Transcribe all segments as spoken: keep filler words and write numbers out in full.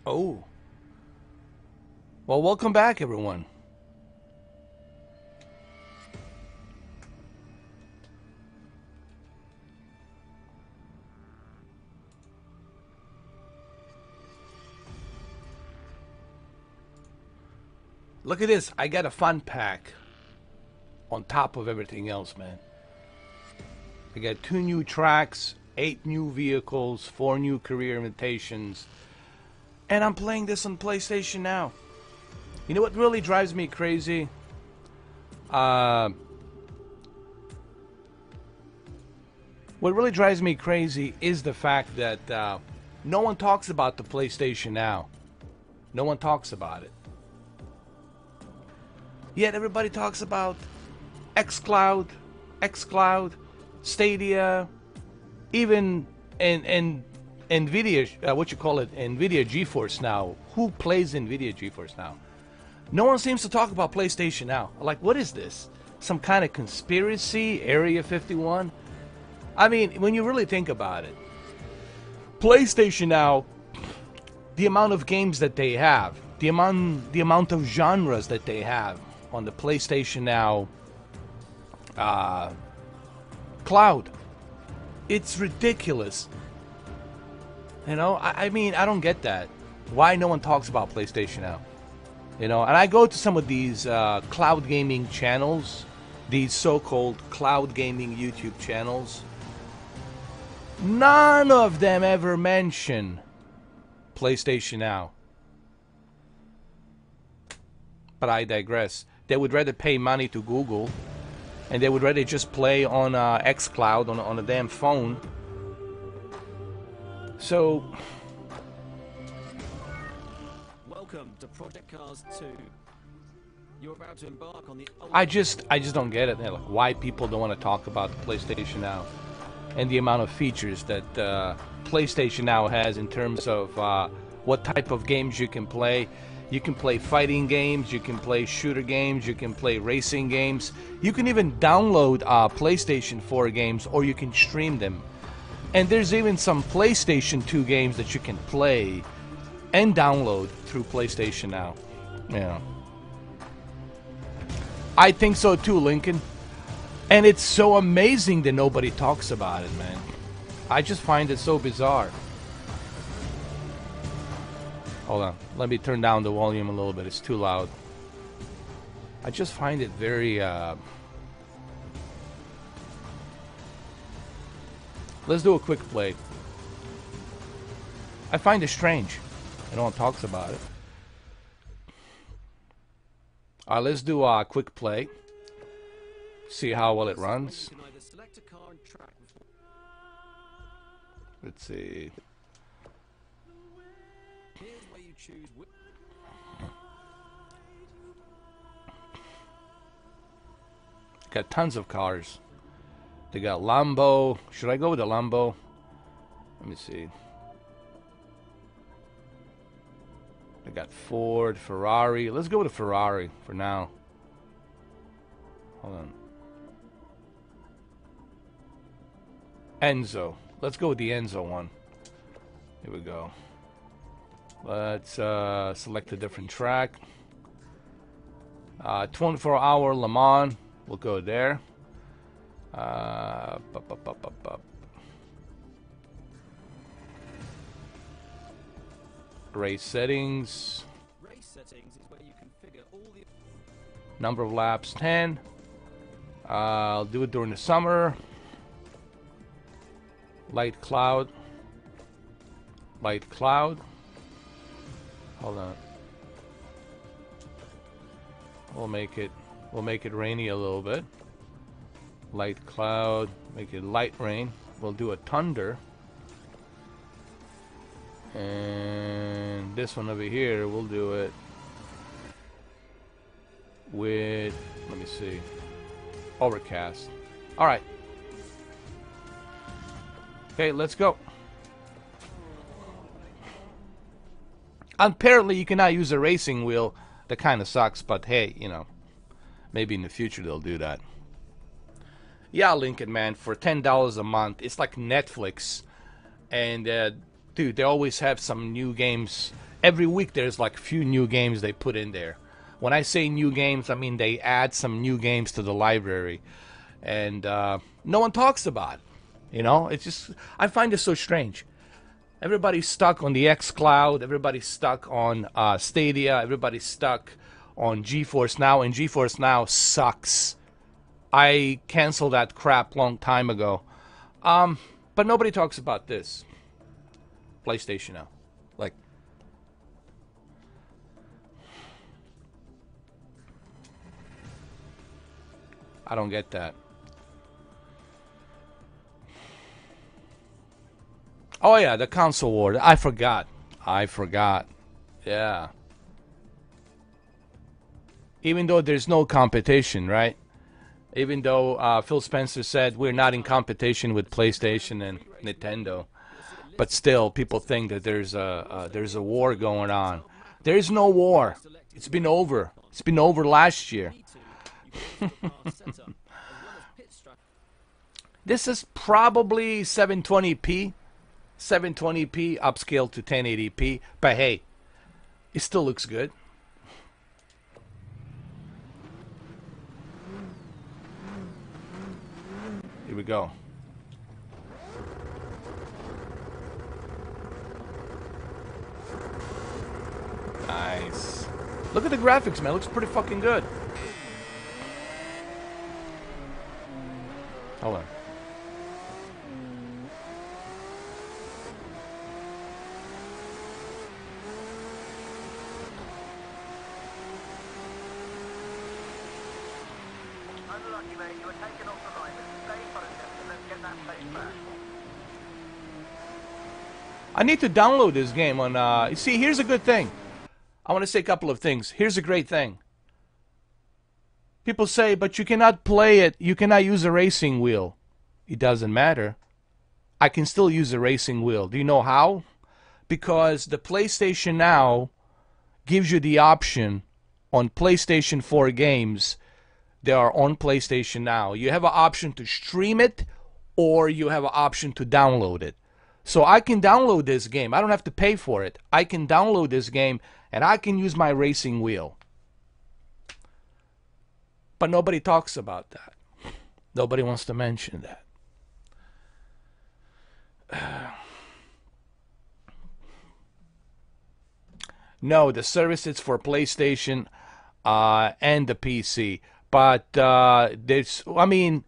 Oh. Well, welcome back, everyone. Look at this. I got a fun pack on top of everything else, man. I got two new tracks, eight new vehicles, four new career invitations, and I'm playing this on PlayStation Now. You know what really drives me crazy? Uh, what really drives me crazy is the fact that uh, no one talks about the PlayStation Now. No one talks about it. Yet everybody talks about Xcloud, Xcloud, Stadia, even in in Nvidia, uh, what you call it, Nvidia GeForce Now. Who plays Nvidia GeForce Now? No one seems to talk about PlayStation Now. Like, what is this? Some kind of conspiracy? Area fifty-one? I mean, when you really think about it, PlayStation Now, the amount of games that they have, the amount the amount of genres that they have on the PlayStation Now uh, cloud, it's ridiculous. You know, I, I mean, I don't get that. Why no one talks about PlayStation Now? You know, and I go to some of these uh, cloud gaming channels, these so-called cloud gaming YouTube channels. None of them ever mention PlayStation Now. But I digress. They would rather pay money to Google, and they would rather just play on uh, Xcloud on, on a damn phone. So, welcome to Project Cars two. You're about to embark on the I just I just don't get it. Like, why people don't want to talk about the PlayStation Now and the amount of features that uh, PlayStation Now has in terms of uh, what type of games you can play. You can play fighting games, you can play shooter games, you can play racing games. You can even download uh, PlayStation four games, or you can stream them. And there's even some PlayStation two games that you can play and download through PlayStation Now. Yeah. I think so too, Lincoln. And it's so amazing that nobody talks about it, man. I just find it so bizarre. Hold on. Let me turn down the volume a little bit. It's too loud. I just find it very... Uh... Let's do a quick play. I find it strange. No one talks about it. Alright, let's do a quick play. See how well it runs. Let's see. Got tons of cars. They got Lambo. Should I go with the Lambo? Let me see. They got Ford, Ferrari. Let's go with a Ferrari for now. Hold on. Enzo. Let's go with the Enzo one. Here we go. Let's uh, select a different track. Uh, twenty-four hour Le Mans. We'll go there. Uh, bup, bup, bup, bup, bup. Race settings. Race settings is where you configure all the Number of laps ten. Uh, I'll do it during the summer. Light cloud. Light cloud. Hold on. We'll make it we'll make it rainy a little bit. Light cloud, make it light rain. We'll do a thunder. And this one over here, we'll do it with, let me see, overcast. Alright. Okay, let's go. Apparently you cannot use a racing wheel. That kind of sucks, but hey, you know, maybe in the future they'll do that. Yeah, Lincoln, man, for ten dollars a month, it's like Netflix. And uh, dude, they always have some new games. Every week there's like a few new games they put in there. When I say new games, I mean they add some new games to the library. And uh, no one talks about it. You know, it's just, I find it so strange. Everybody's stuck on the Xcloud. Everybody's stuck on uh, Stadia. Everybody's stuck on GeForce Now. And GeForce Now sucks. I canceled that crap long time ago. Um, but nobody talks about this. PlayStation Now. Like, I don't get that. Oh yeah, the console war. I forgot. I forgot. Yeah. Even though there's no competition, right? Even though uh, Phil Spencer said we're not in competition with PlayStation and Nintendo, but still, people think that there's a uh, there's a war going on. There's no war. It's been over. It's been over last year. This is probably seven twenty p. seven twenty p upscaled to ten eighty p, but hey, it still looks good. Here we go. Nice. Look at the graphics, man. It looks pretty fucking good. Hold on. I need to download this game on, uh, see, here's a good thing. I want to say a couple of things. Here's a great thing. People say, but you cannot play it, you cannot use a racing wheel. It doesn't matter. I can still use a racing wheel. Do you know how? Because the PlayStation Now gives you the option on PlayStation four games that are on PlayStation Now. You have an option to stream it, or you have an option to download it. So I can download this game. I don't have to pay for it. I can download this game, and I can use my racing wheel. But nobody talks about that. Nobody wants to mention that. No, the service is for PlayStation uh, and the P C. But uh, there's, I mean,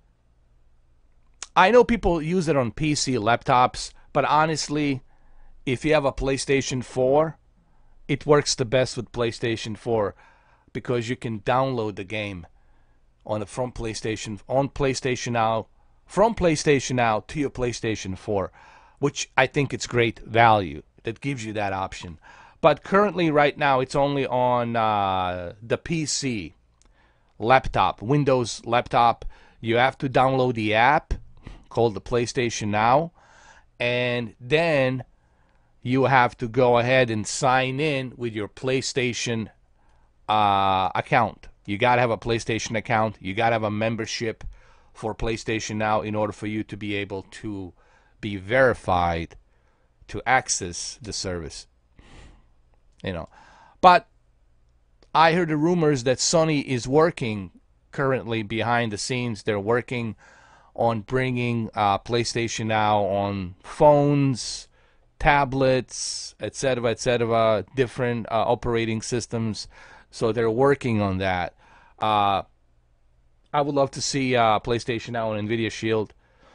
I know people use it on P C laptops, but honestly, if you have a PlayStation four, it works the best with PlayStation four because you can download the game on the, from PlayStation on PlayStation Now from PlayStation Now to your PlayStation four, which I think it's great value that gives you that option. But currently, right now, it's only on uh, the P C laptop, Windows laptop. You have to download the app called the PlayStation Now, and then you have to go ahead and sign in with your PlayStation uh, account. You gotta have a PlayStation account. You gotta have a membership for PlayStation Now in order for you to be able to be verified to access the service. You know, but I heard the rumors that Sony is working currently behind the scenes. They're working on bringing uh, PlayStation Now on phones, tablets, et cetera, et cetera, different uh, operating systems. So they're working on that. Uh, I would love to see uh, PlayStation Now on NVIDIA Shield.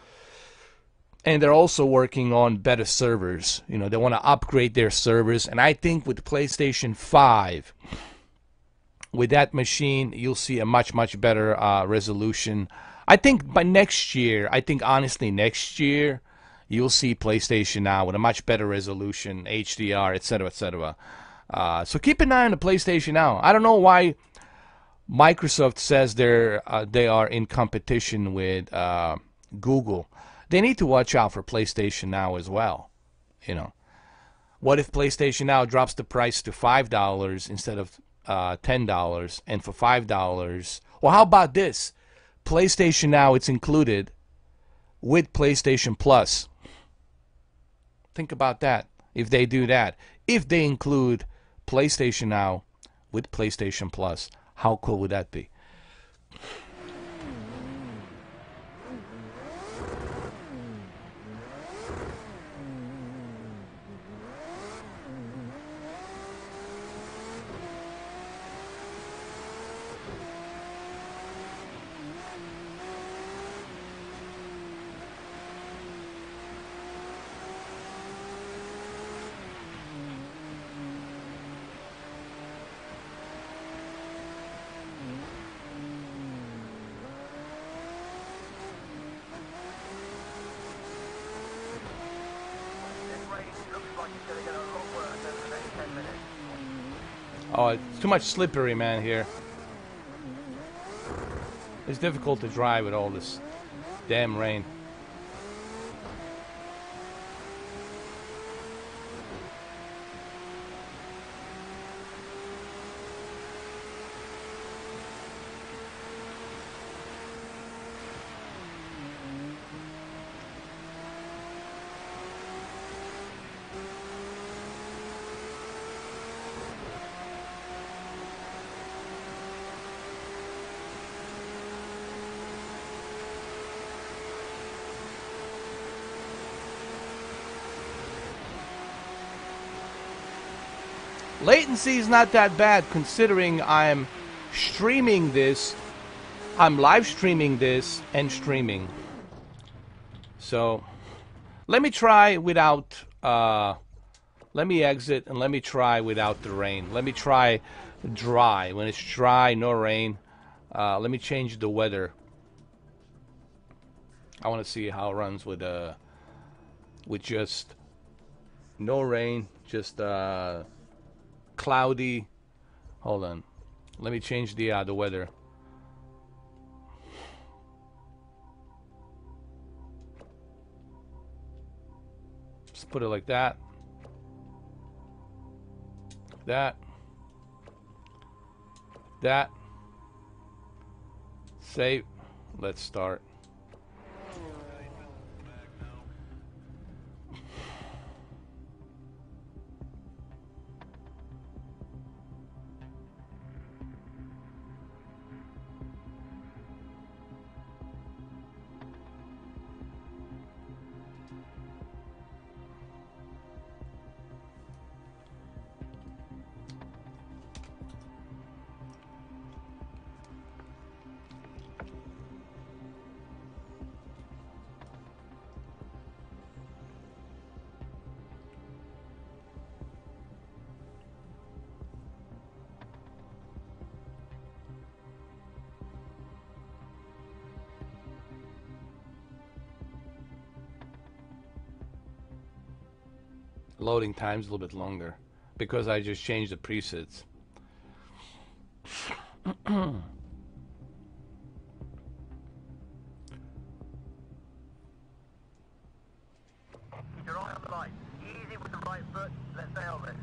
And they're also working on better servers. You know, they want to upgrade their servers. And I think with PlayStation five, with that machine, you'll see a much, much better uh, resolution. I think by next year, I think honestly next year, you'll see PlayStation Now with a much better resolution, H D R, et cetera, et cetera. Uh, so keep an eye on the PlayStation Now. I don't know why Microsoft says they're uh, they are in competition with uh, Google. They need to watch out for PlayStation Now as well. You know, what if PlayStation Now drops the price to five dollars instead of uh, ten dollars, and for five dollars, well, how about this? PlayStation Now, it's included with PlayStation Plus. Think about that. If they do that, if they include PlayStation Now with PlayStation Plus, how cool would that be? Oh, it's too much slippery, man, here. It's difficult to drive with all this damn rain. Latency is not that bad considering I'm streaming this. I'm live streaming this and streaming. So let me try without, uh, let me exit and let me try without the rain. Let me try dry. When it's dry, no rain. Uh, let me change the weather. I want to see how it runs with, uh, with just no rain, just, uh, cloudy. Hold on. Let me change the uh, the weather. Just put it like that. That. That. Save. Let's start. Loading time's a little bit longer because I just changed the presets. You don't have the light. Easy with the right foot. Let's nail this.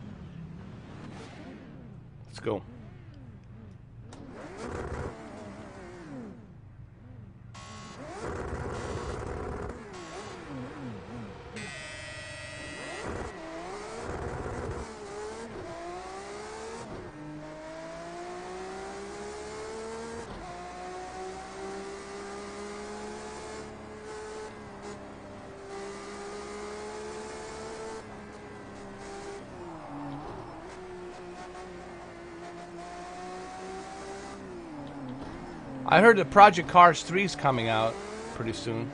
Let's go. I heard that Project Cars three is coming out pretty soon.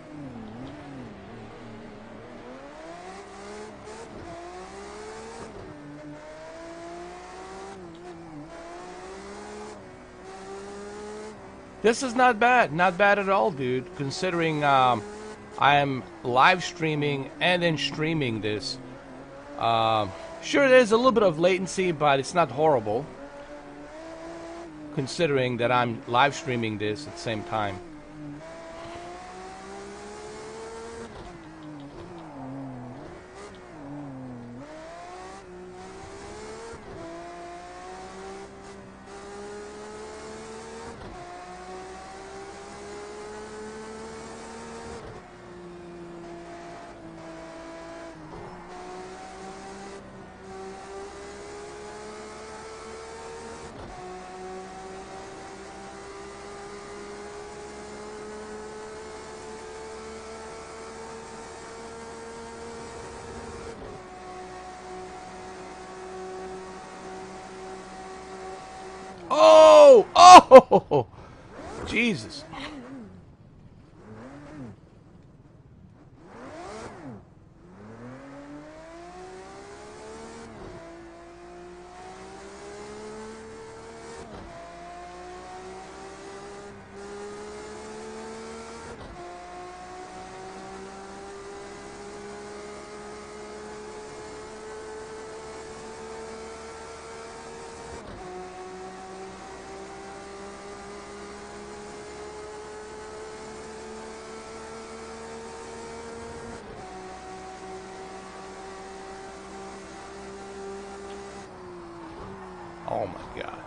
This is not bad. Not bad at all, dude. Considering um, I am live streaming and then streaming this. Uh, sure, there's a little bit of latency, but it's not horrible. Considering that I'm live streaming this at the same time. Oh! Oh! Jesus. Oh my God.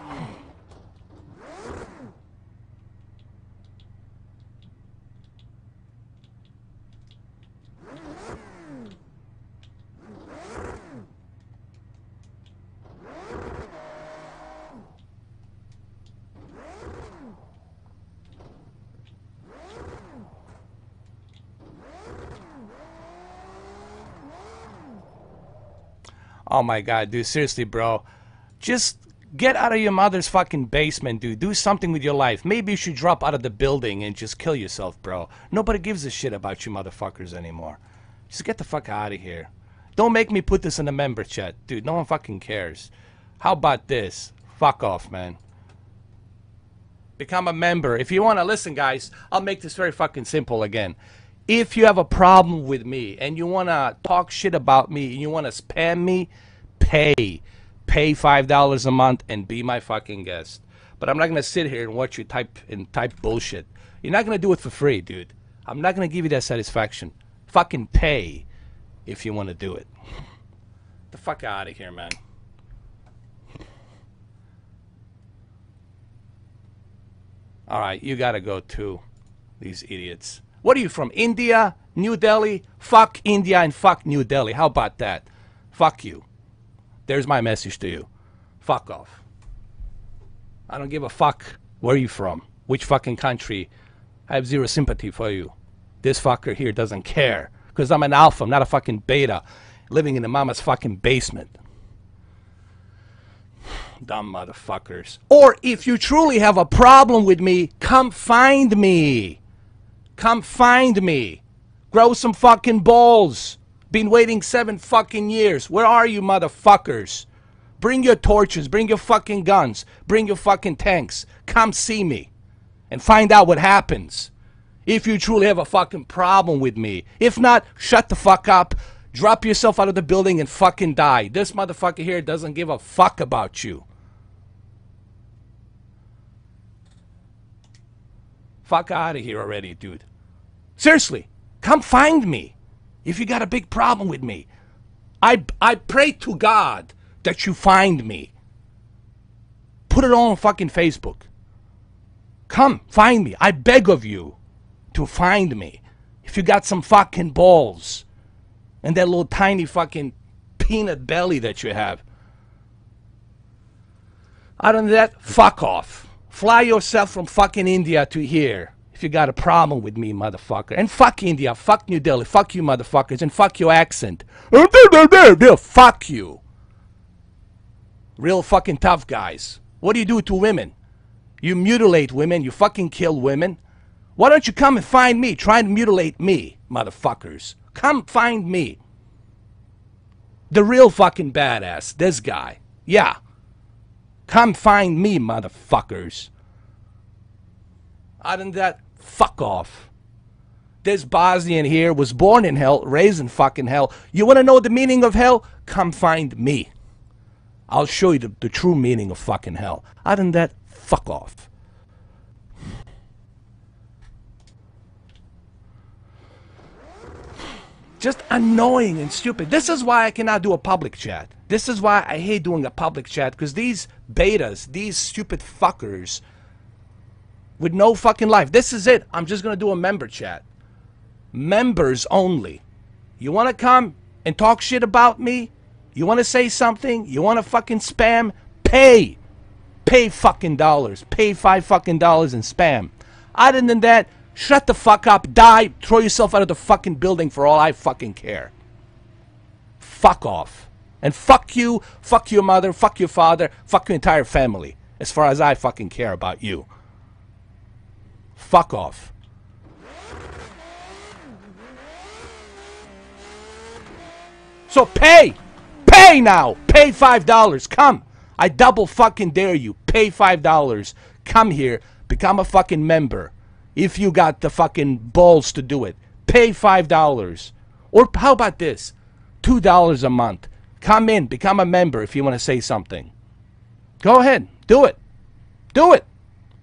Oh my God, dude, seriously, bro. Just get out of your mother's fucking basement, dude. Do something with your life. Maybe you should drop out of the building and just kill yourself, bro. Nobody gives a shit about you motherfuckers anymore. Just get the fuck out of here. Don't make me put this in the member chat, dude. No one fucking cares. How about this? Fuck off, man. Become a member. If you want to listen, guys, I'll make this very fucking simple again. If you have a problem with me and you want to talk shit about me and you want to spam me, pay. Pay five dollars a month and be my fucking guest. But I'm not going to sit here and watch you type and type bullshit. You're not going to do it for free, dude. I'm not going to give you that satisfaction. Fucking pay if you want to do it. The fuck out of here, man. All right, you got to go too, these idiots. What are you from, India? New Delhi? Fuck India and fuck New Delhi. How about that? Fuck you. There's my message to you. Fuck off. I don't give a fuck where you from, which fucking country. I have zero sympathy for you. This fucker here doesn't care. Because I'm an alpha, I'm not a fucking beta, living in the mama's fucking basement. Dumb motherfuckers. Or if you truly have a problem with me, come find me. Come find me. Grow some fucking balls. Been waiting seven fucking years. Where are you, motherfuckers? Bring your torches. Bring your fucking guns. Bring your fucking tanks. Come see me. And find out what happens. If you truly have a fucking problem with me. If not, shut the fuck up. Drop yourself out of the building and fucking die. This motherfucker here doesn't give a fuck about you. Fuck out of here already, dude. Seriously, come find me. If you got a big problem with me, I, I pray to God that you find me. Put it on fucking Facebook. Come, find me. I beg of you to find me. If you got some fucking balls and that little tiny fucking peanut belly that you have. Other than that, fuck off. Fly yourself from fucking India to here. If you got a problem with me, motherfucker. And fuck India, fuck New Delhi, fuck you motherfuckers, and fuck your accent. Fuck you. Real fucking tough guys. What do you do to women? You mutilate women, you fucking kill women. Why don't you come and find me? Try and mutilate me, motherfuckers. Come find me. The real fucking badass, this guy. Yeah. Come find me, motherfuckers. Other than that, fuck off. This Bosnian here was born in hell, raised in fucking hell. You want to know the meaning of hell? Come find me. I'll show you the, the true meaning of fucking hell. Other than that, fuck off. Just annoying and stupid. This is why I cannot do a public chat. This is why I hate doing a public chat, because these betas, these stupid fuckers with no fucking life. This is it. I'm just going to do a member chat. Members only. You want to come and talk shit about me? You want to say something? You want to fucking spam? Pay. Pay fucking dollars. Pay five fucking dollars and spam. Other than that, shut the fuck up, die, throw yourself out of the fucking building for all I fucking care. Fuck off. And fuck you, fuck your mother, fuck your father, fuck your entire family. as far as I fucking care about you. Fuck off. So pay! Pay now! Pay five dollars. Come! I double fucking dare you. Pay five dollars. Come here. Become a fucking member. If you got the fucking balls to do it. Pay five dollars. Or how about this? two dollars a month. Come in. Become a member if you want to say something. Go ahead. Do it. Do it.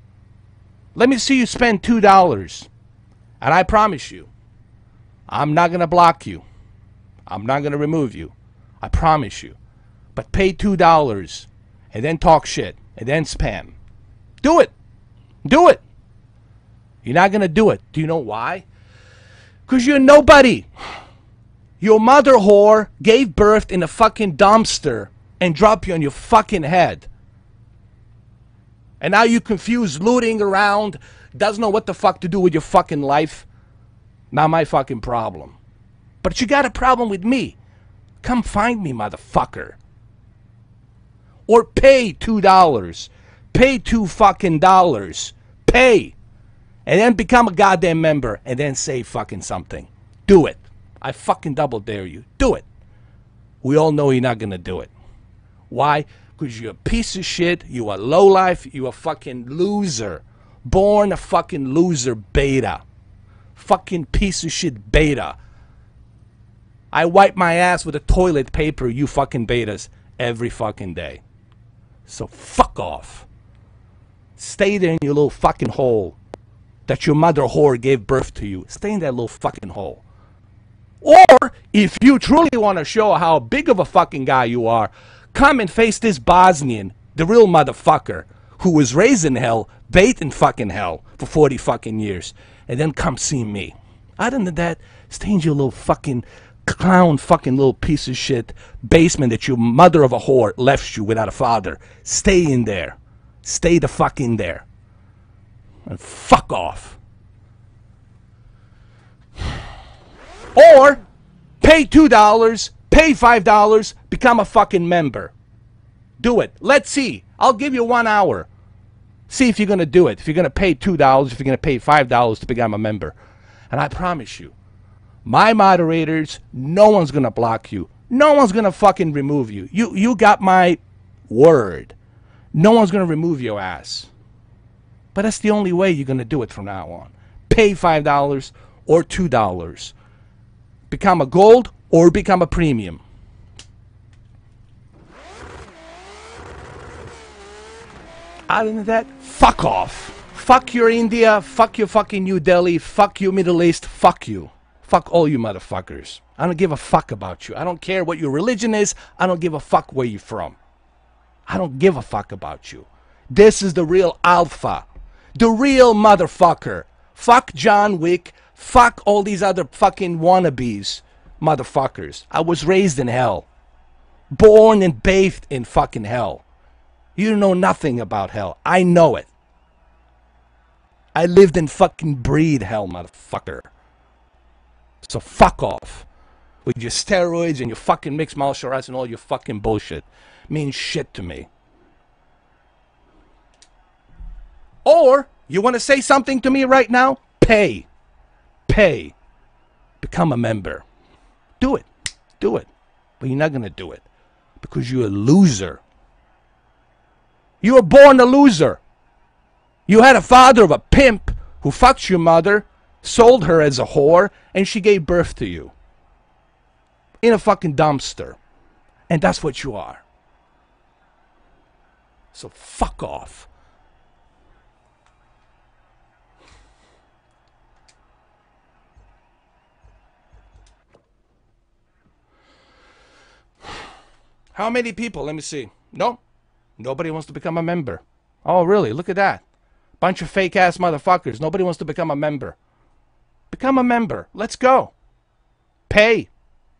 Let me see you spend two dollars. And I promise you, I'm not going to block you. I'm not going to remove you. I promise you. But pay two dollars and then talk shit and then spam. Do it. Do it. You're not going to do it. Do you know why? Because you're nobody. Your mother whore gave birth in a fucking dumpster and dropped you on your fucking head. And now you confused, looting around, doesn't know what the fuck to do with your fucking life. Not my fucking problem. But you got a problem with me. Come find me, motherfucker. Or pay two dollars. Pay two fucking dollars. Pay. And then become a goddamn member and then say fucking something. Do it. I fucking double dare you. Do it. We all know you're not going to do it. Why? Because you're a piece of shit. You are lowlife. You are a fucking loser. Born a fucking loser beta. Fucking piece of shit beta. I wipe my ass with a toilet paper, you fucking betas, every fucking day. So fuck off. Stay there in your little fucking hole that your mother whore gave birth to you. Stay in that little fucking hole. Or, if you truly want to show how big of a fucking guy you are, come and face this Bosnian, the real motherfucker, who was raised in hell, bathed in fucking hell for forty fucking years, and then come see me. Other than that, stay in your little fucking clown fucking little piece of shit basement that your mother of a whore left you without a father. Stay in there. Stay the fuck in there. And fuck off. Or pay two dollars, pay five dollars, become a fucking member. Do it. Let's see. I'll give you one hour. See if you're going to do it. If you're going to pay two dollars, if you're going to pay five dollars to become a member. And I promise you, my moderators, no one's going to block you. No one's going to fucking remove you. You you got my word. No one's going to remove your ass. But that's the only way you're going to do it from now on. Pay five dollars or two dollars. Become a gold or become a premium. Other than that, fuck off. Fuck your India, fuck your fucking New Delhi, fuck your Middle East, fuck you. Fuck all you motherfuckers. I don't give a fuck about you. I don't care what your religion is. I don't give a fuck where you're from. I don't give a fuck about you. This is the real alpha. The real motherfucker. Fuck John Wick. Fuck all these other fucking wannabes. Motherfuckers. I was raised in hell. Born and bathed in fucking hell. You know nothing about hell. I know it. I lived and fucking breathe hell, motherfucker. So fuck off. With your steroids and your fucking mixed martial arts and all your fucking bullshit. Means shit to me. Or, you want to say something to me right now? Pay. Pay. Become a member. Do it. Do it. But you're not going to do it. Because you're a loser. You were born a loser. You had a father of a pimp who fucked your mother, sold her as a whore, and she gave birth to you. In a fucking dumpster. And that's what you are. So fuck off. How many people? Let me see. No. Nobody wants to become a member. Oh, really? Look at that. Bunch of fake-ass motherfuckers. Nobody wants to become a member. Become a member. Let's go. Pay.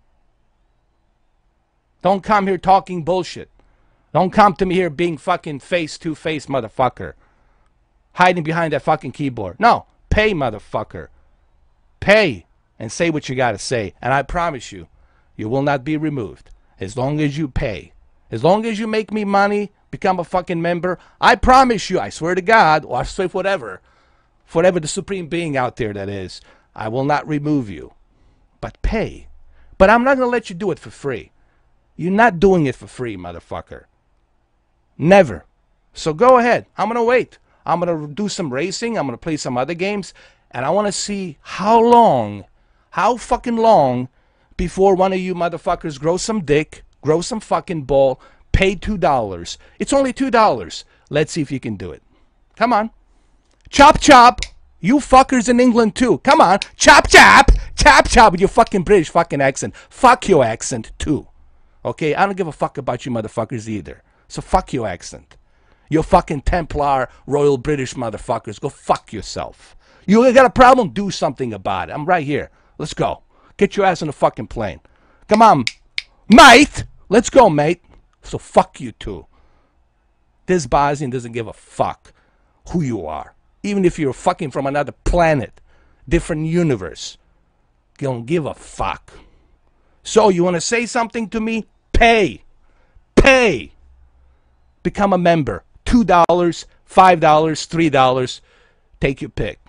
Don't come here talking bullshit. Don't come to me here being fucking face-to-face motherfucker. Hiding behind that fucking keyboard. No. Pay, motherfucker. Pay. And say what you gotta say. And I promise you, you will not be removed. As long as you pay. As long as you make me money, become a fucking member, I promise you, I swear to God, or I swear whatever, whatever the supreme being out there that is, I will not remove you. But pay. But I'm not going to let you do it for free. You're not doing it for free, motherfucker. Never. So go ahead. I'm going to wait. I'm going to do some racing. I'm going to play some other games. And I want to see how long, how fucking long before one of you motherfuckers grow some dick, grow some fucking ball, pay two dollars. It's only two dollars. Let's see if you can do it. Come on. Chop chop. You fuckers in England too. Come on. Chop chop. Chop chop with your fucking British fucking accent. Fuck your accent too. Okay? I don't give a fuck about you motherfuckers either. So fuck your accent. You fucking Templar Royal British motherfuckers. Go fuck yourself. You got a problem? Do something about it. I'm right here. Let's go. Get your ass on the fucking plane. Come on. Mate! Let's go, mate. So fuck you too. This Bosnian doesn't give a fuck who you are. Even if you're fucking from another planet, different universe. You don't give a fuck. So you want to say something to me? Pay. Pay. Become a member. two dollars, five dollars, three dollars. Take your pick.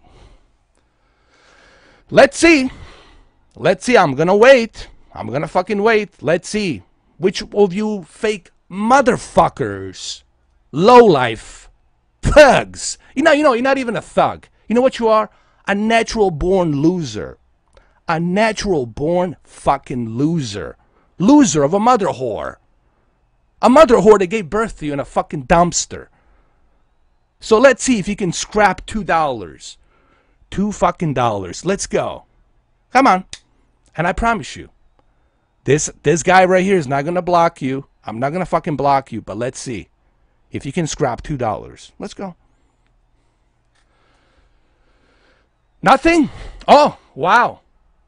Let's see. Let's see. I'm going to wait. I'm going to fucking wait. Let's see. Which of you fake motherfuckers, lowlife, thugs. You know, you know, you're not even a thug. You know what you are? A natural born loser. A natural born fucking loser. Loser of a mother whore. A mother whore that gave birth to you in a fucking dumpster. So let's see if you can scrap two dollars. Two fucking dollars. Let's go. Come on. And I promise you, this this guy right here is not going to block you. I'm not going to fucking block you, but let's see if you can scrap two dollars. Let's go. Nothing? Oh, wow.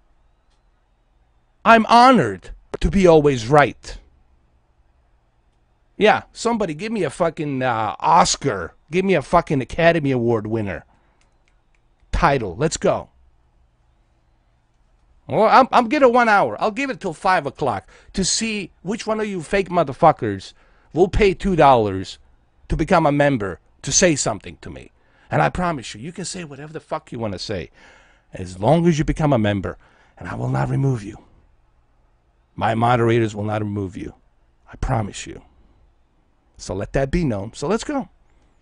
I'm honored to be always right. Yeah, somebody give me a fucking uh, Oscar. Give me a fucking Academy Award winner title. Let's go. Well, I'm, I'm giving it one hour. I'll give it till five o'clock to see which one of you fake motherfuckers will pay two dollars to become a member to say something to me. And I promise you, you can say whatever the fuck you want to say as long as you become a member, and I will not remove you. My moderators will not remove you. I promise you. So let that be known. So let's go.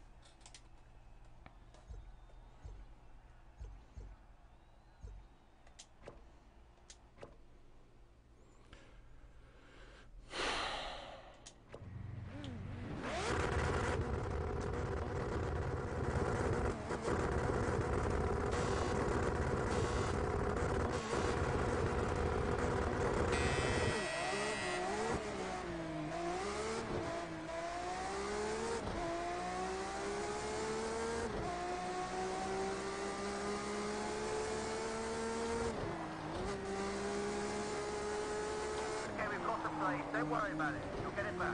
Don't worry about it. You'll get it back.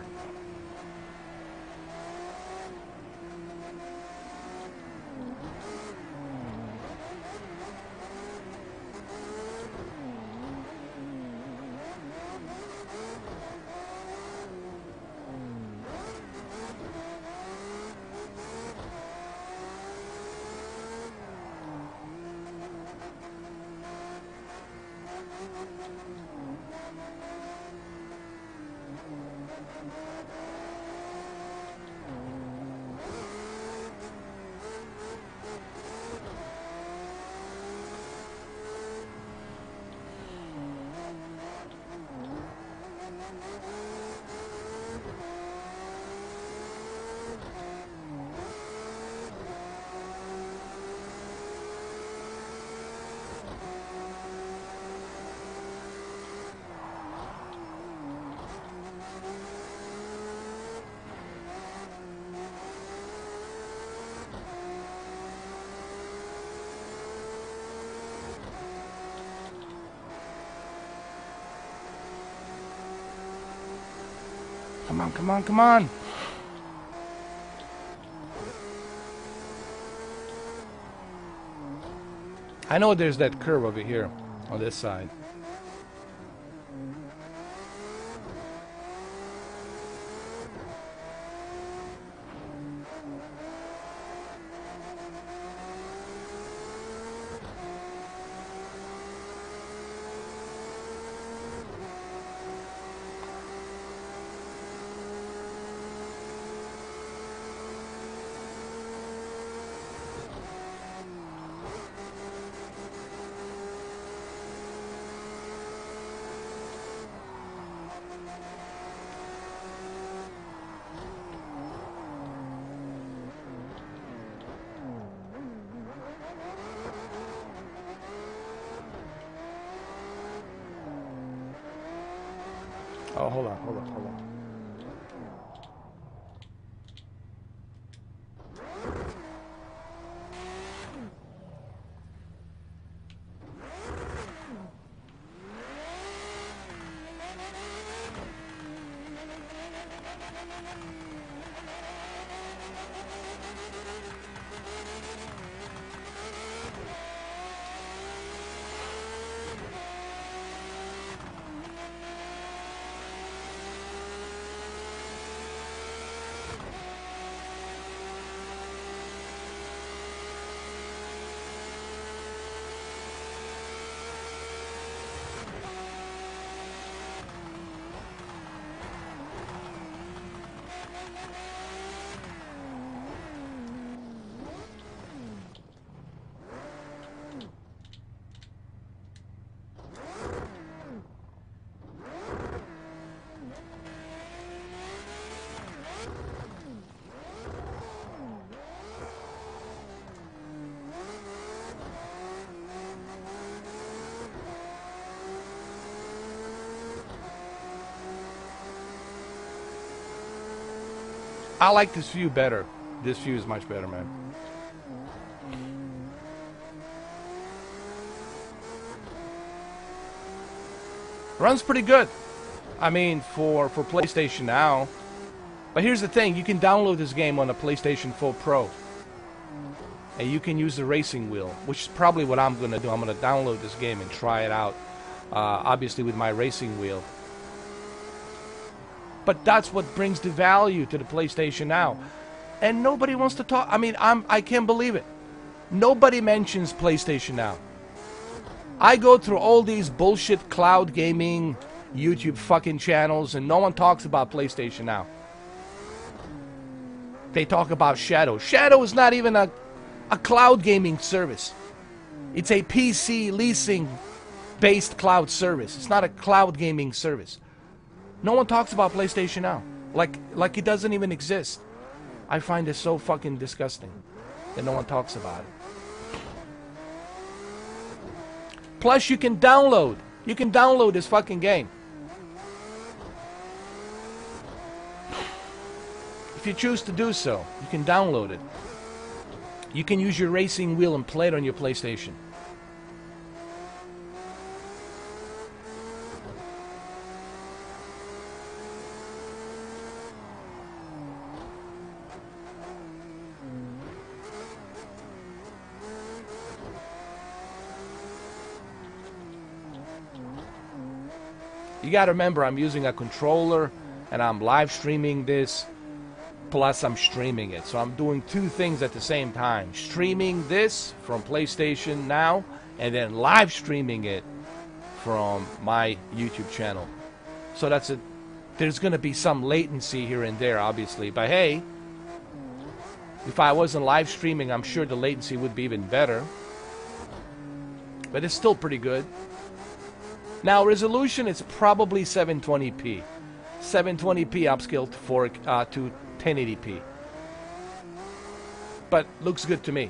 Come on, come on, come on. I know there's that curve over here on this side. Oh, hold on, hold on, hold on. I like this view better. This view is much better, man. Runs pretty good. I mean, for, for PlayStation Now. But here's the thing. You can download this game on a PlayStation four Pro. And you can use the racing wheel, which is probably what I'm going to do. I'm going to download this game and try it out. Uh, obviously with my racing wheel. But that's what brings the value to the PlayStation Now. And nobody wants to talk. I mean, I'm, I can't believe it. Nobody mentions PlayStation Now. I go through all these bullshit cloud gaming YouTube fucking channels and no one talks about PlayStation Now. They talk about Shadow. Shadow is not even a, a cloud gaming service. It's a P C leasing based cloud service. It's not a cloud gaming service. No one talks about PlayStation Now. Like, like it doesn't even exist. I find it so fucking disgusting that no one talks about it. Plus, you can download. You can download this fucking game. If you choose to do so, you can download it. You can use your racing wheel and play it on your PlayStation. You gotta remember, I'm using a controller and I'm live streaming this, plus I'm streaming it. So I'm doing two things at the same time. Streaming this from PlayStation Now and then live streaming it from my YouTube channel. So that's a, there's gonna be some latency here and there, obviously. But hey, if I wasn't live streaming, I'm sure the latency would be even better. But it's still pretty good. Now, resolution is probably seven twenty p. seven twenty p upscaled to, four, uh, to ten eighty p. But looks good to me.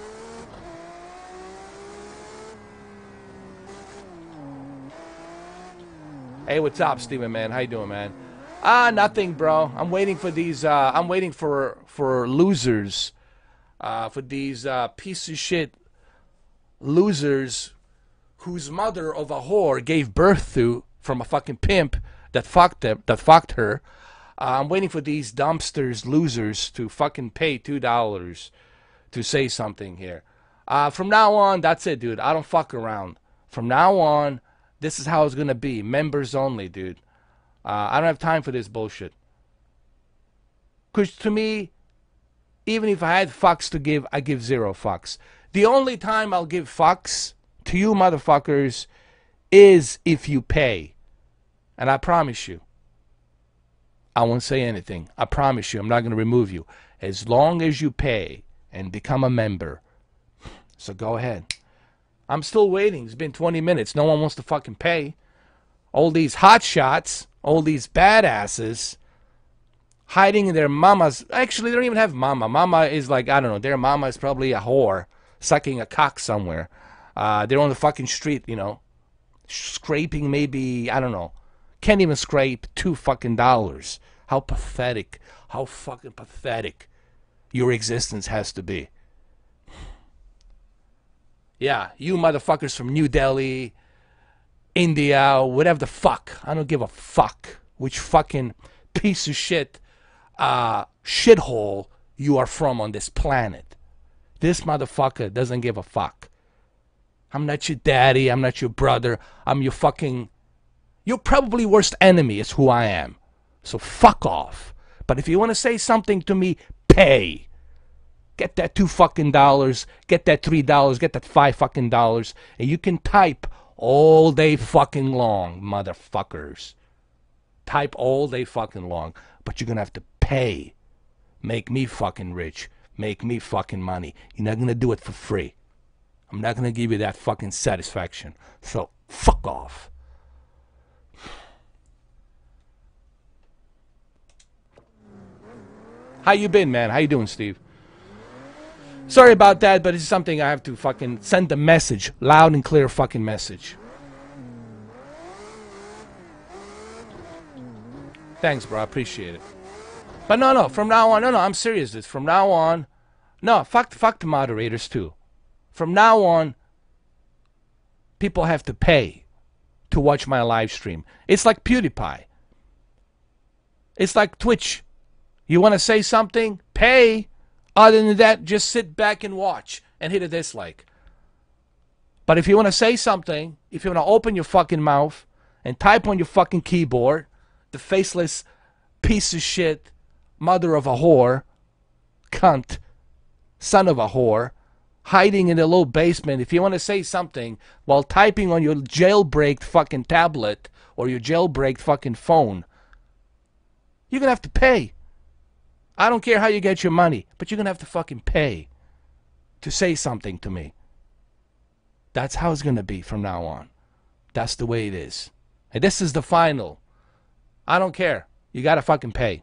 Hey, what's up, Steven, man? How you doing, man? Ah, nothing, bro. I'm waiting for these, uh, I'm waiting for, for losers. Uh, for these uh, piece of shit losers whose mother of a whore gave birth to from a fucking pimp that fucked them, that fucked her. Uh, I'm waiting for these dumpsters, losers, to fucking pay two dollars to say something here. Uh, from now on, that's it, dude. I don't fuck around. From now on, this is how it's gonna be. Members only, dude. Uh, I don't have time for this bullshit. Because to me, even if I had fucks to give, I give zero fucks. The only time I'll give fucks to you motherfuckers is if you pay. And I promise you, I won't say anything. I promise you, I'm not going to remove you. As long as you pay and become a member. So go ahead. I'm still waiting. It's been twenty minutes. No one wants to fucking pay. All these hot shots, all these badasses hiding in their mamas. Actually, they don't even have mama. Mama is like, I don't know, their mama is probably a whore sucking a cock somewhere. Uh, they're on the fucking street, you know, scraping maybe, I don't know, can't even scrape two fucking dollars. How pathetic, how fucking pathetic your existence has to be. Yeah, you motherfuckers from New Delhi, India, whatever the fuck. I don't give a fuck which fucking piece of shit uh, shithole you are from on this planet. This motherfucker doesn't give a fuck. I'm not your daddy. I'm not your brother. I'm your fucking... Your probably worst enemy is who I am. So fuck off. But if you want to say something to me, pay. Get that two fucking dollars. Get that three dollars. Get that five fucking dollars. And you can type all day fucking long, motherfuckers. Type all day fucking long. But you're going to have to pay. Make me fucking rich. Make me fucking money. You're not going to do it for free. I'm not going to give you that fucking satisfaction. So fuck off. How you been, man? How you doing, Steve? Sorry about that, but it's something I have to fucking send a message. Loud and clear fucking message. Thanks, bro. I appreciate it. But no, no. From now on, no, no. I'm serious. This from now on, no. Fuck, fuck the moderators too. From now on, people have to pay to watch my live stream. It's like PewDiePie. It's like Twitch. You want to say something? Pay. Other than that, just sit back and watch and hit a dislike. But if you want to say something, if you want to open your fucking mouth and type on your fucking keyboard, the faceless piece of shit, mother of a whore, cunt, son of a whore, hiding in a little basement, if you want to say something while typing on your jailbreaked fucking tablet or your jailbreaked fucking phone, you're going to have to pay. I don't care how you get your money, but you're going to have to fucking pay to say something to me. That's how it's going to be from now on. That's the way it is. And this is the final. I don't care. You got to fucking pay.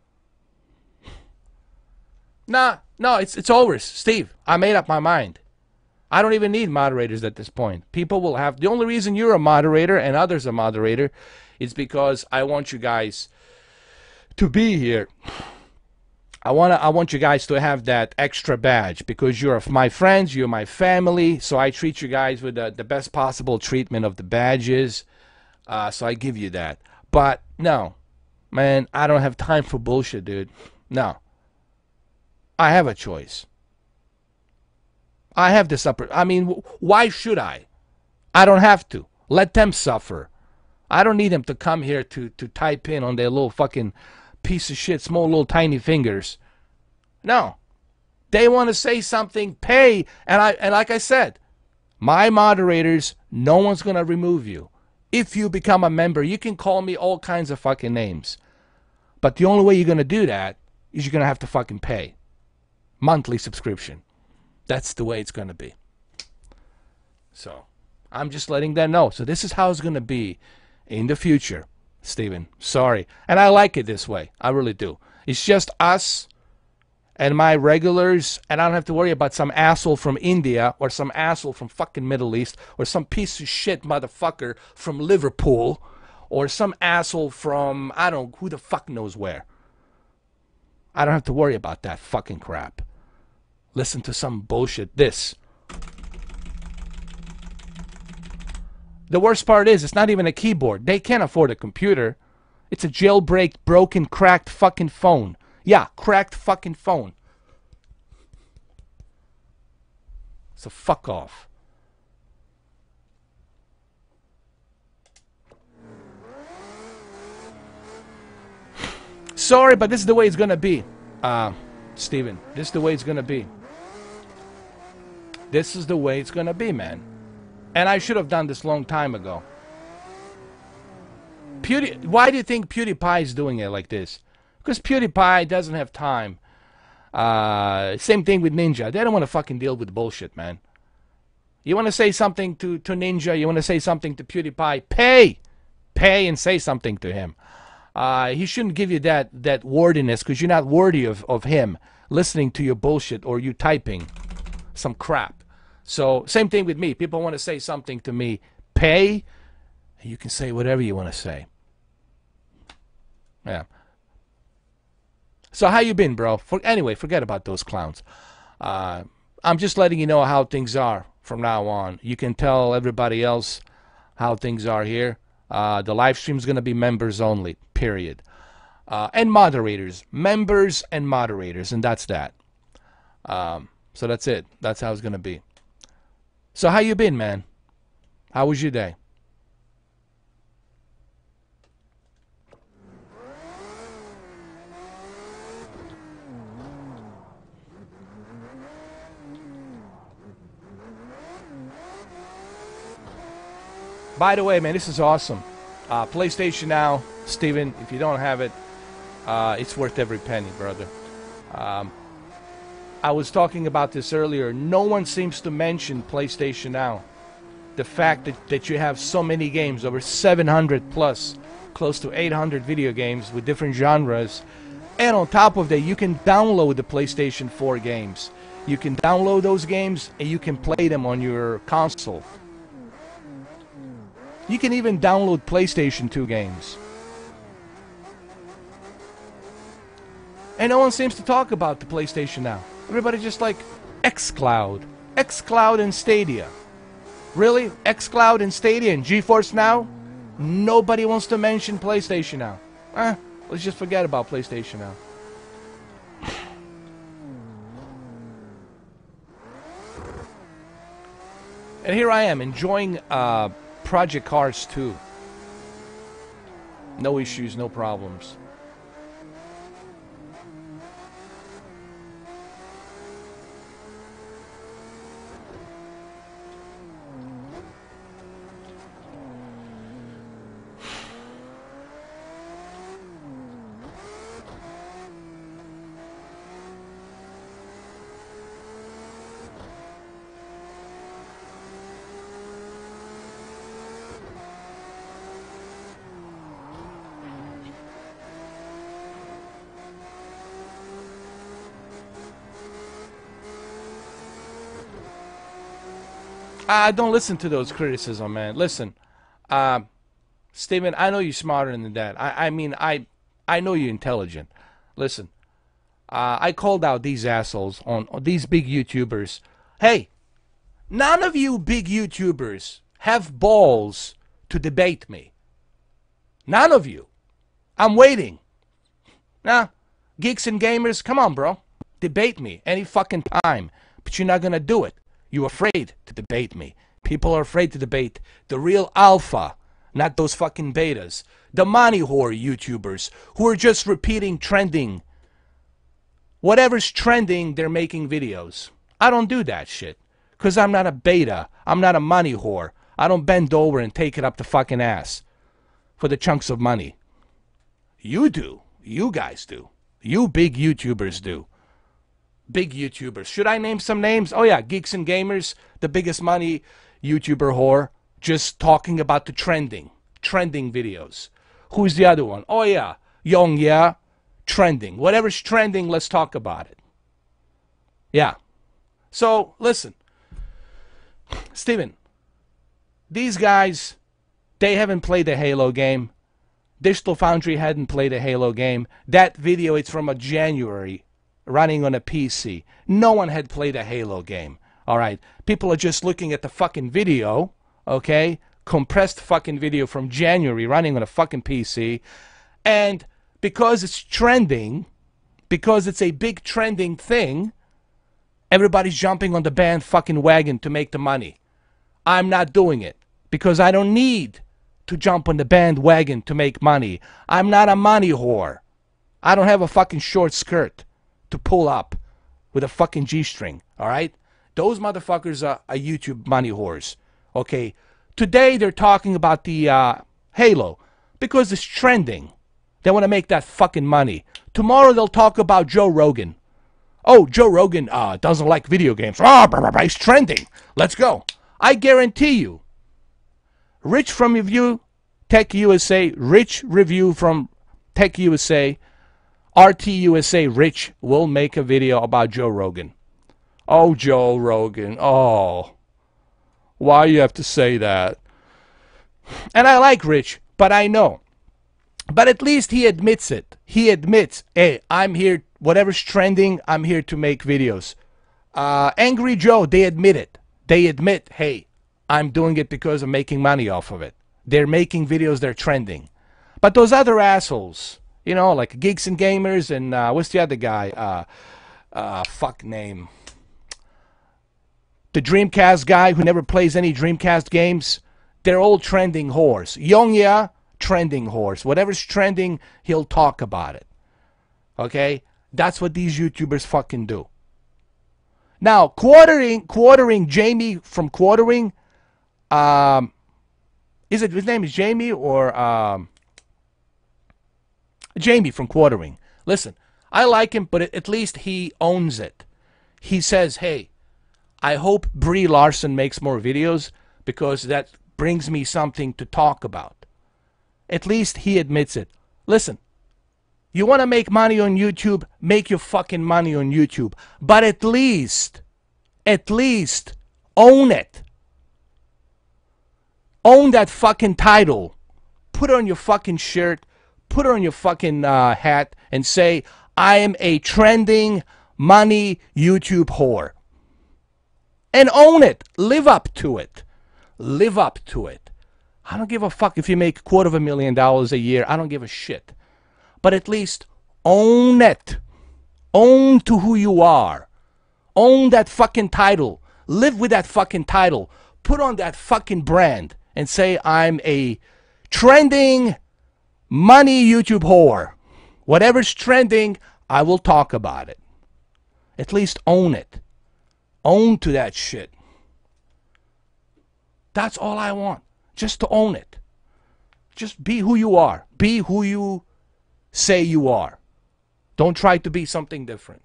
Nah, no, it's it's over, Steve. I made up my mind. I don't even need moderators at this point. People will have... The only reason you're a moderator and others a moderator is because I want you guys to be here. I want I want you guys to have that extra badge because you're my friends, you're my family, so I treat you guys with the, the best possible treatment of the badges. Uh, so I give you that. But no, man, I don't have time for bullshit, dude. No. I have a choice. I have this upper... I mean, why should I? I don't have to. Let them suffer. I don't need them to come here to, to type in on their little fucking piece of shit, small little tiny fingers. No. They want to say something, pay. And I and like I said, my moderators, no one's going to remove you. If you become a member, you can call me all kinds of fucking names. But the only way you're going to do that is you're going to have to fucking pay. Monthly subscription. That's the way it's going to be. So, I'm just letting them know. So this is how it's going to be in the future, Steven. Sorry. And I like it this way. I really do. It's just us and my regulars, and I don't have to worry about some asshole from India or some asshole from fucking Middle East or some piece of shit motherfucker from Liverpool or some asshole from, I don't know, who the fuck knows where. I don't have to worry about that fucking crap. Listen to some bullshit. This. The worst part is, it's not even a keyboard. They can't afford a computer. It's a jailbreak, broken, cracked fucking phone. Yeah, cracked fucking phone. So fuck off. Sorry, but this is the way it's gonna be. Uh, Steven, this is the way it's gonna be. This is the way it's gonna be, man. And I should have done this long time ago. Pewdie- Why do you think PewDiePie is doing it like this? Because PewDiePie doesn't have time. Uh, same thing with Ninja. They don't want to fucking deal with bullshit, man. You want to say something to, to Ninja, you want to say something to PewDiePie, pay! Pay! pay and say something to him. Uh, he shouldn't give you that, that wordiness because you're not worthy of, of him listening to your bullshit or you typing some crap. So same thing with me. People want to say something to me. Pay. You can say whatever you want to say. Yeah. So how you been, bro? For, anyway, forget about those clowns. Uh, I'm just letting you know how things are from now on. You can tell everybody else how things are here. Uh, the live stream is going to be members only, period. Uh, and moderators. Members and moderators, and that's that. Um, so that's it. That's how it's going to be. So how you been, man? How was your day? By the way, man, this is awesome. Uh, PlayStation Now, Steven, if you don't have it, uh, it's worth every penny, brother. Um, I was talking about this earlier. No one seems to mention PlayStation Now. The fact that, that you have so many games, over seven hundred plus, close to eight hundred video games with different genres. And on top of that, you can download the PlayStation four games. You can download those games and you can play them on your console. You can even download PlayStation two games. And no one seems to talk about the PlayStation Now. Everybody just like Xcloud. Xcloud and Stadia. Really? Xcloud and Stadia and GeForce Now? Nobody wants to mention PlayStation Now. Eh, let's just forget about PlayStation Now. And here I am enjoying uh, Project Cars two. No issues, no problems. I don't listen to those criticism, man. Listen, uh, Steven, I know you're smarter than that. I, I mean, I, I know you're intelligent. Listen, uh, I called out these assholes on, on these big YouTubers. Hey, none of you big YouTubers have balls to debate me. None of you. I'm waiting. Nah, geeks and gamers, come on, bro. Debate me any fucking time. But you're not gonna do it. You're afraid to debate me. People are afraid to debate the real alpha, not those fucking betas. The money whore YouTubers who are just repeating trending. Whatever's trending, they're making videos. I don't do that shit. Because I'm not a beta. I'm not a money whore. I don't bend over and take it up the fucking ass for the chunks of money. You do. You guys do. You big YouTubers do. Big YouTubers. Should I name some names? Oh yeah, Geeks and Gamers, the biggest money YouTuber whore, just talking about the trending, trending videos. Who's the other one? Oh yeah, Young Yeah, trending. Whatever's trending, let's talk about it. Yeah. So, listen. Steven, these guys, they haven't played the Halo game. Digital Foundry hadn't played a Halo game. That video, it's from a January, running on a P C. No one had played a Halo game. All right. People are just looking at the fucking video, okay? Compressed fucking video from January running on a fucking P C. And because it's trending, because it's a big trending thing, everybody's jumping on the band fucking wagon to make the money. I'm not doing it because I don't need to jump on the bandwagon to make money. I'm not a money whore. I don't have a fucking short skirt to pull up with a fucking G-string, all right? Those motherfuckers are, are YouTube money whores, okay? Today they're talking about the uh, Halo because it's trending. They want to make that fucking money. Tomorrow they'll talk about Joe Rogan. Oh, Joe Rogan uh, doesn't like video games. Ah, blah, blah, blah, he's trending. Let's go. I guarantee you, rich from of you Tech U S A, Rich review from Tech U S A, R T U S A Rich will make a video about Joe Rogan. Oh, Joe Rogan. Oh. Why you have to say that? And I like Rich, but I know. But at least he admits it. He admits, hey, I'm here, whatever's trending, I'm here to make videos. Uh, Angry Joe, they admit it. They admit, hey, I'm doing it because I'm making money off of it. They're making videos, they're trending. But those other assholes, you know, like Geeks and Gamers and uh, what's the other guy? Uh, uh, fuck name. The Dreamcast guy who never plays any Dreamcast games. They're all trending whores. Yonya, trending whores. Whatever's trending, he'll talk about it. Okay? That's what these YouTubers fucking do. Now, quartering, quartering Jamie from quartering, um, is it, his name is Jamie or, um, Jamie from quartering. Listen, I like him, but at least he owns it. He says, hey, I hope Brie Larson makes more videos because that brings me something to talk about. At least he admits it. Listen, you want to make money on YouTube, make your fucking money on YouTube. But at least, at least, own it. Own that fucking title. Put it on your fucking shirt, put it on your fucking uh, hat, and say, I am a trending money YouTube whore. And own it. Live up to it. Live up to it. I don't give a fuck if you make a quarter of a million dollars a year. I don't give a shit. But at least own it. Own to who you are. Own that fucking title. Live with that fucking title. Put on that fucking brand and say, I'm a trending money YouTube whore. Whatever's trending, I will talk about it. At least own it. Own to that shit. That's all I want. Just to own it. Just be who you are. Be who you say you are. Don't try to be something different.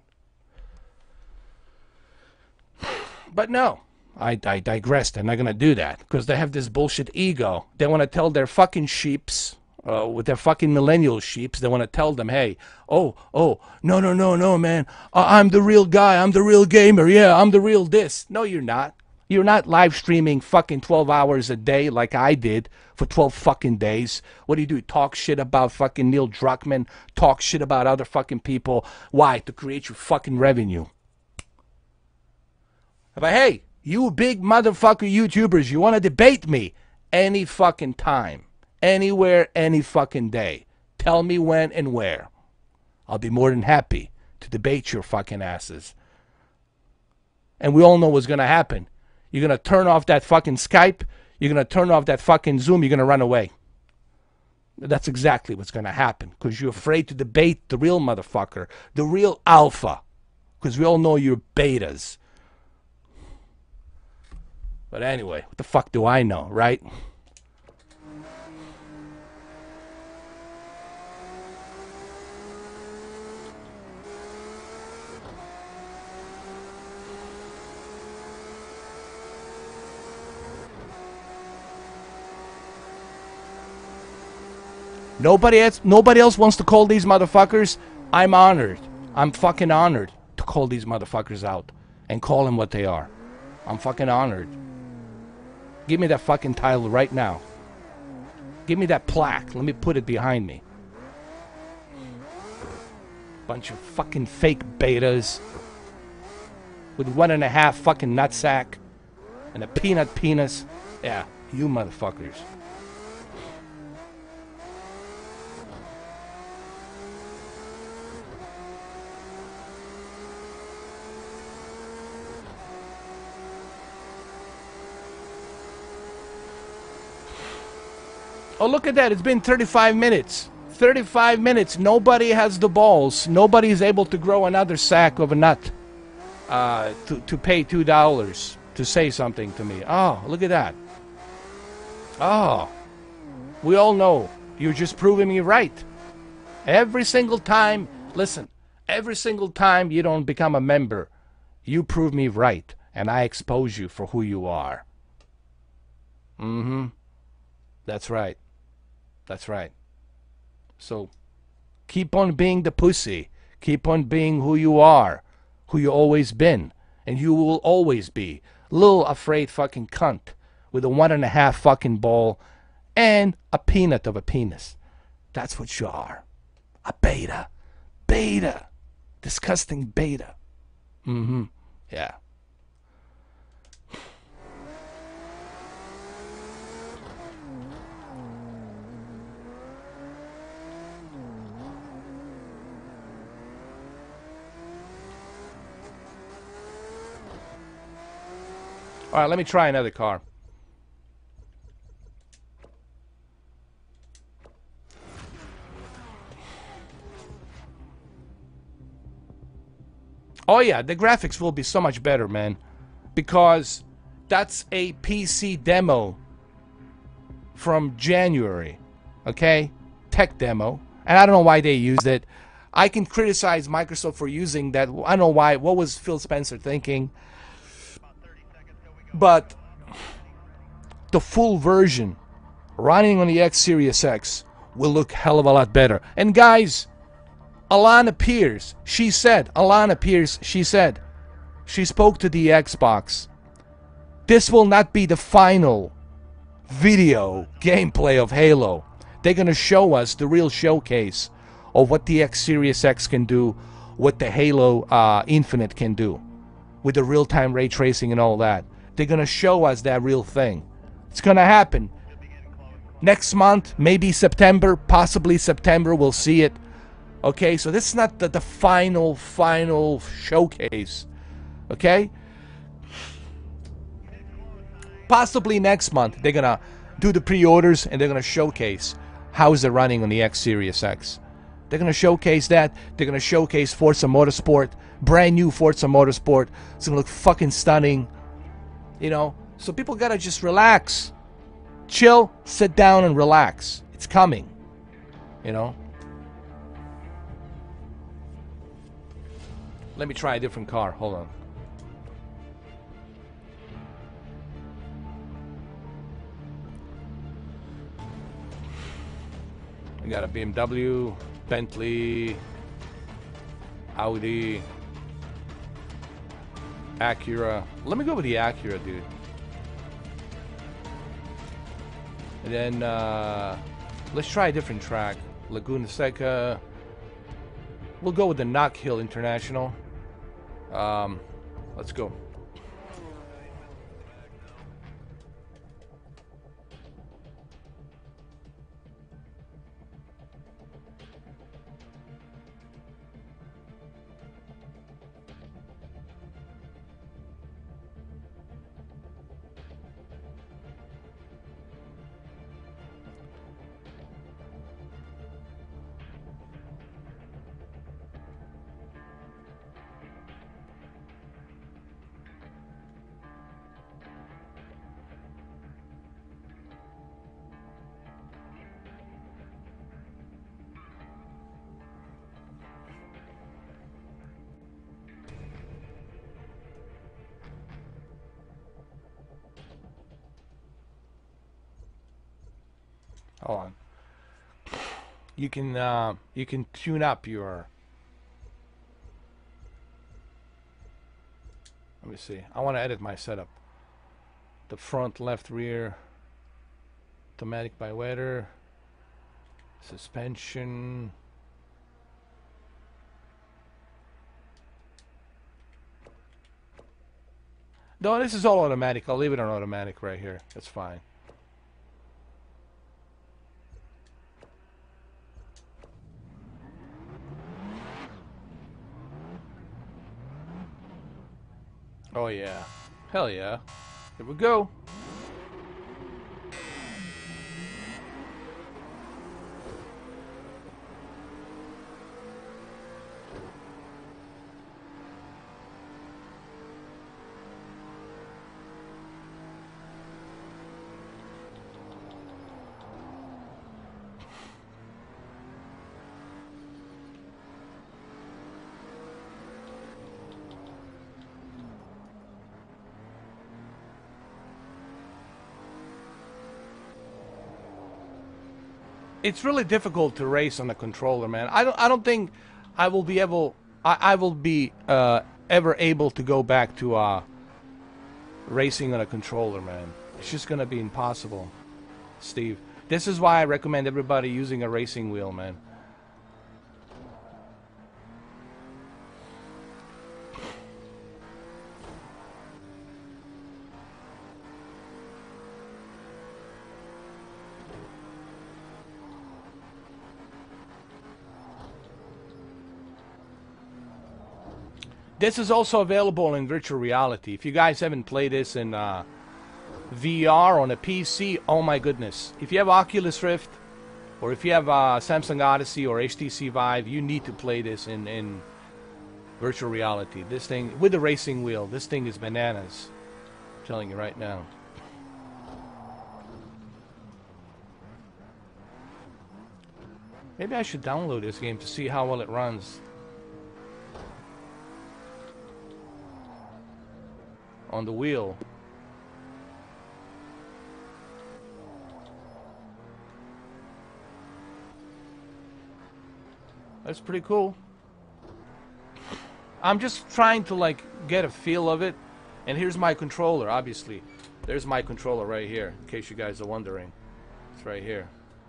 But no, I, I digress. They're not going to do that because they have this bullshit ego. They want to tell their fucking sheeps, uh, with their fucking millennial sheeps, they want to tell them, hey, oh, oh, no, no, no, no, man. Uh, I'm the real guy. I'm the real gamer. Yeah, I'm the real this. No, you're not. You're not live streaming fucking twelve hours a day like I did for twelve fucking days. What do you do? Talk shit about fucking Neil Druckmann. Talk shit about other fucking people. Why? To create your fucking revenue. But hey, you big motherfucker YouTubers, you want to debate me any fucking time. Anywhere, any fucking day. Tell me when and where. I'll be more than happy to debate your fucking asses. And we all know what's going to happen. You're going to turn off that fucking Skype. You're going to turn off that fucking Zoom. You're going to run away. That's exactly what's going to happen. Because you're afraid to debate the real motherfucker. The real alpha. Because we all know you're betas. But anyway, what the fuck do I know, right? Nobody else, nobody else wants to call these motherfuckers. I'm honored. I'm fucking honored to call these motherfuckers out and call them what they are. I'm fucking honored. Give me that fucking title right now. Give me that plaque. Let me put it behind me. Bunch of fucking fake betas with one and a half fucking nutsack and a peanut penis. Yeah, you motherfuckers. Oh, look at that. It's been thirty-five minutes. thirty-five minutes. Nobody has the balls. Nobody is able to grow another sack of a nut uh, to, to pay two dollars to say something to me. Oh, look at that. Oh, we all know. You're just proving me right. Every single time, listen, every single time you don't become a member, you prove me right, and I expose you for who you are. Mm-hmm. That's right. That's right. So keep on being the pussy. Keep on being who you are, who you always been, and you will always be. Little afraid fucking cunt with a one and a half fucking ball and a peanut of a penis. That's what you are. A beta. Beta. Disgusting beta. Mm-hmm. Yeah. All right, let me try another car. Oh yeah, the graphics will be so much better, man, because that's a P C demo from January, okay? Tech demo, and I don't know why they used it. I can criticize Microsoft for using that. I don't know why. What was Phil Spencer thinking? But the full version running on the X Series X will look hell of a lot better. And guys, Alana Pierce, she said, Alana Pierce, she said, she spoke to the Xbox. This will not be the final video gameplay of Halo. They're going to show us the real showcase of what the X Series X can do, what the Halo uh, Infinite can do, with the real-time ray tracing and all that. They're going to show us that real thing. It's going to happen. Next month, maybe September, possibly September, we'll see it. Okay, so this is not the, the final, final showcase. Okay? Possibly next month, they're going to do the pre-orders and they're going to showcase how is it running on the X Series X. They're going to showcase that. They're going to showcase Forza Motorsport. Brand new Forza Motorsport. It's going to look fucking stunning. You know? So people got to just relax. Chill, sit down and relax. It's coming. You know? Let me try a different car. Hold on. I got a B M W, Bentley, Audi, Acura. Let me go with the Acura, dude. And then uh, let's try a different track. Laguna Seca. We'll go with the Knock Hill International. Um, let's go. Hold on. You can uh, you can tune up your. Let me see. I want to edit my setup. The front, left, rear. Automatic by weather. Suspension. No, this is all automatic. I'll leave it on automatic right here. That's fine. Oh yeah. Hell yeah. Here we go. it's really difficult to race on a controller, man. I don't I don't think I will be able I, I will be uh, ever able to go back to uh, racing on a controller, man. It's just gonna be impossible, Steve. This is why I recommend everybody using a racing wheel, man. This is also available in virtual reality. If you guys haven't played this in uh, V R on a P C, oh my goodness. If you have Oculus Rift, or if you have uh, Samsung Odyssey or H T C Vive, you need to play this in, in virtual reality. This thing, with the racing wheel, this thing is bananas. I'm telling you right now. Maybe I should download this game to see how well it runs on the wheel. That's pretty cool. I'm just trying to like get a feel of it. And here's my controller, obviously. There's my controller right here, in case you guys are wondering. It's right here.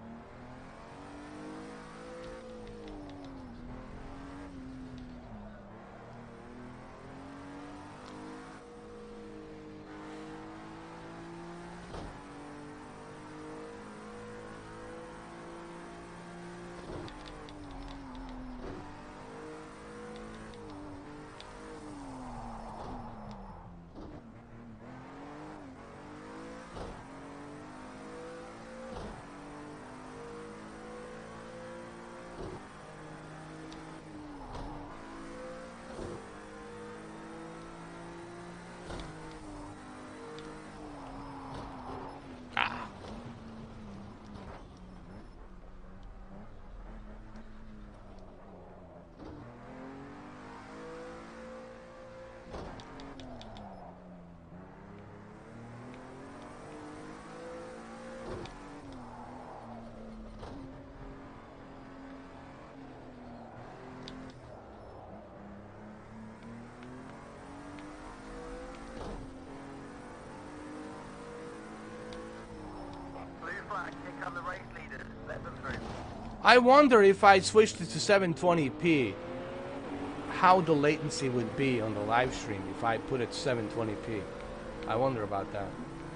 I wonder if I switched it to seven twenty p, how the latency would be on the live stream if I put it to seven twenty p. I wonder about that.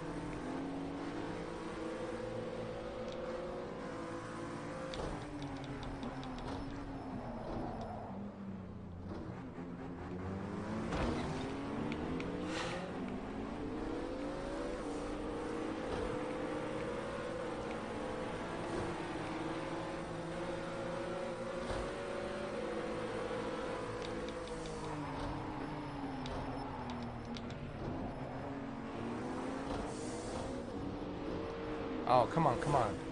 Oh, come on, come on.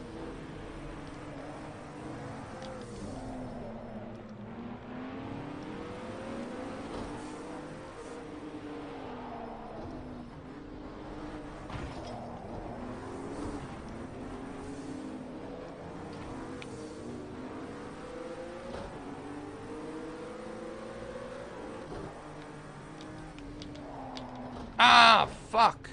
Ah, fuck.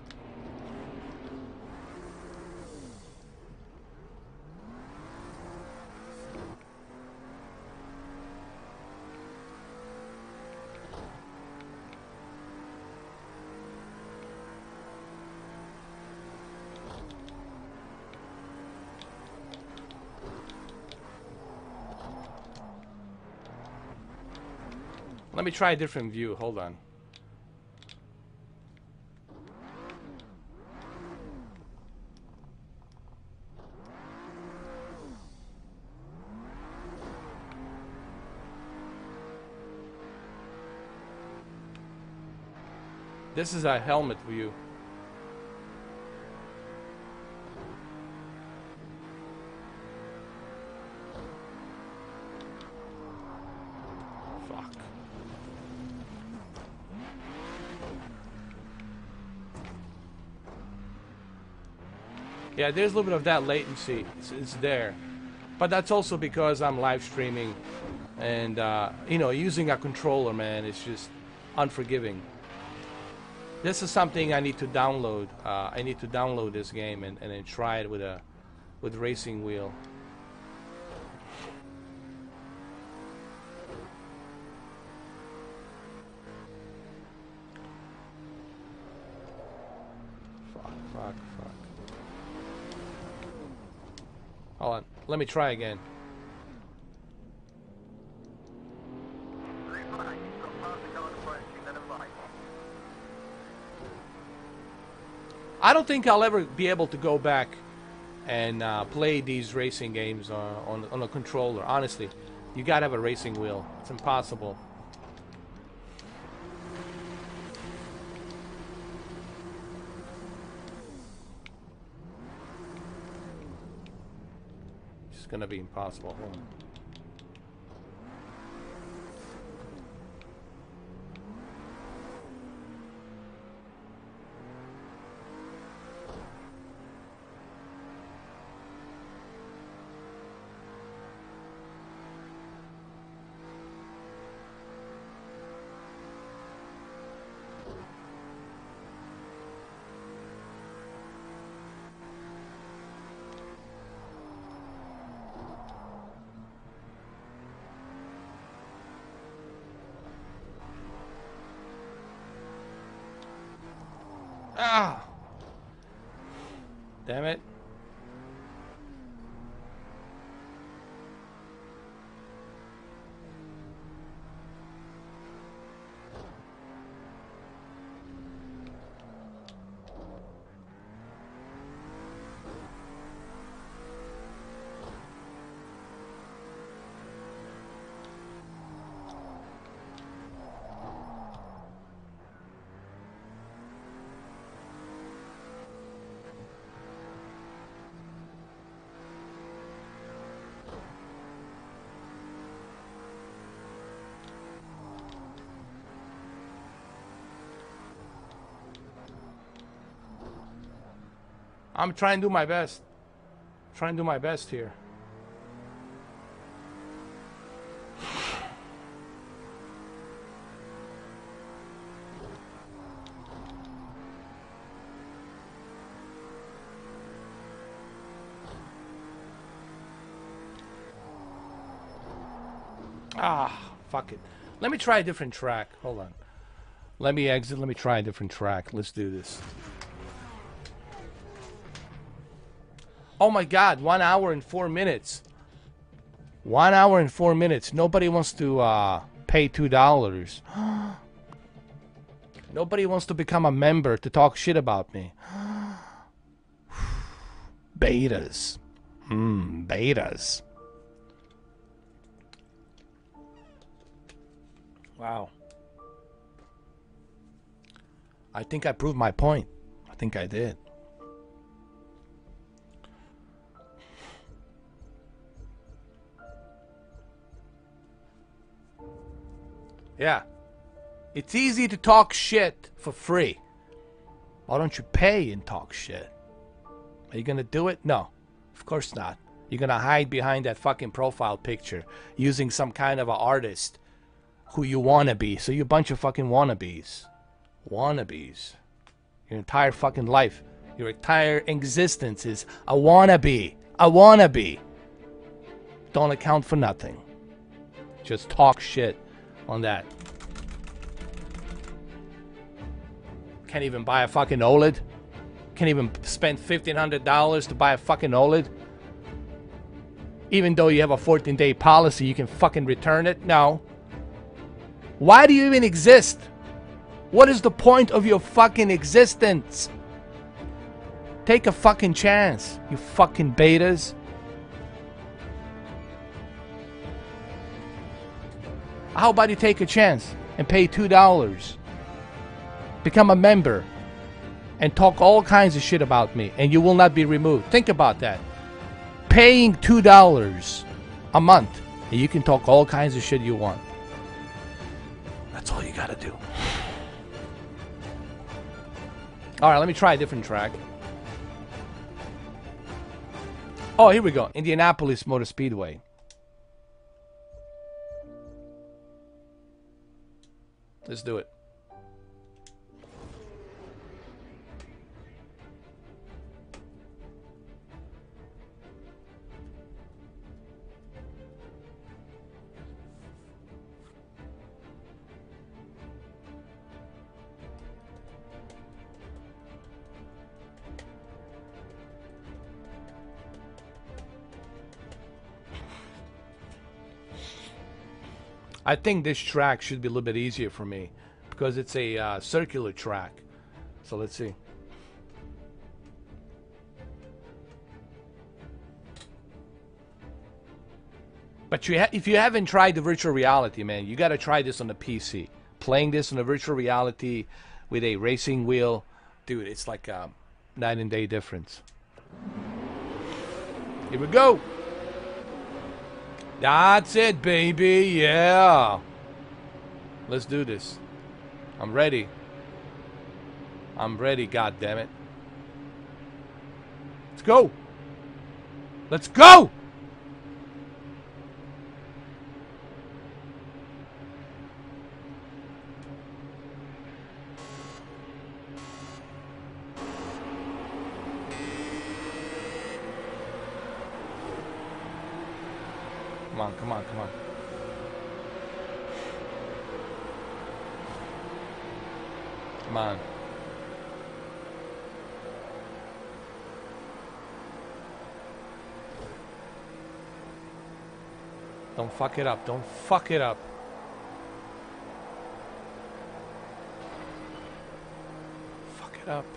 Let me try a different view. Hold on. This is a helmet view. Fuck. Yeah, there's a little bit of that latency. It's, it's there. But that's also because I'm live streaming, and uh, you know, using a controller, man, is just unforgiving. This is something I need to download. Uh, I need to download this game and, and then try it with a with racing wheel. Fuck, fuck, fuck. Hold on. Let me try again. I don't think I'll ever be able to go back and uh, play these racing games uh, on, on a controller. Honestly, you gotta have a racing wheel. It's impossible. It's gonna be impossible. Hold on. Ah! Damn it. I'm trying to do my best. Trying to do my best here. Ah, fuck it. Let me try a different track. Hold on. Let me exit. Let me try a different track. Let's do this. Oh my god, one hour and four minutes. One hour and four minutes. Nobody wants to uh, pay two dollars. Nobody wants to become a member to talk shit about me. Betas. Hmm, betas. Wow. I think I proved my point. I think I did. Yeah. It's easy to talk shit for free. Why don't you pay and talk shit? Are you gonna do it? No. Of course not. You're gonna hide behind that fucking profile picture using some kind of an artist who you wanna be. So you're a bunch of fucking wannabes. Wannabes. Your entire fucking life, your entire existence is a wannabe. A wannabe. Don't account for nothing. Just talk shit on that. Can't even buy a fucking OLED. Can't even spend fifteen hundred dollars to buy a fucking OLED. Even though you have a fourteen day policy, you can fucking return it. No. Why do you even exist? What is the point of your fucking existence? Take a fucking chance, you fucking betas. How about you take a chance and pay two dollars? Become a member and talk all kinds of shit about me, and you will not be removed. Think about that. Paying two dollars a month, and you can talk all kinds of shit you want. That's all you gotta do. Alright, let me try a different track. Oh, here we go. Indianapolis Motor Speedway. Let's do it. I think this track should be a little bit easier for me because it's a uh, circular track. So let's see. But you ha if you haven't tried the virtual reality, man, you got to try this on the P C. Playing this on a virtual reality with a racing wheel, dude, it's like a night and day difference. Here we go. That's it, baby. Yeah. Let's do this. I'm ready. I'm ready, goddammit. Let's go. Let's go. Come on, come on, come on. Come on. Don't fuck it up. Don't fuck it up. Fuck it up.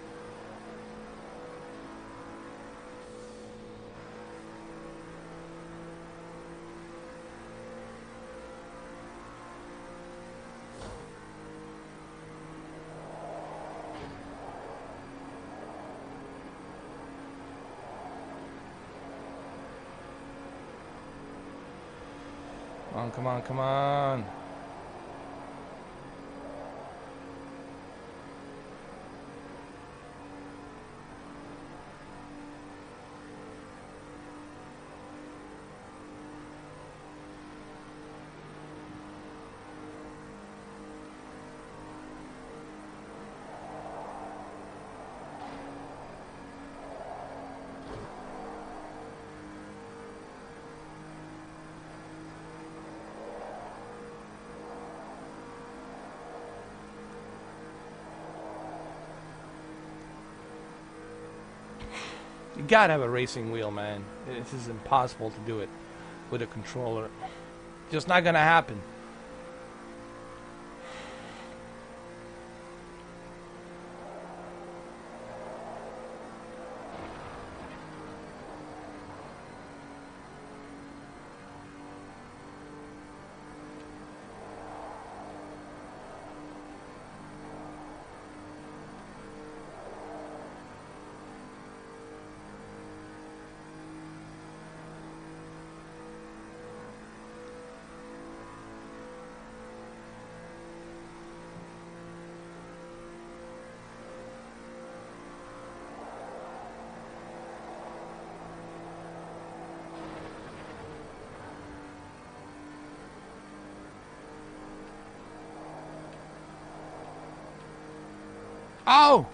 Come on, come on, come on. You gotta have a racing wheel, man. This is impossible to do it with a controller. Just not gonna happen. Oh!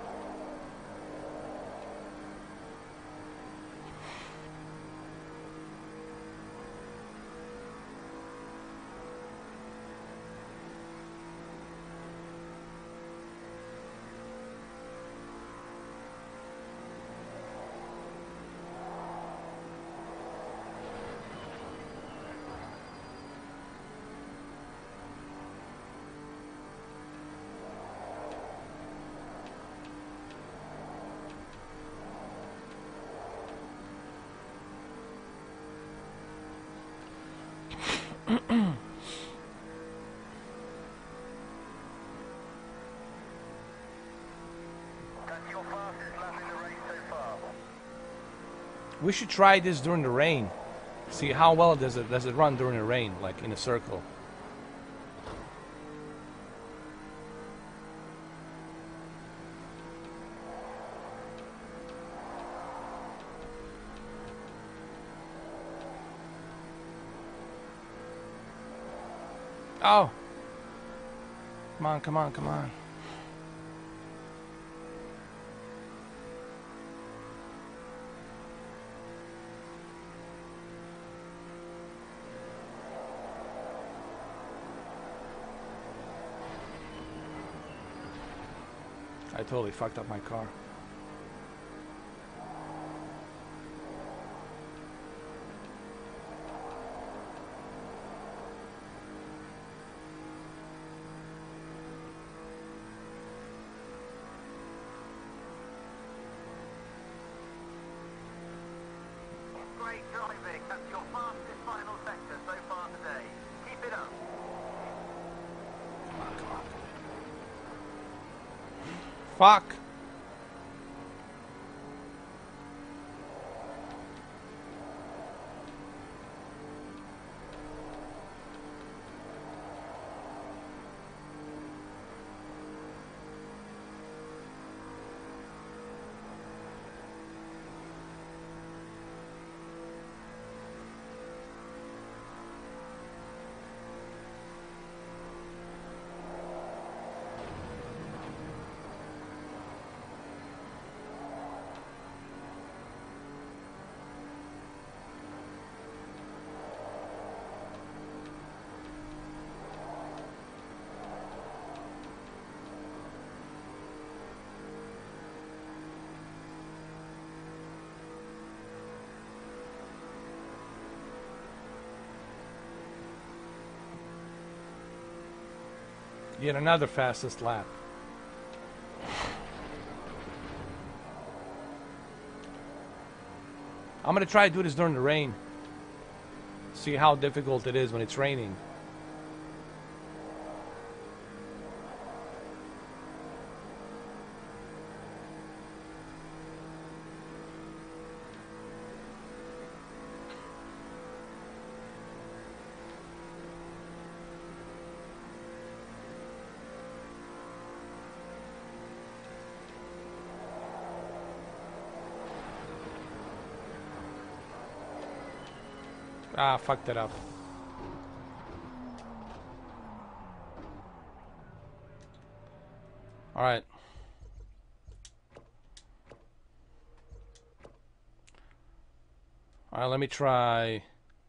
We should try this during the rain. See how well does it does it run during the rain, like in a circle. Oh. Come on, come on, come on. I totally fucked up my car. Great driving. That's your fastest final sector so far today. Keep it up. Come on, come on. Fuck. Yet another fastest lap. I'm gonna try to do this during the rain. See how difficult it is when it's raining. Ah, fucked it up. All right. All right, let me try.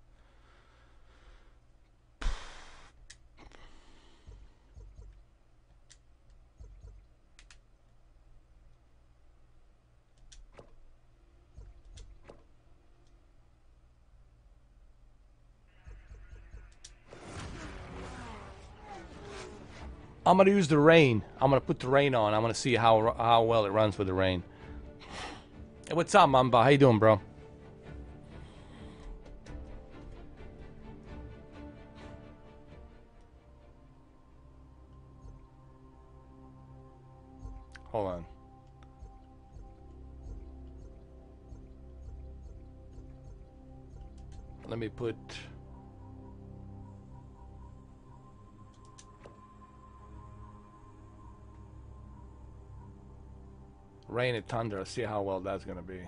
I'm gonna use the rain. I'm gonna put the rain on. I'm gonna see how how well it runs with the rain. Hey, what's up, Mamba? How you doing, bro? Hold on. Let me put. Rain and thunder. See how well that's gonna be.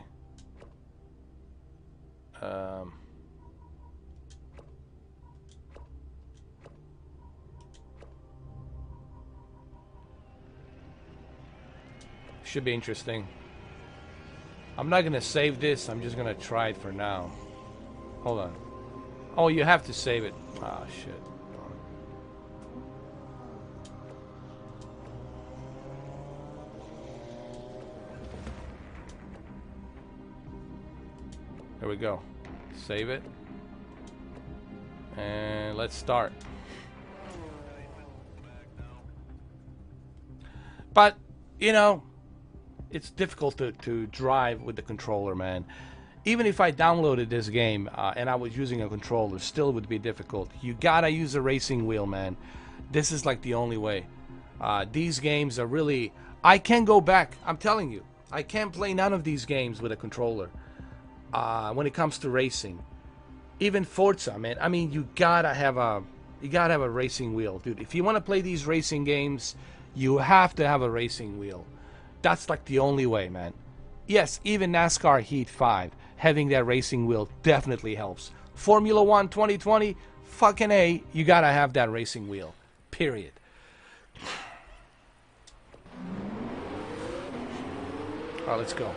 Um, should be interesting. I'm not gonna save this. I'm just gonna try it for now. Hold on. Oh, you have to save it. Ah, shit. There we go. Save it. And let's start. But, you know, it's difficult to, to drive with the controller, man. Even if I downloaded this game uh, and I was using a controller, still would be difficult. You gotta use a racing wheel, man. This is like the only way. Uh, these games are really... I can go back. I'm telling you. I can't play none of these games with a controller. Uh, when it comes to racing, even Forza, man. I mean, you gotta have a, you gotta have a racing wheel, dude. If you want to play these racing games, you have to have a racing wheel. That's like the only way, man. Yes, even NASCAR Heat five, having that racing wheel definitely helps. Formula One twenty twenty, fucking A, you gotta have that racing wheel. Period. Alright, let's go.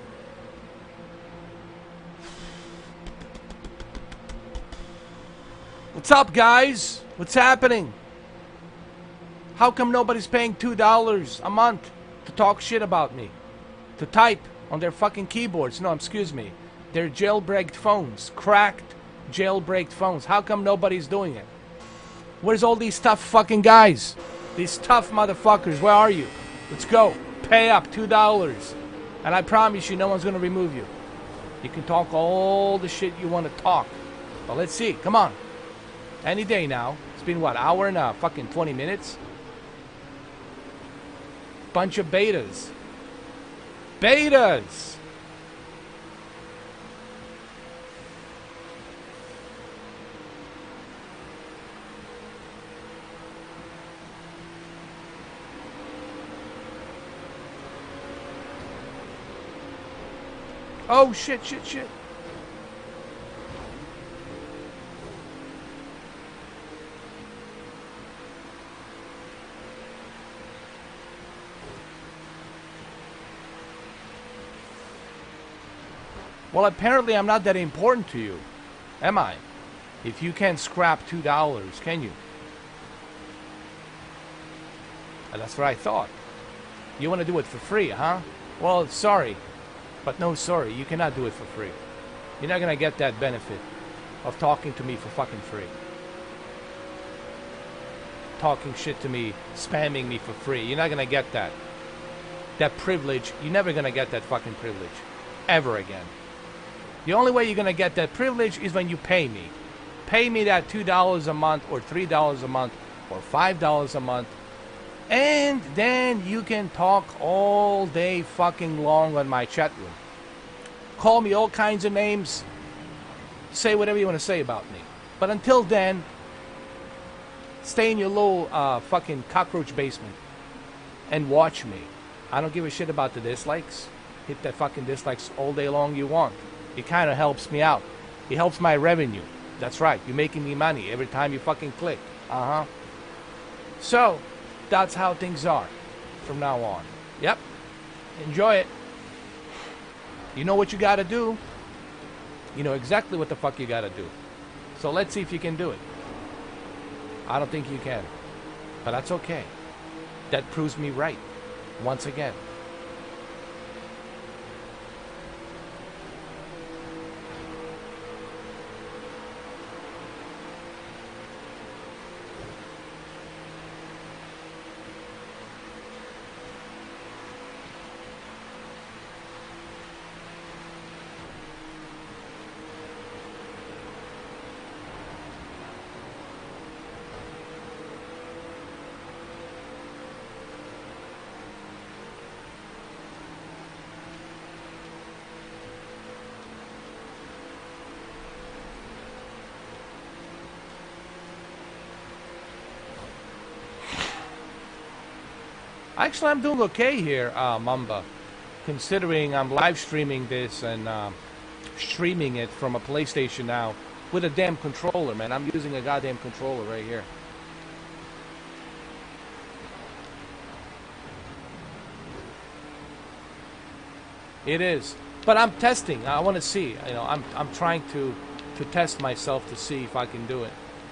What's up, guys? What's happening? How come nobody's paying two dollars a month to talk shit about me? To type on their fucking keyboards? No, excuse me. They're jailbreaked phones. Cracked, jailbreaked phones. How come nobody's doing it? Where's all these tough fucking guys? These tough motherfuckers, where are you? Let's go. Pay up, two dollars. And I promise you, no one's gonna remove you. You can talk all the shit you want to talk. But let's see, come on. Any day now. It's been what, hour and a fucking twenty minutes? Bunch of betas. Betas! Oh shit, shit, shit. Well, apparently I'm not that important to you, am I? If you can't scrap two dollars, can you? And that's what I thought. You want to do it for free, huh? Well, sorry. But no, sorry. You cannot do it for free. You're not going to get that benefit of talking to me for fucking free. Talking shit to me, spamming me for free. You're not going to get that. That privilege, you're never going to get that fucking privilege. Ever again. The only way you're going to get that privilege is when you pay me. Pay me that two dollars a month or three dollars a month or five dollars a month. And then you can talk all day fucking long on my chat room. Call me all kinds of names. Say whatever you want to say about me. But until then, stay in your little uh, fucking cockroach basement and watch me. I don't give a shit about the dislikes. Hit that fucking dislikes all day long you want. It kind of helps me out. It helps my revenue. That's right. You're making me money every time you fucking click. Uh-huh. So, that's how things are from now on. Yep. Enjoy it. You know what you gotta do. You know exactly what the fuck you gotta do. So let's see if you can do it. I don't think you can. But that's okay. That proves me right. Once again. Actually, I'm doing okay here, uh, Mamba. Considering I'm live streaming this and uh, streaming it from a PlayStation now with a damn controller, man. I'm using a goddamn controller right here. It is, but I'm testing. I want to see. You know, I'm I'm trying to to test myself to see if I can do it.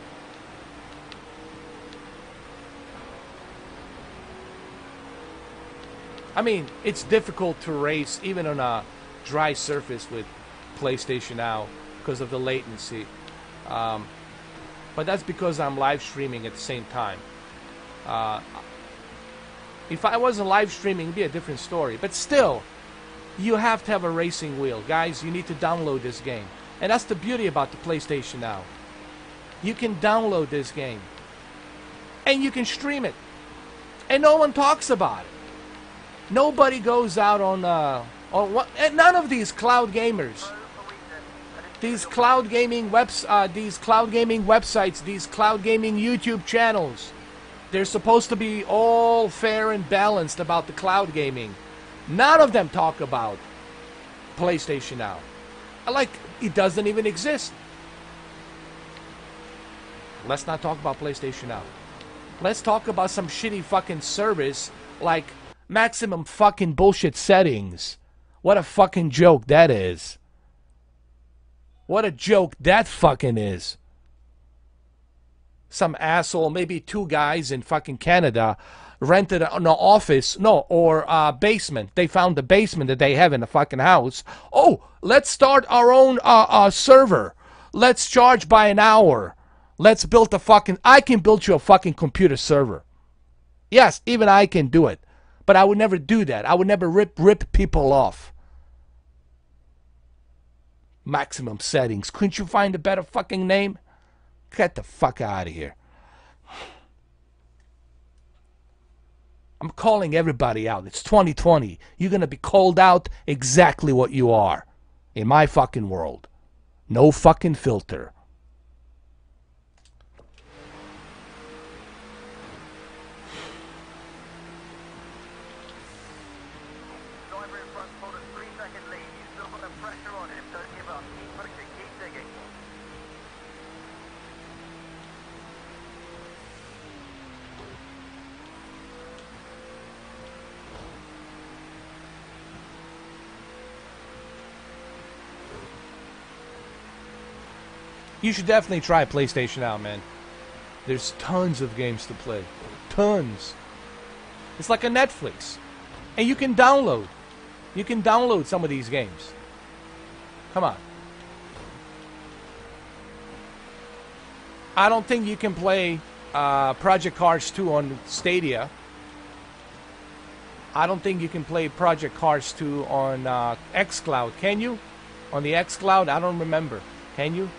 I mean, it's difficult to race even on a dry surface with PlayStation Now because of the latency. Um, but that's because I'm live streaming at the same time. Uh, if I wasn't live streaming, it'd be a different story. But still, you have to have a racing wheel. Guys, you need to download this game. And that's the beauty about the PlayStation Now. You can download this game. And you can stream it. And no one talks about it. Nobody goes out on uh, on what? And none of these cloud gamers, these cloud gaming webs, uh, these cloud gaming websites, these cloud gaming YouTube channels. They're supposed to be all fair and balanced about the cloud gaming. None of them talk about PlayStation Now. Like it doesn't even exist. Let's not talk about PlayStation Now. Let's talk about some shitty fucking service like maximum fucking bullshit settings. What a fucking joke that is. What a joke that fucking is. Some asshole, maybe two guys in fucking Canada rented an office, no, or a basement. They found the basement that they have in the fucking house. Oh, let's start our own uh, uh, server. Let's charge by an hour. Let's build a fucking... I can build you a fucking computer server. Yes, even I can do it. But I would never do that. I would never rip rip people off. Maximum settings. Couldn't you find a better fucking name? Get the fuck out of here. I'm calling everybody out. It's twenty twenty. You're going to be called out exactly what you are. In my fucking world. No fucking filter. Driver in front pulled a three-second lead. You've still got the pressure on him. Don't give up. Keep pushing. Keep digging. You should definitely try PlayStation Now, man. There's tons of games to play. Tons. It's like a Netflix. And you can download. You can download some of these games. Come on. I don't think you can play uh, Project Cars two on Stadia. I don't think you can play Project Cars two on uh, Xcloud. Can you? On the Xcloud? I don't remember. Can you?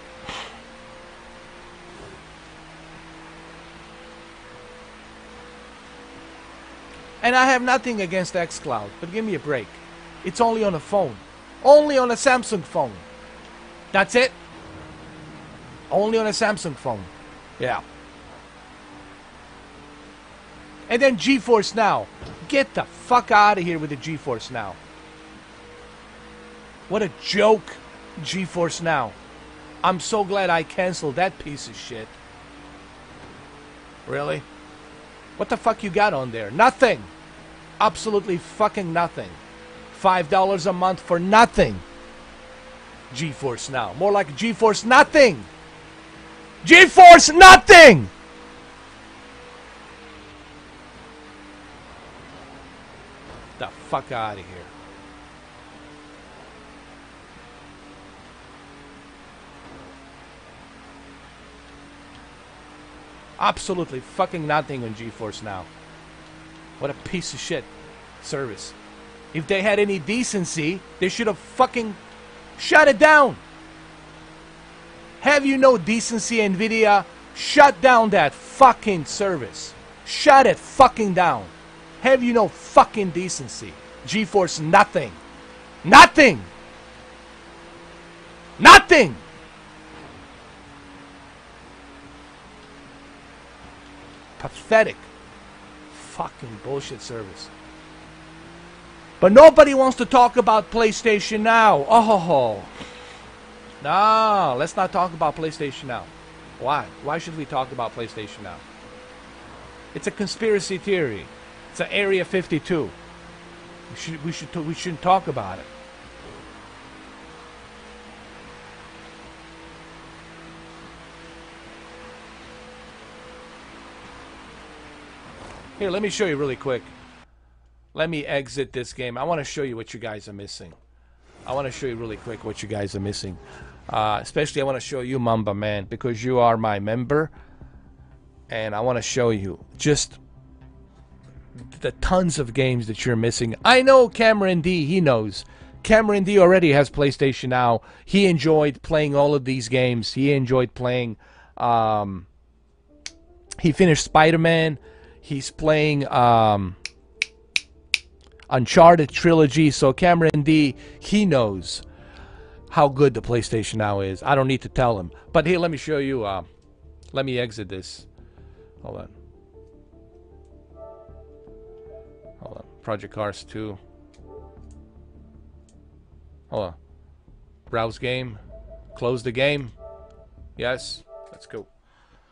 And I have nothing against Xcloud, but give me a break. It's only on a phone. Only on a Samsung phone. That's it. Only on a Samsung phone. Yeah. And then GeForce Now. Get the fuck out of here with the GeForce Now. What a joke, GeForce Now. I'm so glad I canceled that piece of shit. Really? What the fuck you got on there? Nothing. Absolutely fucking nothing. Five dollars a month for nothing. GeForce Now. More like GeForce Nothing. GeForce Nothing! The fuck out of here. Absolutely fucking nothing on GeForce Now. What a piece of shit service. If they had any decency, they should have fucking shut it down. Have you no decency, Nvidia? Shut down that fucking service. Shut it fucking down. Have you no fucking decency? GeForce Nothing. Nothing. Nothing. Pathetic. Fucking bullshit service. But nobody wants to talk about PlayStation Now. Oh. No, let's not talk about PlayStation Now. Why? Why should we talk about PlayStation Now? It's a conspiracy theory. It's an Area fifty-two. We should we should we shouldn't talk about it. Here, let me show you really quick. Let me exit this game. I want to show you what you guys are missing. I want to show you really quick what you guys are missing. Uh, especially I want to show you, Mamba Man, because you are my member. And I want to show you just the tons of games that you're missing. I know Cameron D, he knows. Cameron D already has PlayStation Now. He enjoyed playing all of these games. He enjoyed playing... Um, he finished Spider-Man. He's playing um, Uncharted Trilogy. So Cameron D, he knows how good the PlayStation Now is. I don't need to tell him. But here, let me show you. Uh, let me exit this. Hold on. Hold on. Project Cars two. Hold on. Browse game. Close the game. Yes. Let's go.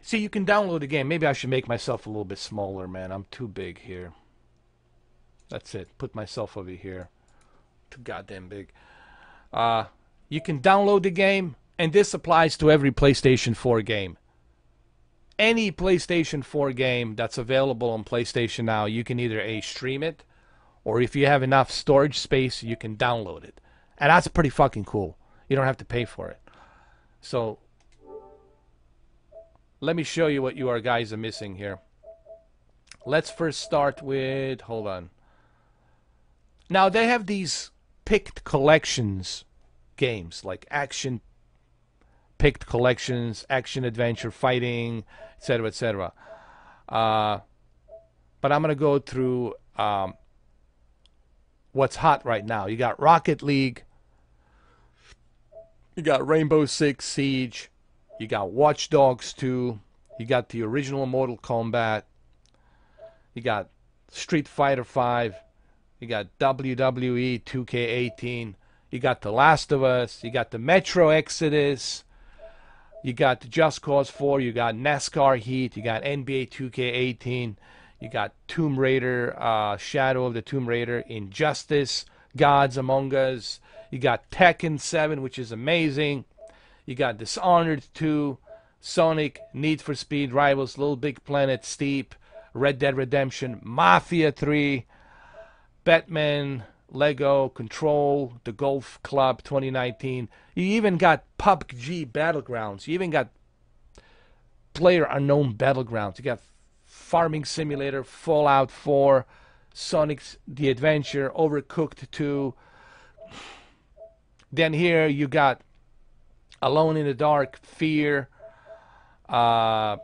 See, you can download the game. Maybe I should make myself a little bit smaller, man. I'm too big here. That's it. Put myself over here. Too goddamn big. Uh, you can download the game, and this applies to every PlayStation four game. Any PlayStation four game that's available on PlayStation now, you can either A, stream it, or if you have enough storage space, you can download it. And that's pretty fucking cool. You don't have to pay for it. So, let me show you what you are guys are missing here. Let's first start with, hold on. Now, they have these picked collections games, like action picked collections, action, adventure, fighting, et cetera, et cetera. Uh, but I'm going to go through um, what's hot right now. You got Rocket League. You got Rainbow Six Siege. You got Watch Dogs two. You got the original Mortal Kombat. You got Street Fighter five. You got W W E two K eighteen. You got The Last of Us. You got the Metro Exodus. You got the Just Cause four. You got NASCAR Heat. You got N B A two K eighteen. You got Tomb Raider, uh, Shadow of the Tomb Raider, Injustice, Gods Among Us. You got Tekken seven, which is amazing. You got Dishonored two, Sonic, Need for Speed, Rivals, Little Big Planet, Steep, Red Dead Redemption, Mafia three, Batman, Lego, Control, The Golf Club twenty nineteen. You even got P U B G Battlegrounds. You even got Player Unknown Battlegrounds. You got Farming Simulator, Fallout four, Sonic the Adventure, Overcooked two. Then here you got Alone in the Dark, Fear. Uh,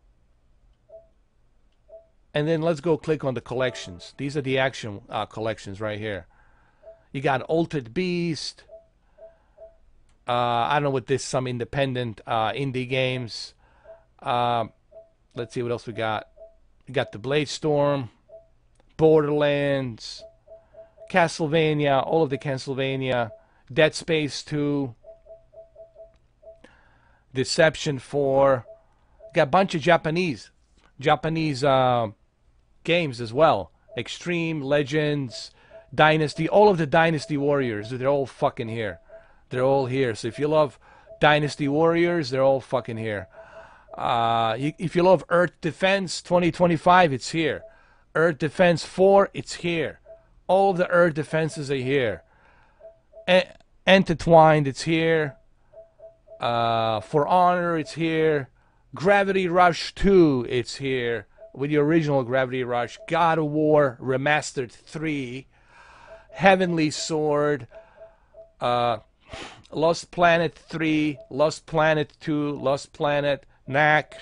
and then let's go click on the collections. These are the action uh, collections right here. You got Altered Beast. Uh, I don't know what this, some independent uh, indie games. Uh, let's see what else we got. We got the Blade Storm, Borderlands, Castlevania, all of the Castlevania, Dead Space two, Deception four. Got a bunch of Japanese, Japanese uh, games as well. Extreme, Legends, Dynasty, all of the Dynasty Warriors, they're all fucking here. They're all here. So if you love Dynasty Warriors, they're all fucking here. Uh, if you love Earth Defense twenty twenty-five, it's here. Earth Defense four, it's here. All of the Earth Defenses are here. E Intertwined, it's here. Uh, For Honor, it's here. Gravity Rush two, it's here. With the original Gravity Rush. God of War Remastered three. Heavenly Sword. Uh, Lost Planet three. Lost Planet two. Lost Planet. Knack.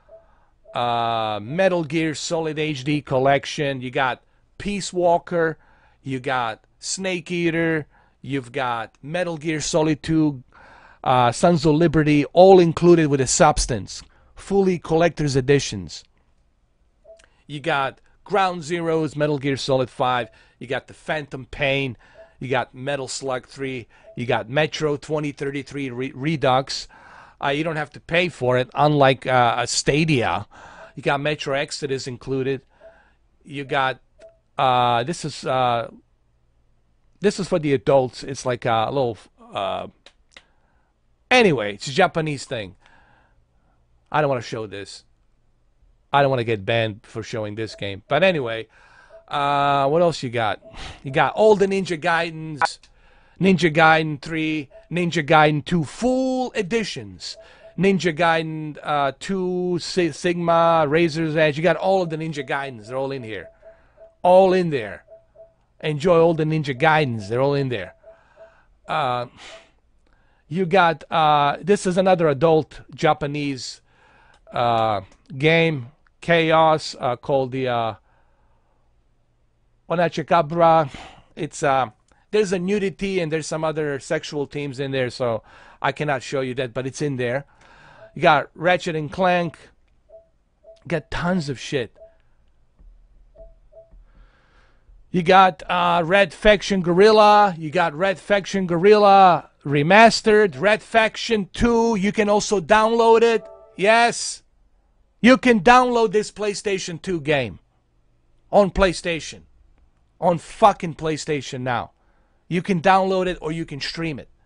Uh, Metal Gear Solid H D Collection. You got Peace Walker. You got Snake Eater. You've got Metal Gear Solid two. Uh, Sons of Liberty. All included with a substance. Fully collector's editions. You got Ground Zeroes, Metal Gear Solid five. You got the Phantom Pain. You got Metal Slug three. You got Metro twenty thirty-three Re Redux. Uh, you don't have to pay for it, unlike uh, a Stadia. You got Metro Exodus included. You got uh, this is uh, this is for the adults. It's like a little. Uh, anyway, it's a Japanese thing. I don't want to show this. I don't want to get banned for showing this game. But anyway, uh, what else you got? You got all the Ninja Gaidens. Ninja Gaiden three, Ninja Gaiden two full editions. Ninja Gaiden uh, two, Sigma, Razor's Edge. You got all of the Ninja Gaidens. They're all in here. All in there. Enjoy all the Ninja Gaidens. They're all in there. Uh, you got, uh, this is another adult Japanese uh, game, Chaos, uh, called the uh, Onachikabra. It's... Uh, There's a nudity and there's some other sexual themes in there, so I cannot show you that, but it's in there. You got Ratchet and Clank. You got tons of shit. You got uh, Red Faction Guerrilla. You got Red Faction Guerrilla Remastered. Red Faction two. You can also download it. Yes. You can download this PlayStation two game on PlayStation. On fucking PlayStation now. You can download it or you can stream it.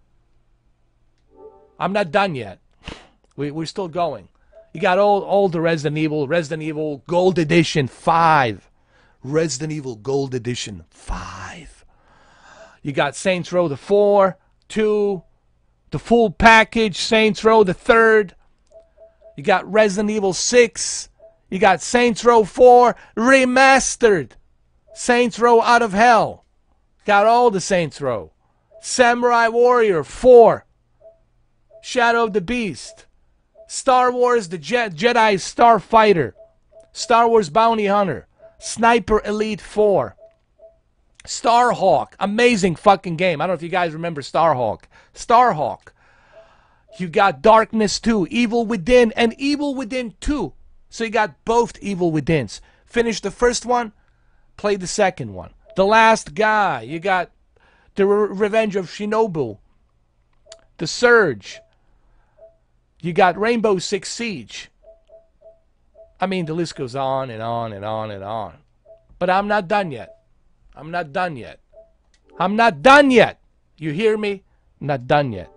I'm not done yet. We, we're still going. You got all, all the Resident Evil, Resident Evil Gold Edition five. Resident Evil Gold Edition five. You got Saints Row the four, two, the full package, Saints Row the third. You got Resident Evil six. You got Saints Row four remastered. Saints Row Out of Hell. Got all the Saints Row. Samurai Warrior four. Shadow of the Beast. Star Wars The Je- Jedi Starfighter. Star Wars Bounty Hunter. Sniper Elite four. Starhawk. Amazing fucking game. I don't know if you guys remember Starhawk. Starhawk. You got Darkness two. Evil Within and Evil Within two. So you got both Evil Withins. Finish the first one. Play the second one. The Last Guy. You got The Re- Revenge of Shinobu. The Surge. You got Rainbow Six Siege. I mean, the list goes on and on and on and on. But I'm not done yet. I'm not done yet. I'm not done yet. You hear me? I'm not done yet.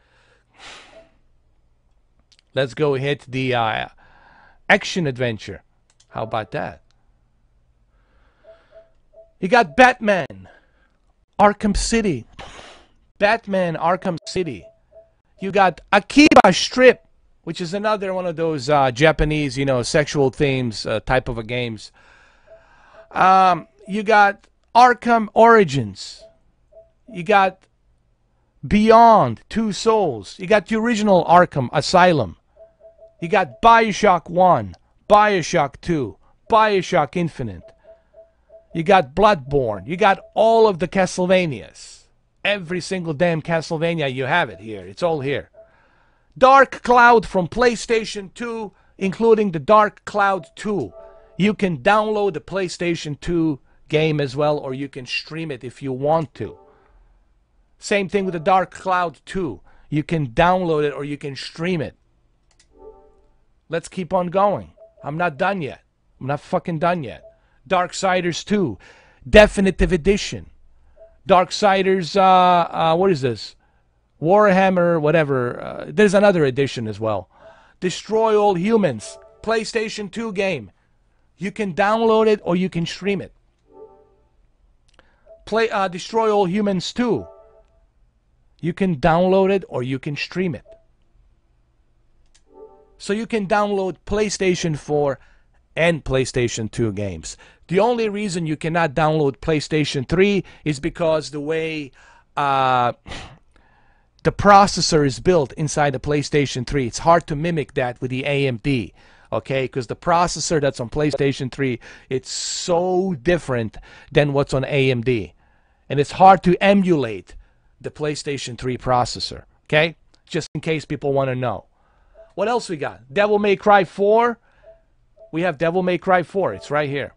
Let's go hit the uh, action adventure. How about that? You got Batman, Arkham City. Batman, Arkham City. You got Akiba Strip, which is another one of those uh, Japanese, you know, sexual themes uh, type of a games. Um, you got Arkham Origins. You got Beyond Two Souls. You got the original Arkham Asylum. You got Bioshock one, Bioshock two, Bioshock Infinite. You got Bloodborne. You got all of the Castlevanias. Every single damn Castlevania, you have it here. It's all here. Dark Cloud from PlayStation two, including the Dark Cloud two. You can download the PlayStation two game as well, or you can stream it if you want to. Same thing with the Dark Cloud two. You can download it or you can stream it. Let's keep on going. I'm not done yet. I'm not fucking done yet. Darksiders two, Definitive Edition. Darksiders, uh, uh, what is this? Warhammer, whatever. Uh, there's another edition as well. Destroy All Humans, PlayStation two game. You can download it or you can stream it. Play uh, Destroy All Humans two. You can download it or you can stream it. So you can download PlayStation four and PlayStation two games. The only reason you cannot download PlayStation three is because the way uh, the processor is built inside the PlayStation three. It's hard to mimic that with the A M D, okay? Because the processor that's on PlayStation three, it's so different than what's on A M D. And it's hard to emulate the PlayStation three processor, okay? Just in case people want to know. What else we got? Devil May Cry four. We have Devil May Cry four. It's right here.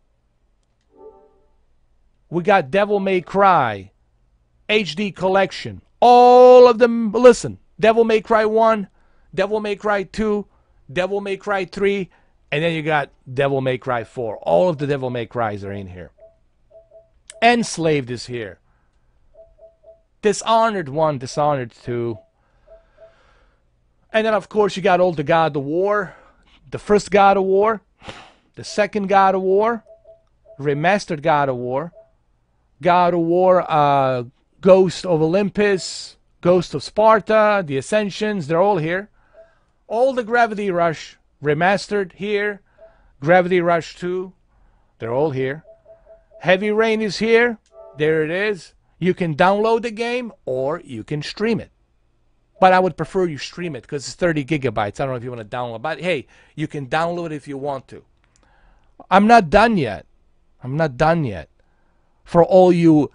We got Devil May Cry H D Collection. All of them. Listen. Devil May Cry one. Devil May Cry two. Devil May Cry three. And then you got Devil May Cry four. All of the Devil May Crys are in here. Enslaved is here. Dishonored one. Dishonored two. And then, of course, you got all the God of War. The first God of War. The second God of War. Remastered God of War. God of War, uh, Ghost of Olympus. Ghost of Sparta. The Ascensions. They're all here. All the Gravity Rush. Remastered here. Gravity Rush two. They're all here. Heavy Rain is here. There it is. You can download the game or you can stream it. But I would prefer you stream it because it's thirty gigabytes. I don't know if you want to download. But hey, you can download it if you want to. I'm not done yet. I'm not done yet. For all you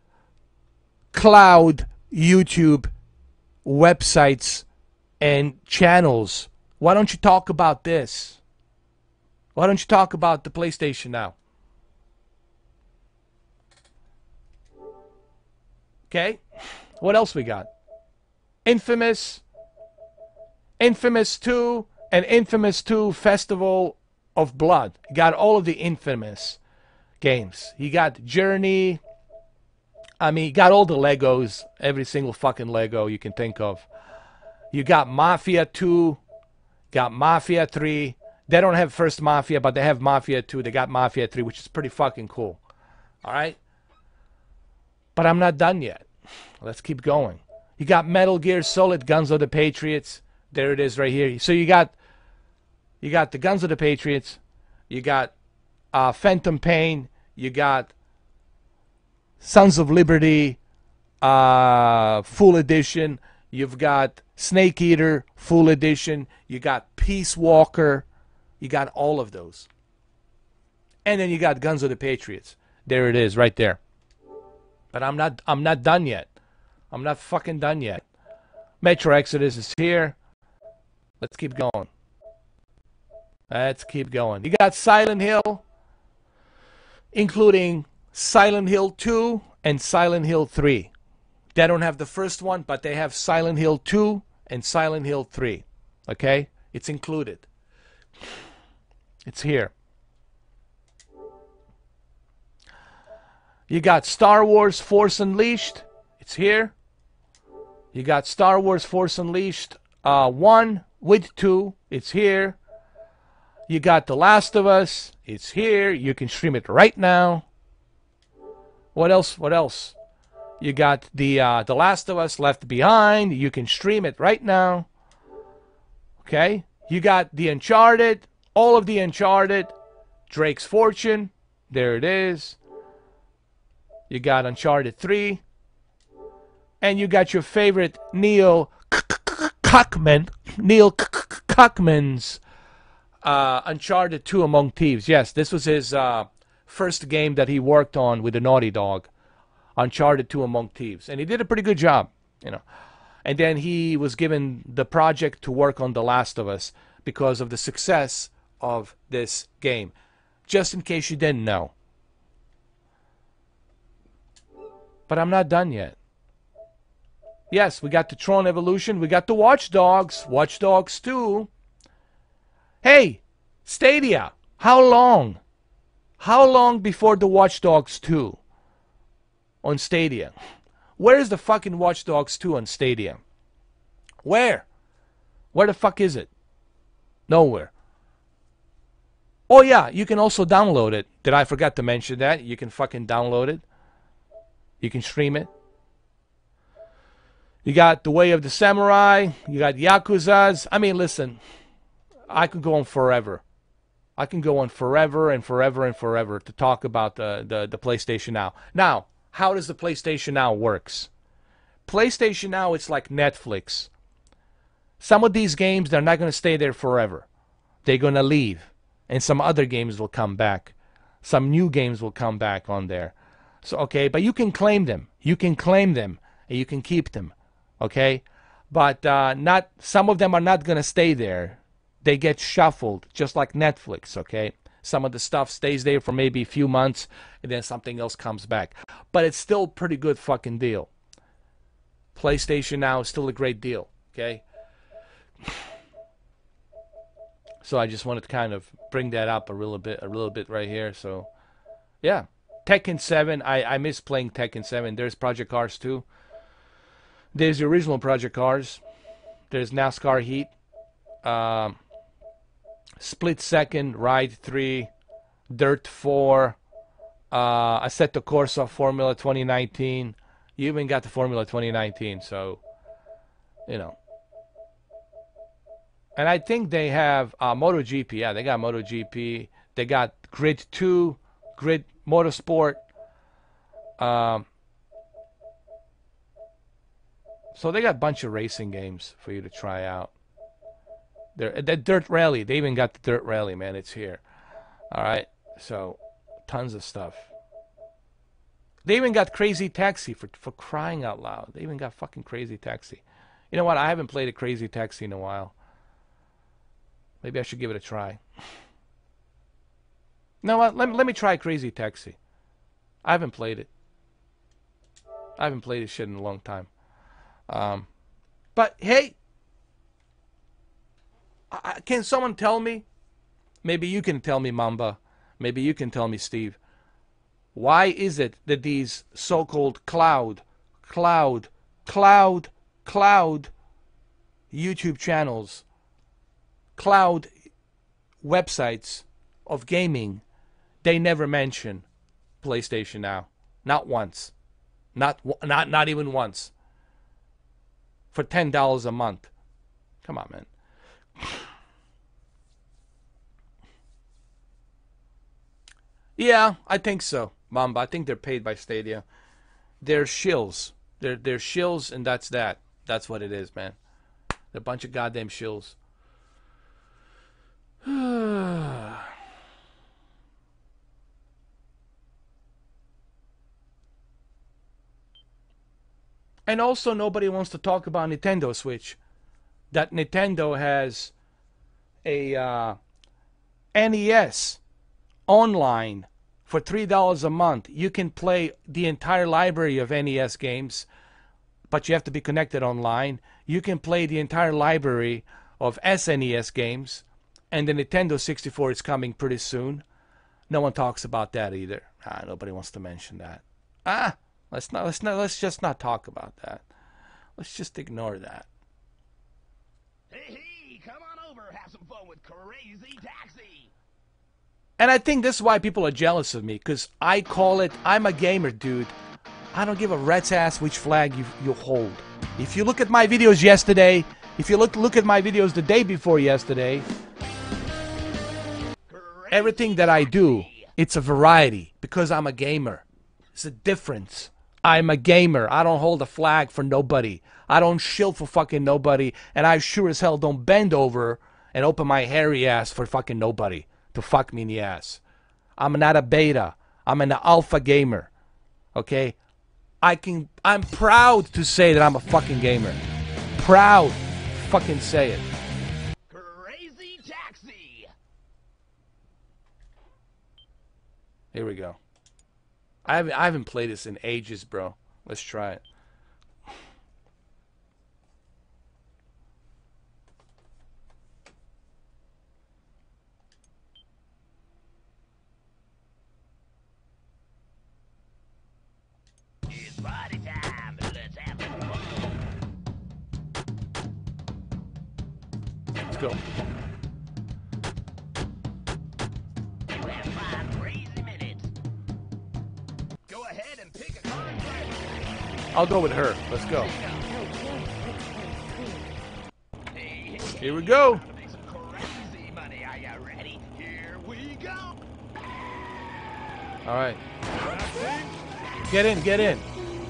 cloud YouTube websites and channels, why don't you talk about this? Why don't you talk about the PlayStation now? Okay? What else we got? Infamous, Infamous two, And Infamous two Festival of Blood. You got all of the Infamous games. You got Journey. I mean, you got all the Legos. Every single fucking Lego you can think of. You got Mafia two. Got Mafia three. They don't have first Mafia, but they have Mafia two. They got Mafia three, which is pretty fucking cool. Alright? But I'm not done yet. Let's keep going. You got Metal Gear Solid Guns of the Patriots. There it is right here. So you got you got the Guns of the Patriots. You got uh, Phantom Pain. You got Sons of Liberty uh, Full Edition. You've got Snake Eater Full Edition. You got Peace Walker. You got all of those. And then you got Guns of the Patriots. There it is, right there. But I'm not I'm not done yet. I'm not fucking done yet. Metro Exodus is here. Let's keep going. Let's keep going. You got Silent Hill, including Silent Hill two and Silent Hill three. They don't have the first one, but they have Silent Hill two and Silent Hill three. Okay? It's included. It's here. You got Star Wars Force Unleashed. It's here. You got Star Wars Force Unleashed uh, one with two. It's here. You got The Last of Us. It's here. You can stream it right now. What else? What else? You got the uh, The Last of Us Left Behind. You can stream it right now. Okay? You got the Uncharted. All of the Uncharted. Drake's Fortune. There it is. You got Uncharted three. And you got your favorite Neil Cuckman. Neil Cuckman's uh, Uncharted two Among Thieves. Yes, this was his uh, first game that he worked on with the Naughty Dog. Uncharted two Among Thieves. And he did a pretty good job, you know. And then he was given the project to work on The Last of Us because of the success of this game. Just in case you didn't know. But I'm not done yet. Yes, we got the Tron Evolution. We got the Watch Dogs. Watch Dogs two. Hey, Stadia. How long? How long before the Watch Dogs two on Stadia? Where is the fucking Watch Dogs two on Stadia? Where? Where the fuck is it? Nowhere. Oh yeah, you can also download it. Did I forget to mention that? You can fucking download it. You can stream it. You got The Way of the Samurai. You got Yakuza's. I mean, listen. I could go on forever. I can go on forever and forever and forever to talk about the, the, the PlayStation Now. Now, how does the PlayStation Now works? PlayStation Now, it's like Netflix. Some of these games, they're not going to stay there forever. They're going to leave. And some other games will come back. Some new games will come back on there. So, okay, but you can claim them. You can claim them, and you can keep them, okay? But uh, not some of them are not going to stay there. They get shuffled, just like Netflix, okay? Some of the stuff stays there for maybe a few months, and then something else comes back. But it's still a pretty good fucking deal. PlayStation Now is still a great deal, okay? So I just wanted to kind of bring that up a little bit, a little bit right here. So, yeah. Tekken seven, I, I miss playing Tekken seven. There's Project Cars two. There's the original Project Cars. There's NASCAR Heat. Um, Split Second, Ride three, Dirt four, uh, Assetto Corsa Formula twenty nineteen. You even got the Formula twenty nineteen, so, you know. And I think they have uh, MotoGP. Yeah, they got MotoGP. They got Grid two, Grid Motorsport. Um, so they got a bunch of racing games for you to try out. They're, the Dirt Rally. They even got the Dirt Rally, man. It's here. All right. So tons of stuff. They even got Crazy Taxi for, for crying out loud. They even got fucking Crazy Taxi. You know what? I haven't played a Crazy Taxi in a while. Maybe I should give it a try. No, let, let me try Crazy Taxi. I haven't played it. I haven't played this shit in a long time. Um, but hey, I, I- can someone tell me? Maybe you can tell me, Mamba. Maybe you can tell me, Steve. Why is it that these so-called cloud, cloud, cloud, cloud YouTube channels, cloud websites of gaming, they never mention PlayStation Now? Not once. Not not not even once. For ten dollars a month. Come on, man. Yeah, I think so, Mamba. I think they're paid by Stadia. They're shills. They're they're shills, and that's that. That's what it is, man. They're a bunch of goddamn shills. And also, nobody wants to talk about Nintendo Switch. That Nintendo has a uh, N E S online for three dollars a month. You can play the entire library of N E S games, but you have to be connected online. You can play the entire library of S N E S games, and the Nintendo sixty-four is coming pretty soon. No one talks about that either. Ah, nobody wants to mention that. Ah, let's not. Let's not. Let's just not talk about that. Let's just ignore that. Hey, hey, come on over, have some fun with Crazy Taxi. And I think this is why people are jealous of me, because I call it, I'm a gamer, dude. I don't give a rat's ass which flag you, you hold. If you look at my videos yesterday, if you look look at my videos the day before yesterday, everything that I do, it's a variety, because I'm a gamer. It's a difference. I'm a gamer. I don't hold a flag for nobody. I don't shill for fucking nobody, and I sure as hell don't bend over and open my hairy ass for fucking nobody to fuck me in the ass. I'm not a beta. I'm an alpha gamer. Okay? I can I'm proud to say that I'm a fucking gamer. Proud. Fucking say it. Crazy Taxi. Here we go. I haven't I haven't played this in ages, bro. Let's try it. It's party time. Let's have some fun. Let's go. You have five crazy minutes. Go ahead and pick a card. I'll go with her. Let's go. Here we go. To make some crazy money. Are you ready? Here we go. All right. Get in, get in.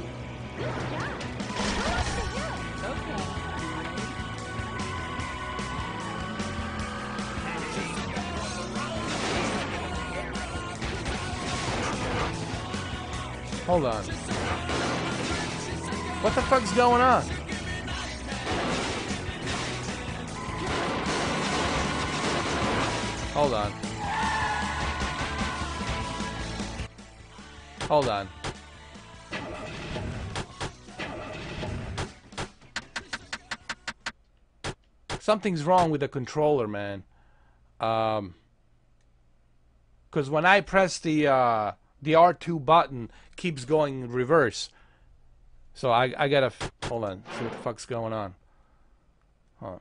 Hold on. What the fuck's going on? Hold on. Hold on. Something's wrong with the controller, man. Um, because when I press the uh, the R two button, it keeps going in reverse. So I I gotta f hold on, see what the fuck's going on. Huh.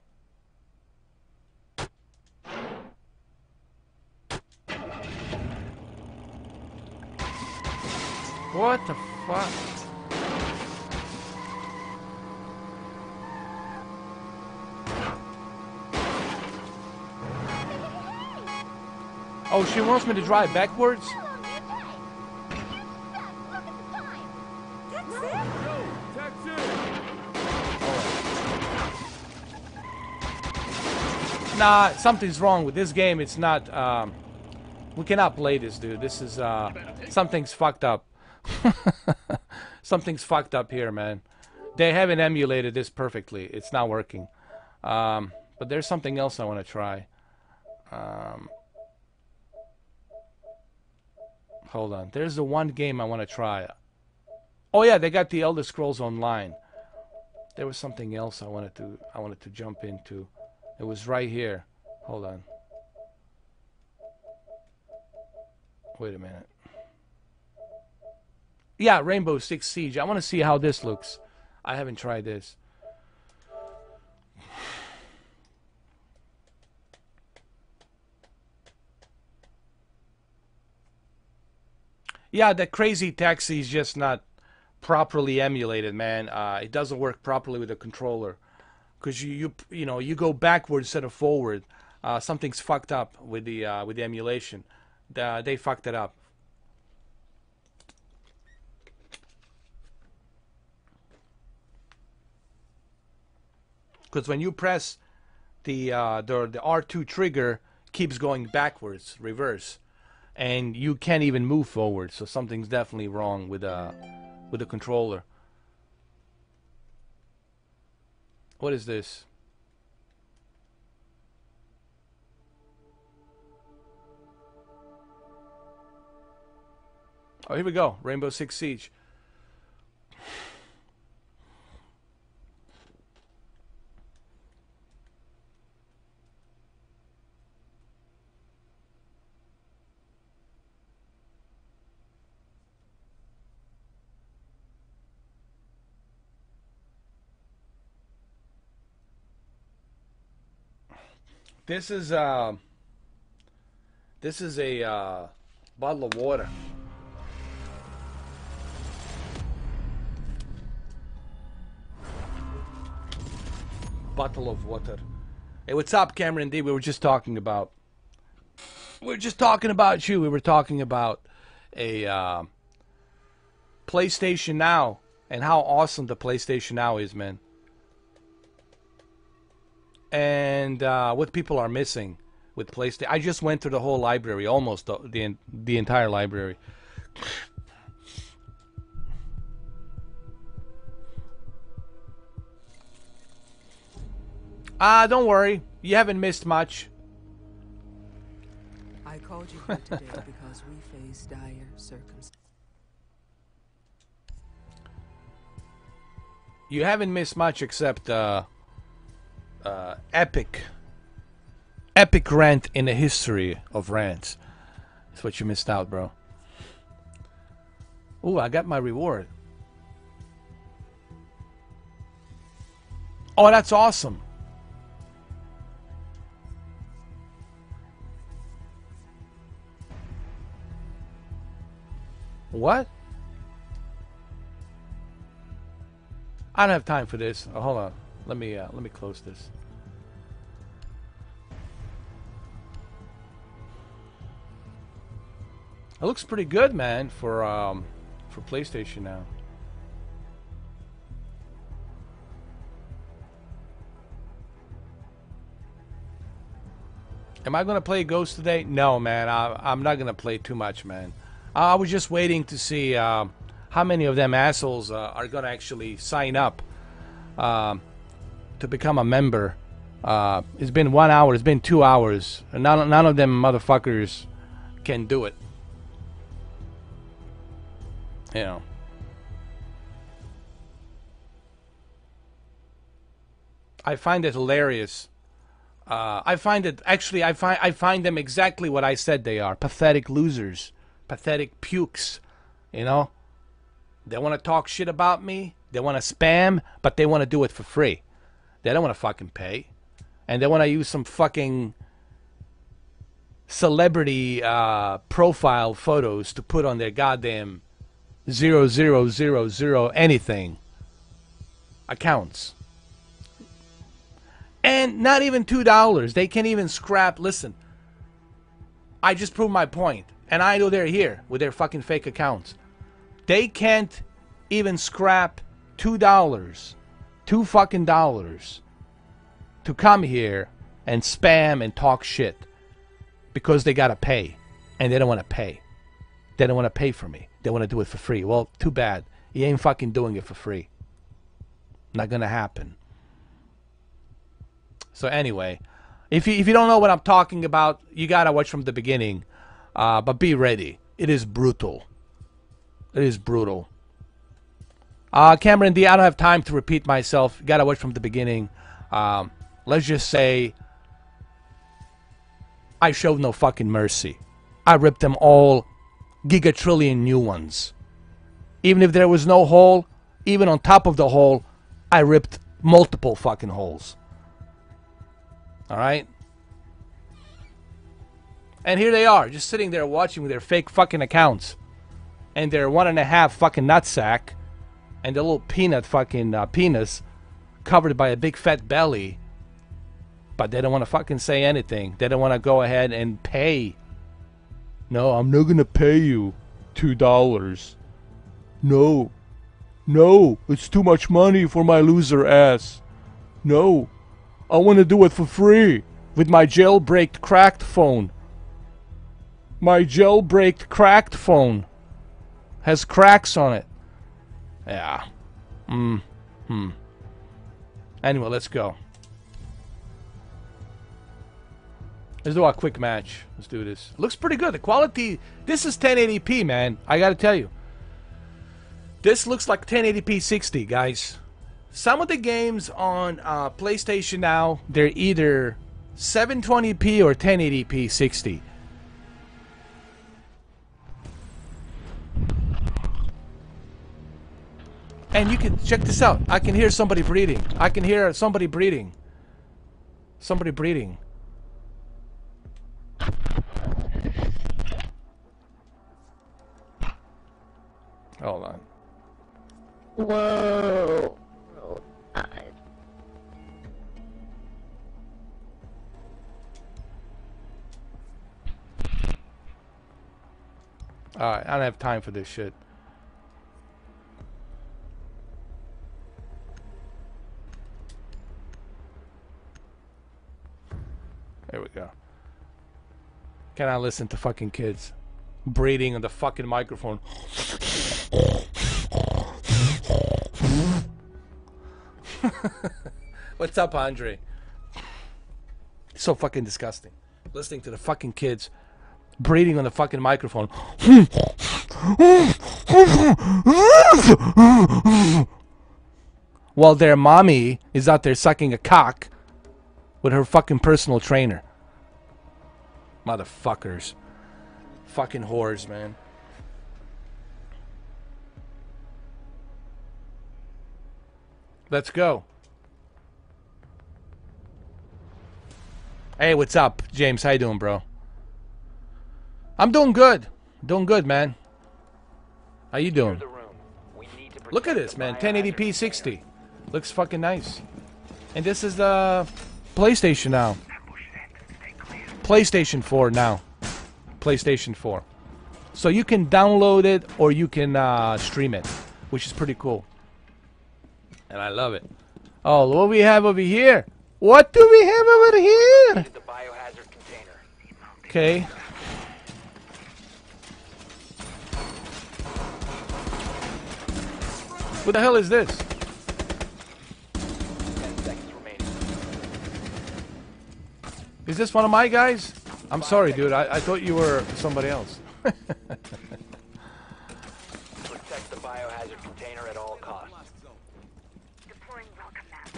What the fuck? Oh, she wants me to drive backwards? Nah, something's wrong with this game. It's not, um... we cannot play this, dude. This is, uh... something's fucked up. Something's fucked up here, man. They haven't emulated this perfectly. It's not working. Um, but there's something else I want to try. Um... Hold on. There's the one game I want to try. Oh yeah, they got the Elder Scrolls Online. There was something else I wanted to I wanted to jump into. It was right here. Hold on. Wait a minute. Yeah, Rainbow Six Siege. I want to see how this looks. I haven't tried this. Yeah, the Crazy Taxi is just not properly emulated, man. Uh, it doesn't work properly with the controller, because you you you know you go backwards instead of forward. Uh, something's fucked up with the uh, with the emulation. The, they fucked it up. Because when you press the uh, the the R two trigger, keeps going backwards, reverse, and you can't even move forward. So something's definitely wrong with uh with the controller. What is this? Oh, here we go. Rainbow Six Siege. This is uh, this is a uh, bottle of water. Bottle of water. Hey, what's up, Cameron D? We were just talking about. We were just talking about you. We were talking about a uh, PlayStation Now and how awesome the PlayStation Now is, man. And uh, what people are missing with PlayStation. I just went through the whole library, almost the the, the entire library. Ah, uh, don't worry. You haven't missed much. I called you here today because we face dire circumstances. You haven't missed much except uh, uh, epic, epic rant in the history of rants. That's what you missed out, bro. Ooh, I got my reward. Oh, that's awesome. What? I don't have time for this. Oh, hold on. Let me uh, let me close this. It looks pretty good, man, for um for PlayStation Now. Am I gonna play Ghost today? No, man. I, I'm not gonna play too much, man. I was just waiting to see uh, how many of them assholes uh, are gonna actually sign up uh, to become a member. Uh, it's been one hour. It's been two hours. And none, none of them motherfuckers can do it. You know. I find it hilarious. Uh, I find it actually. I find I find them exactly what I said they are: pathetic losers. Pathetic pukes, you know. They want to talk shit about me. They want to spam, but they want to do it for free. They don't want to fucking pay, and they want to use some fucking celebrity uh, profile photos to put on their goddamn zero zero zero zero anything accounts, and not even two dollars. They can't even scrap. Listen, I just proved my point. And I know they're here with their fucking fake accounts. They can't even scrap two dollars, two fucking dollars, to come here and spam and talk shit because they gotta pay, and they don't want to pay. They don't want to pay for me. They want to do it for free. Well, too bad. You ain't fucking doing it for free. Not gonna happen. So anyway, if you if you don't know what I'm talking about, you gotta watch from the beginning. Uh, but be ready. It is brutal. It is brutal. Uh, Cameron D, I don't have time to repeat myself. You gotta watch from the beginning. Um, let's just say I showed no fucking mercy. I ripped them all gigatrillion new ones. Even if there was no hole, even on top of the hole, I ripped multiple fucking holes. Alright? And here they are, just sitting there watching with their fake fucking accounts. And their one and a half fucking nutsack. And their little peanut fucking uh, penis covered by a big fat belly. But they don't want to fucking say anything. They don't want to go ahead and pay. No, I'm not gonna pay you two dollars. No. No, it's too much money for my loser ass. No. I want to do it for free. With my jailbreaked cracked phone. My jailbreaked cracked phone. Has cracks on it. Yeah. Mm. Hmm. Anyway, let's go. Let's do a quick match. Let's do this. Looks pretty good. The quality... This is ten eighty p, man. I gotta tell you. This looks like ten eighty p sixty, guys. Some of the games on uh, PlayStation now, they're either seven twenty p or ten eighty p sixty. And you can... Check this out. I can hear somebody breathing. I can hear somebody breathing. Somebody breathing. Hold on. Whoa. Oh, God. Alright, I don't have time for this shit. There we go. Can I listen to fucking kids breathing on the fucking microphone? What's up, Andre? So fucking disgusting. Listening to the fucking kids breathing on the fucking microphone. While their mommy is out there sucking a cock with her fucking personal trainer. Motherfuckers. Fucking whores, man. Let's go. Hey, what's up, James? How you doing, bro? I'm doing good. Doing good, man. How you doing? Look at this, man. ten eighty p sixty. Looks fucking nice. And this is the PlayStation now. PlayStation four now. PlayStation four. So you can download it or you can uh, stream it, which is pretty cool. And I love it. Oh, what we have over here? What do we have over here? Okay. What the hell is this? Is this one of my guys? I'm sorry, dude. I, I thought you were somebody else. Protect the biohazard container at all costs. Deploying welcome map.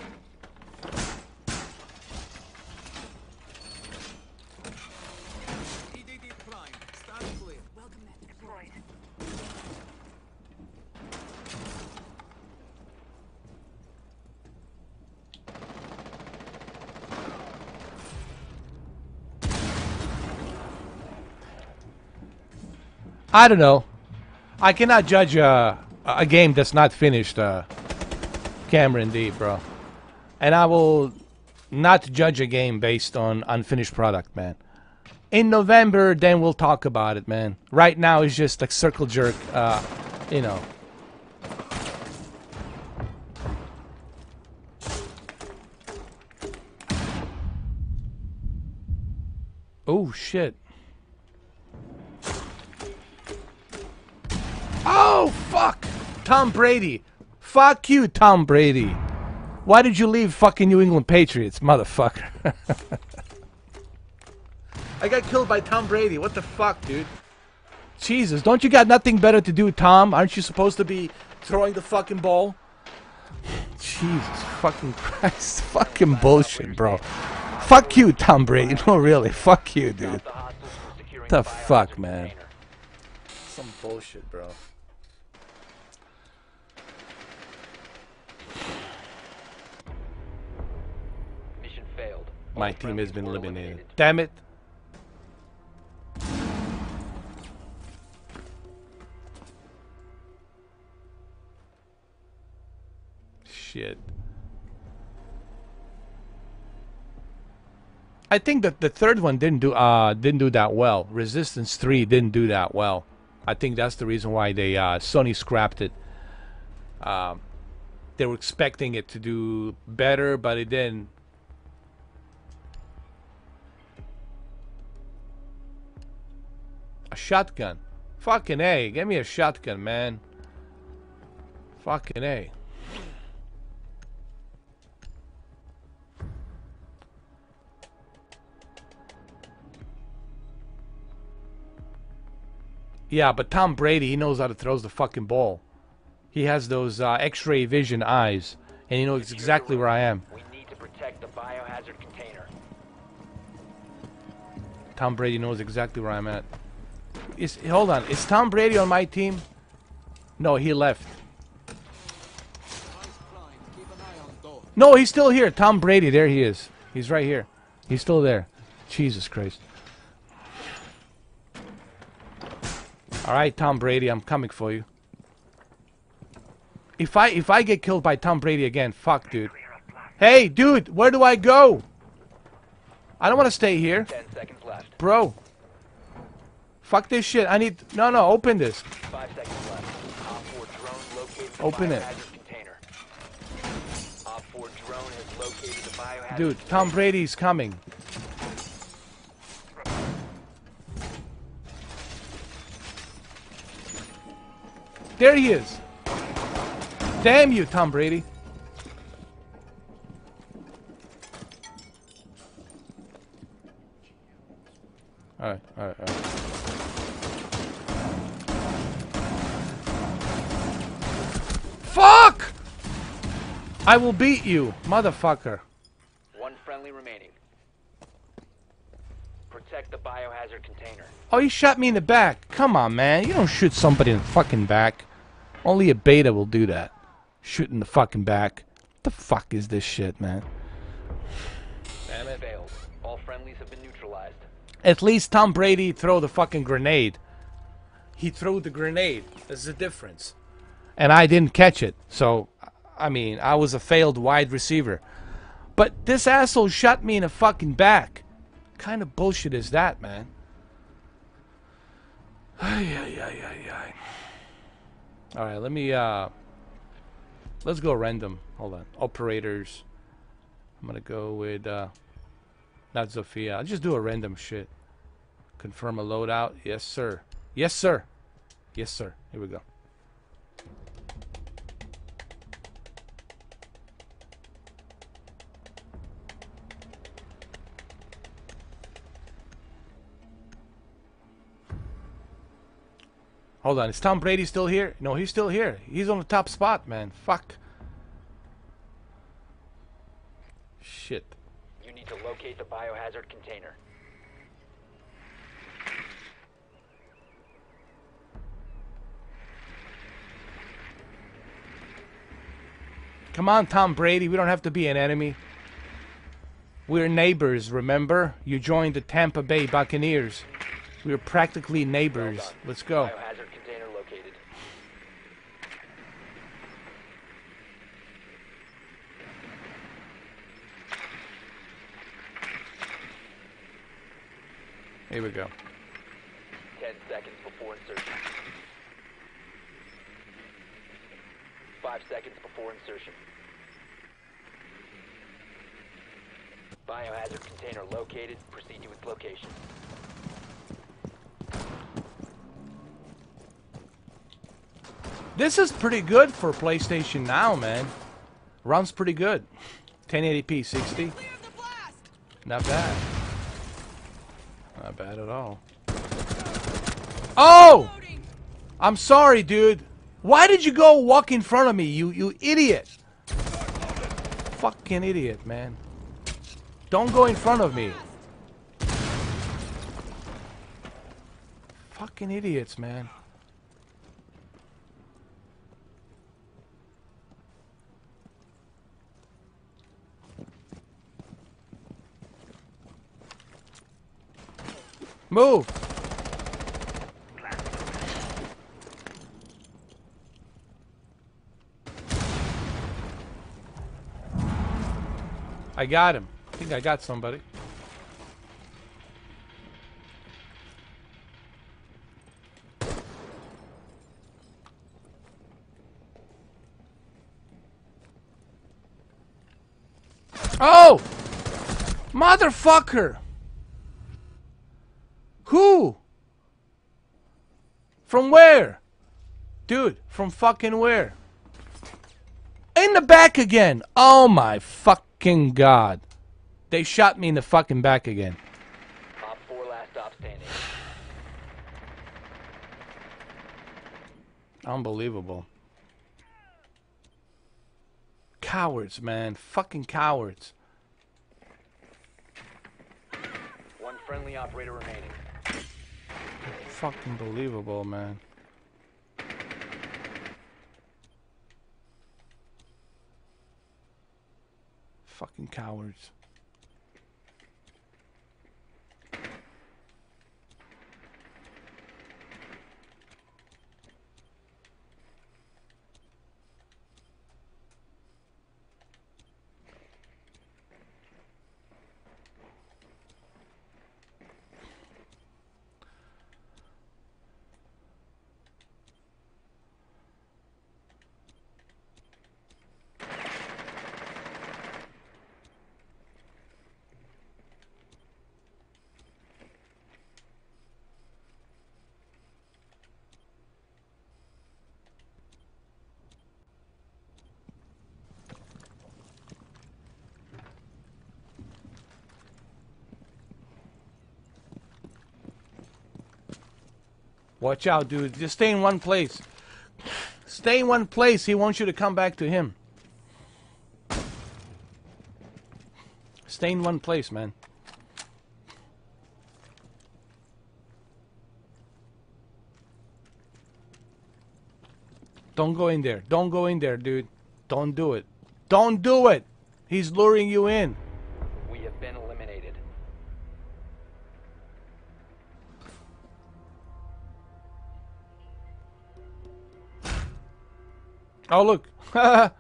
E D D prime. Start clear. Welcome map deployed. I don't know. I cannot judge a, a game that's not finished, uh, Cameron D, bro. And I will not judge a game based on unfinished product, man. In November, then we'll talk about it, man. Right now, it's just like circle jerk, uh, you know. Oh, shit. Oh, fuck! Tom Brady. Fuck you, Tom Brady. Why did you leave fucking New England Patriots, motherfucker? I got killed by Tom Brady. What the fuck, dude? Jesus, don't you got nothing better to do, Tom? Aren't you supposed to be throwing the fucking ball? Jesus fucking Christ. Fucking bullshit, bro. fuck you, Tom Brady. No, really, fuck you, dude. The fuck, man. Some bullshit, bro. Mission failed. My team has been eliminated. Damn it. Shit. I think that the third one didn't do uh didn't do that well. Resistance three didn't do that well. I think that's the reason why they uh, Sony scrapped it. Um, they were expecting it to do better, but it didn't. A shotgun. Fucking A. Give me a shotgun, man. Fucking A. Yeah, but Tom Brady, he knows how to throw the fucking ball. He has those uh, X-ray vision eyes, and he knows exactly where I am. We need to protect the biohazard container. Tom Brady knows exactly where I'm at. Is hold on, is Tom Brady on my team? No, he left. No, he's still here. Tom Brady, there he is. He's right here. He's still there. Jesus Christ. All right, Tom Brady, I'm coming for you. If I if I get killed by Tom Brady again, fuck, dude. Hey, dude, where do I go? I don't want to stay here. Ten seconds left. Bro. Fuck this shit. I need... No, no, open this. Five seconds left. Op four drone located the Open it. biohazard container. Op four drone has located the biohazard Dude, Tom Brady's coming. There he is. Damn you, Tom Brady. Alright, alright, alright. Fuck! I will beat you, motherfucker. One friendly remaining. Protect the biohazard container. Oh, you shot me in the back. Come on, man. You don't shoot somebody in the fucking back. Only a beta will do that. Shoot in the fucking back. What the fuck is this shit, man? Damn it. Failed. All friendlies have been neutralized. At least Tom Brady throw the fucking grenade. He threw the grenade. There's a difference. And I didn't catch it. So, I mean, I was a failed wide receiver. But this asshole shot me in the fucking back. What kind of bullshit is that, man? Ay, ay, ay, ay, ay. Alright, let me, uh... let's go random. Hold on. Operators. I'm gonna go with, uh... not Zofia. I'll just do a random shit. Confirm a loadout. Yes, sir. Yes, sir. Yes, sir. Here we go. Hold on. Is Tom Brady still here? No, he's still here. He's on the top spot, man. Fuck. Shit. You need to locate the biohazard container. Come on, Tom Brady. We don't have to be an enemy. We're neighbors, remember? You joined the Tampa Bay Buccaneers. We're practically neighbors. Well Let's go. Biohazard container located. Here we go. Ten seconds before insertion. Five seconds before insertion. Biohazard container located. Proceed to its location. This is pretty good for PlayStation Now, man. Runs pretty good. ten eighty p, sixty. Not bad. Not bad at all. Oh! I'm sorry, dude. Why did you go walk in front of me, you you idiot? Fucking idiot, man. Don't go in front of me. Fucking idiots, man. Move! I got him. I think I got somebody. Oh! Motherfucker! Who? From where? Dude, from fucking where? In the back again! Oh my fucking god. They shot me in the fucking back again. Op four last stop standing. Unbelievable. Cowards, man. Fucking cowards. One friendly operator remaining. Fucking believable, man. Fucking cowards. Watch out, dude. Just stay in one place. Stay in one place. He wants you to come back to him. Stay in one place, man. Don't go in there. Don't go in there, dude. Don't do it. Don't do it. He's luring you in. We have been eliminated. Oh, look. Oh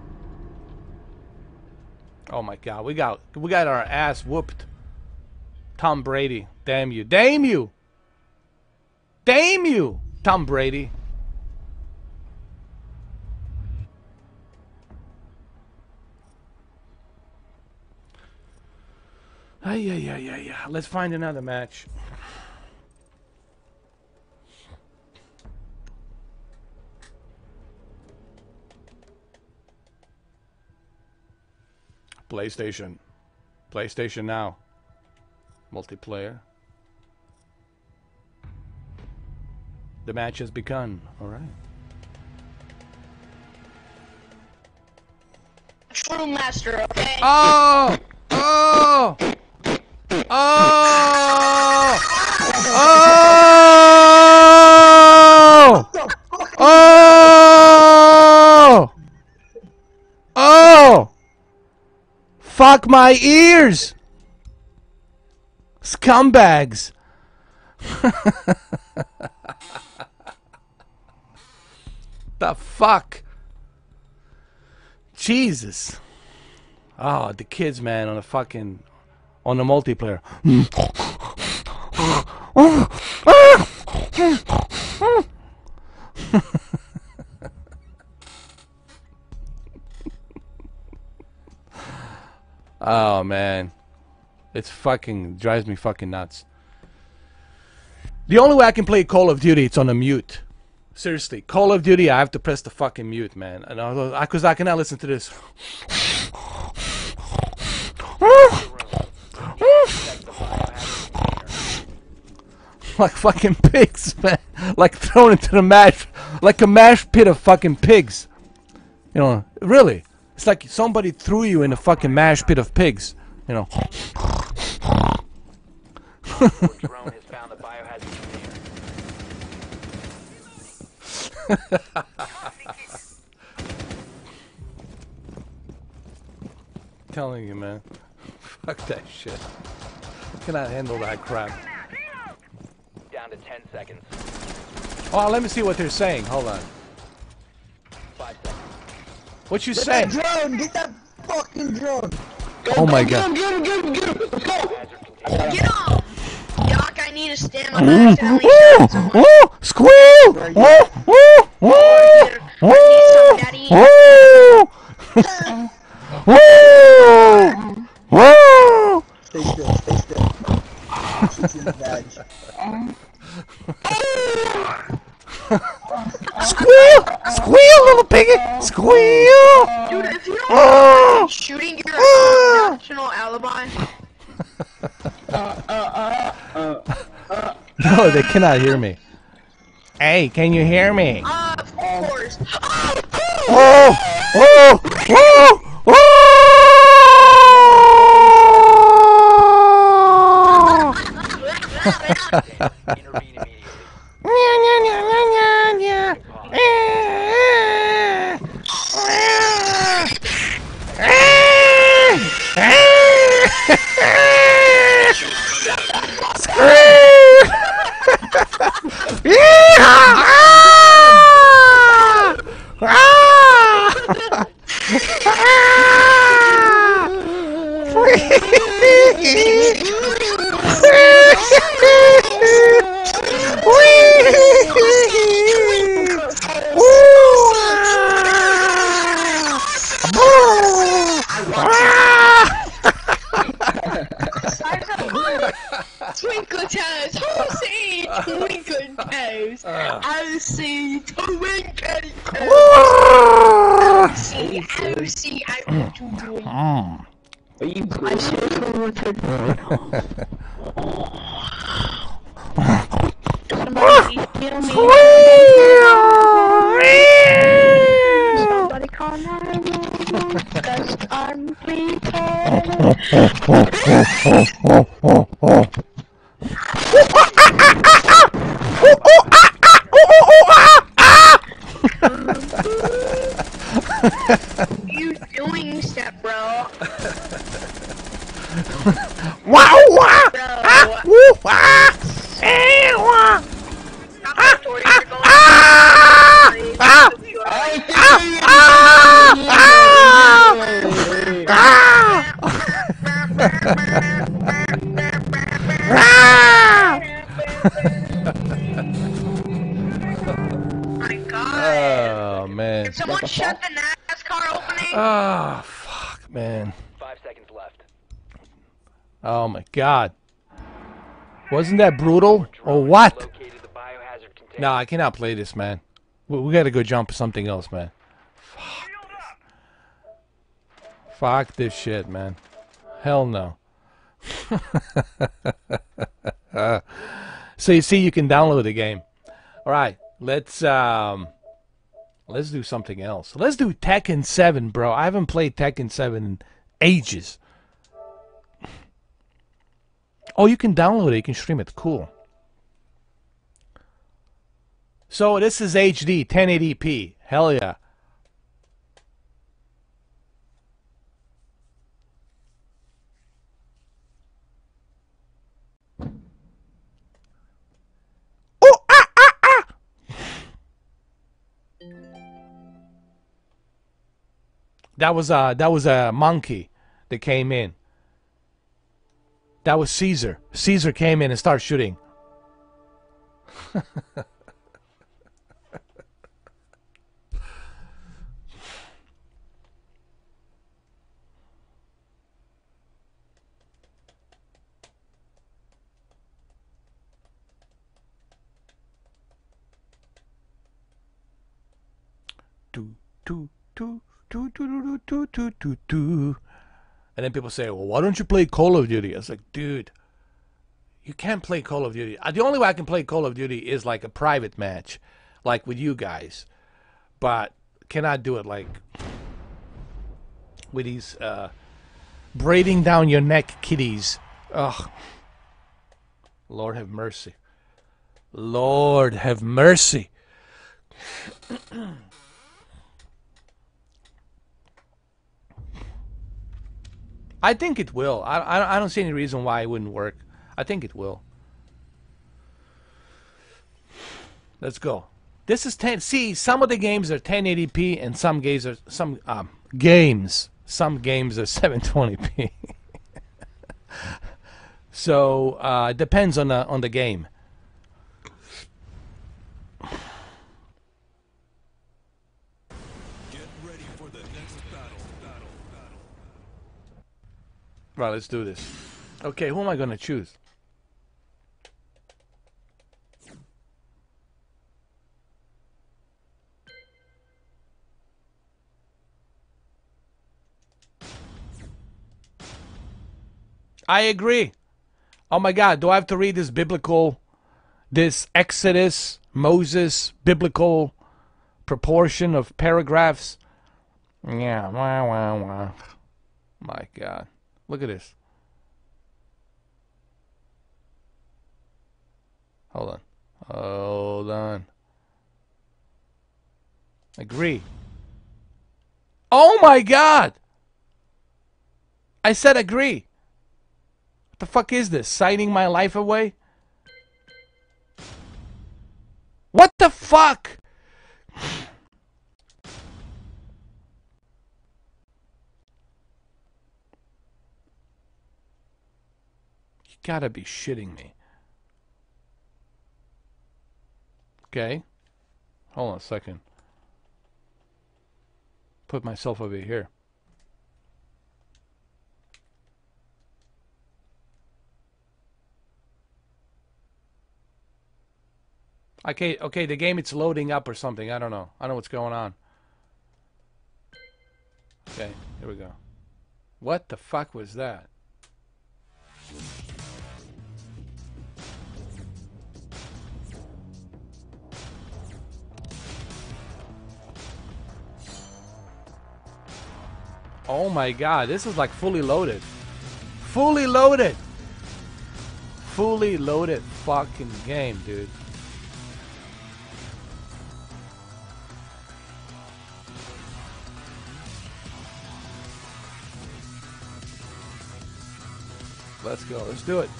my god. We got we got our ass whooped. Tom Brady. Damn you. Damn you. Damn you, Tom Brady. Ay, ay, ay, ay, ay. Let's find another match. PlayStation. PlayStation Now. Multiplayer. The match has begun. All right. True master, okay? Oh! Oh! Oh! Oh! Oh! Oh! Fuck my ears! Scumbags! The fuck? Jesus. Oh, the kids, man, on the fucking... on the multiplayer. Oh, man. It's fucking... drives me fucking nuts. The only way I can play Call of Duty, it's on a mute. Seriously. Call of Duty, I have to press the fucking mute, man. And I, because I cannot listen to this. Like fucking pigs, man. Like thrown into the mash, like a mash pit of fucking pigs. You know, really. It's like somebody threw you in a fucking mash pit of pigs. you know. Drone has found the biohazard container. Telling you, man. Fuck that shit. I cannot handle that crap. Down to ten seconds. Oh, let me see what they're saying. Hold on. Five seconds. What you Get saying? that drone! Get that fucking drone! Go, Oh go, my get God. him, get him, get him, get him! Let's go! Hazard container. Get off! Doc, I need a stamina. I Ooh, accidentally ooh, shot someone. ooh, squeal! Where are you? Ooh, ooh, ooh, I need some, Daddy. ooh, ooh, ooh. Stay still, stay still. It's your badge. Squeal! Squeal, little piggy! Squeal! Dude, if you don't Oh. mind shooting your national alibi. No, they cannot hear me. Hey, can you hear me? Uh, of course. Oh, Oh! Oh! Oh! Oh! Intervene immediately. Twinkle toes, oh see twinkle toes. I see twinkle toes. I see, I see, I want to do it. Are you I should Somebody kill me. Somebody call nine one one, 'cause I'm bleeding. What are you doing, step bro? Wow! Wow! Bro, Ah! Woo! Ah! Eh, wah! stop the story, you're going Ah! to Ah! My God. Oh man. Can someone shut the NASCAR opening? Oh fuck, man. Five seconds left. Oh my God. Wasn't that brutal or what? Located the biohazard container. No, I cannot play this, man. We, we gotta go jump something else, man. Fuck this. Fuck this shit, man. Hell no. So you see, you can download the game. All right, let's um, let's do something else. Let's do Tekken seven, bro. I haven't played Tekken seven in ages. Oh, you can download it. You can stream it. Cool. So this is H D, ten eighty p. Hell yeah. Oh, ah, ah, ah. That was a that was a monkey that came in. That was Caesar. Caesar came in and started shooting. do do do do do do do do do do. And then people say, well, why don't you play Call of Duty? I was like, dude, you can't play Call of Duty. Uh, The only way I can play Call of Duty is like a private match, like with you guys. But cannot do it like with these uh, braiding down your neck, kitties. Ugh. Lord have mercy. Lord have mercy. I think it will. I, I I don't see any reason why it wouldn't work. I think it will. Let's go. This is ten. See, some of the games are ten eighty p, and some games are some um, games. Some games are seven twenty p. So uh, it depends on the on the game. Get ready for the next battle. Battle. Battle. Right, let's do this. Okay, who am I gonna choose? I agree. Oh my God, do I have to read this biblical, this Exodus, Moses, biblical proportion of paragraphs? Yeah, wah, wah, wah. My God. Look at this. Hold on. Hold on. Agree. Oh my God! I said agree. What the fuck is this? Signing my life away? What the fuck? You gotta be shitting me. Okay. Hold on a second. Put myself over here. Okay, okay, the game, it's loading up or something. I don't know. I don't know what's going on. Okay, here we go. What the fuck was that? Oh my God, this is like fully loaded. Fully loaded. Fully loaded fucking game, dude. Let's go. Let's do it.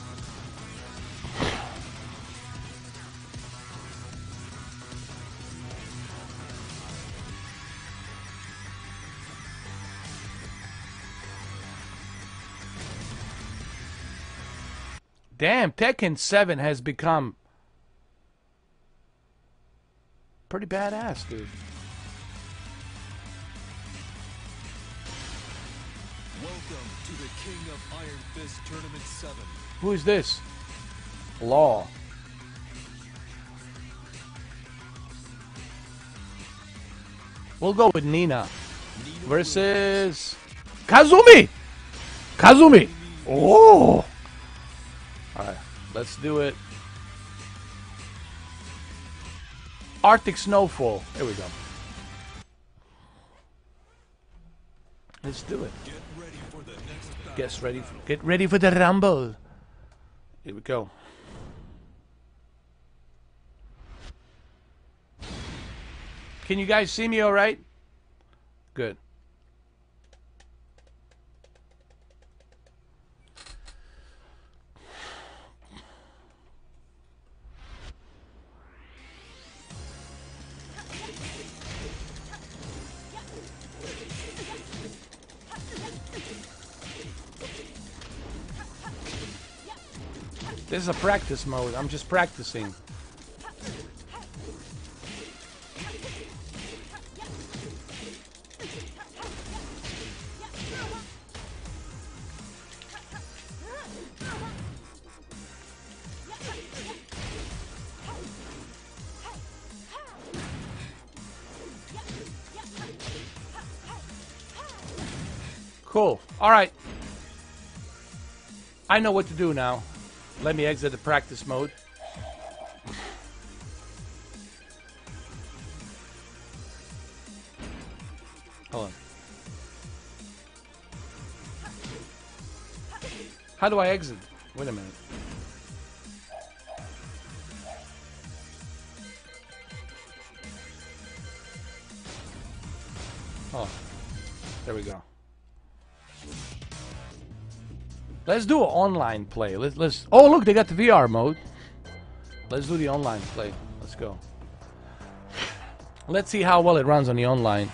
Damn, Tekken seven has become pretty badass, dude. Welcome to the King of Iron Fist Tournament seven. Who is this? Law. We'll go with Nina versus Kazumi. Kazumi. Oh. All right, let's do it. Arctic Snowfall. There we go. Let's do it. Get ready for the next battle. Get ready. For, get ready for the rumble. Here we go. Can you guys see me all right? Good. This is a practice mode. I'm just practicing. Cool. All right. I know what to do now. Let me exit the practice mode. Hold on. How do I exit? Wait a minute. Oh, there we go. Let's do an online play. Let's let's. Oh, look, they got the V R mode. Let's do the online play. Let's go. Let's see how well it runs on the online.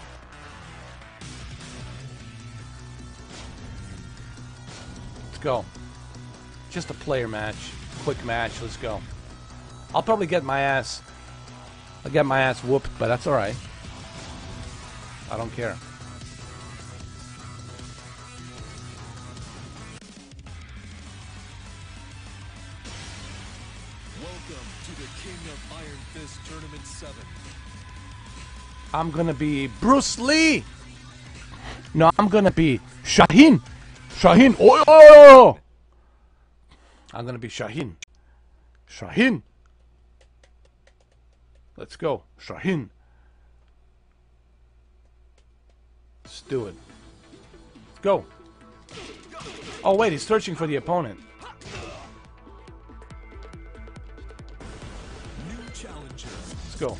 Let's go. Just a player match, quick match. Let's go. I'll probably get my ass. I'll get my ass whooped, but that's all right. I don't care. Welcome to the King of Iron Fist Tournament seven. I'm gonna be Bruce Lee. No, I'm gonna be Shaheen. Shaheen. Oh, oh, oh. I'm gonna be Shaheen. Shaheen. Let's go, Shaheen. Let's do it. Let's go. Oh wait, he's searching for the opponent. New challenger. Let's go.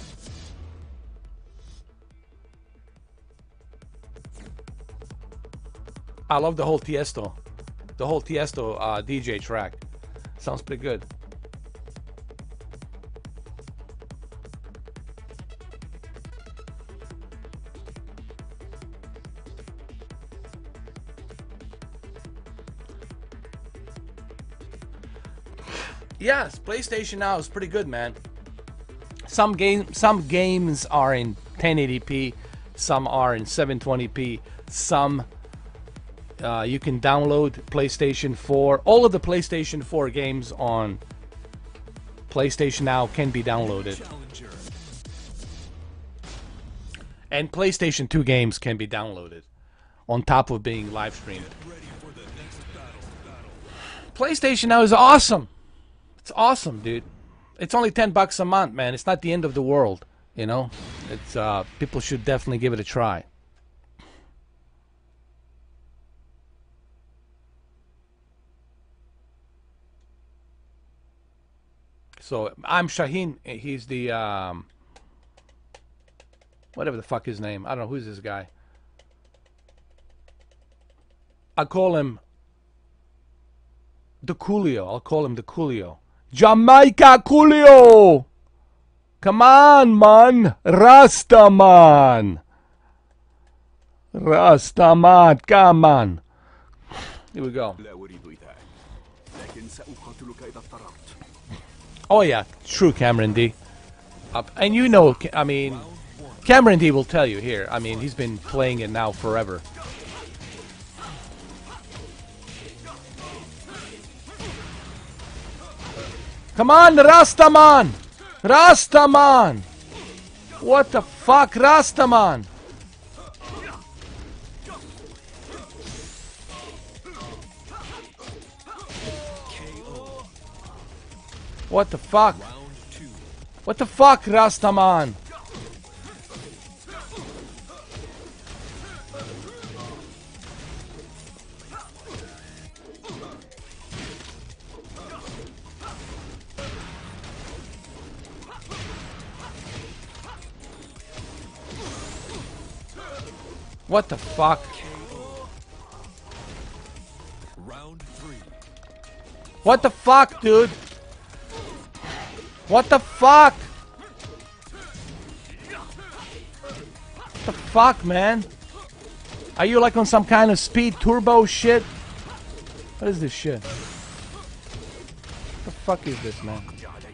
I love the whole Tiesto, the whole Tiesto uh, D J track. Sounds pretty good. Yes, PlayStation now is pretty good, man. Some game, some games are in ten eighty p, some are in seven twenty p, some uh, you can download PlayStation four. All of the PlayStation four games on PlayStation Now can be downloaded. Challenger. And PlayStation two games can be downloaded on top of being live streamed. Ready for the next battle. Battle. PlayStation Now is awesome. It's awesome, dude. It's only ten bucks a month, man. It's not the end of the world, you know. It's uh, people should definitely give it a try. So I'm Shaheen. He's the um, whatever the fuck his name. I don't know who's this guy. I call him the Coolio. I'll call him the Coolio. Jamaica Coolio! Come on, man! Rasta man! Rasta man, come on! Here we go. Oh yeah, true Cameron D. Uh, and you know, I mean, Cameron D will tell you here. I mean, he's been playing it now forever. Come on, Rastaman! Rastaman! What the fuck, Rastaman? What the fuck? What the fuck, Rastaman? What the fuck? Round three. What the fuck, dude? What the fuck? What the fuck, man? Are you like on some kind of speed turbo shit? What is this shit? What the fuck is this, man?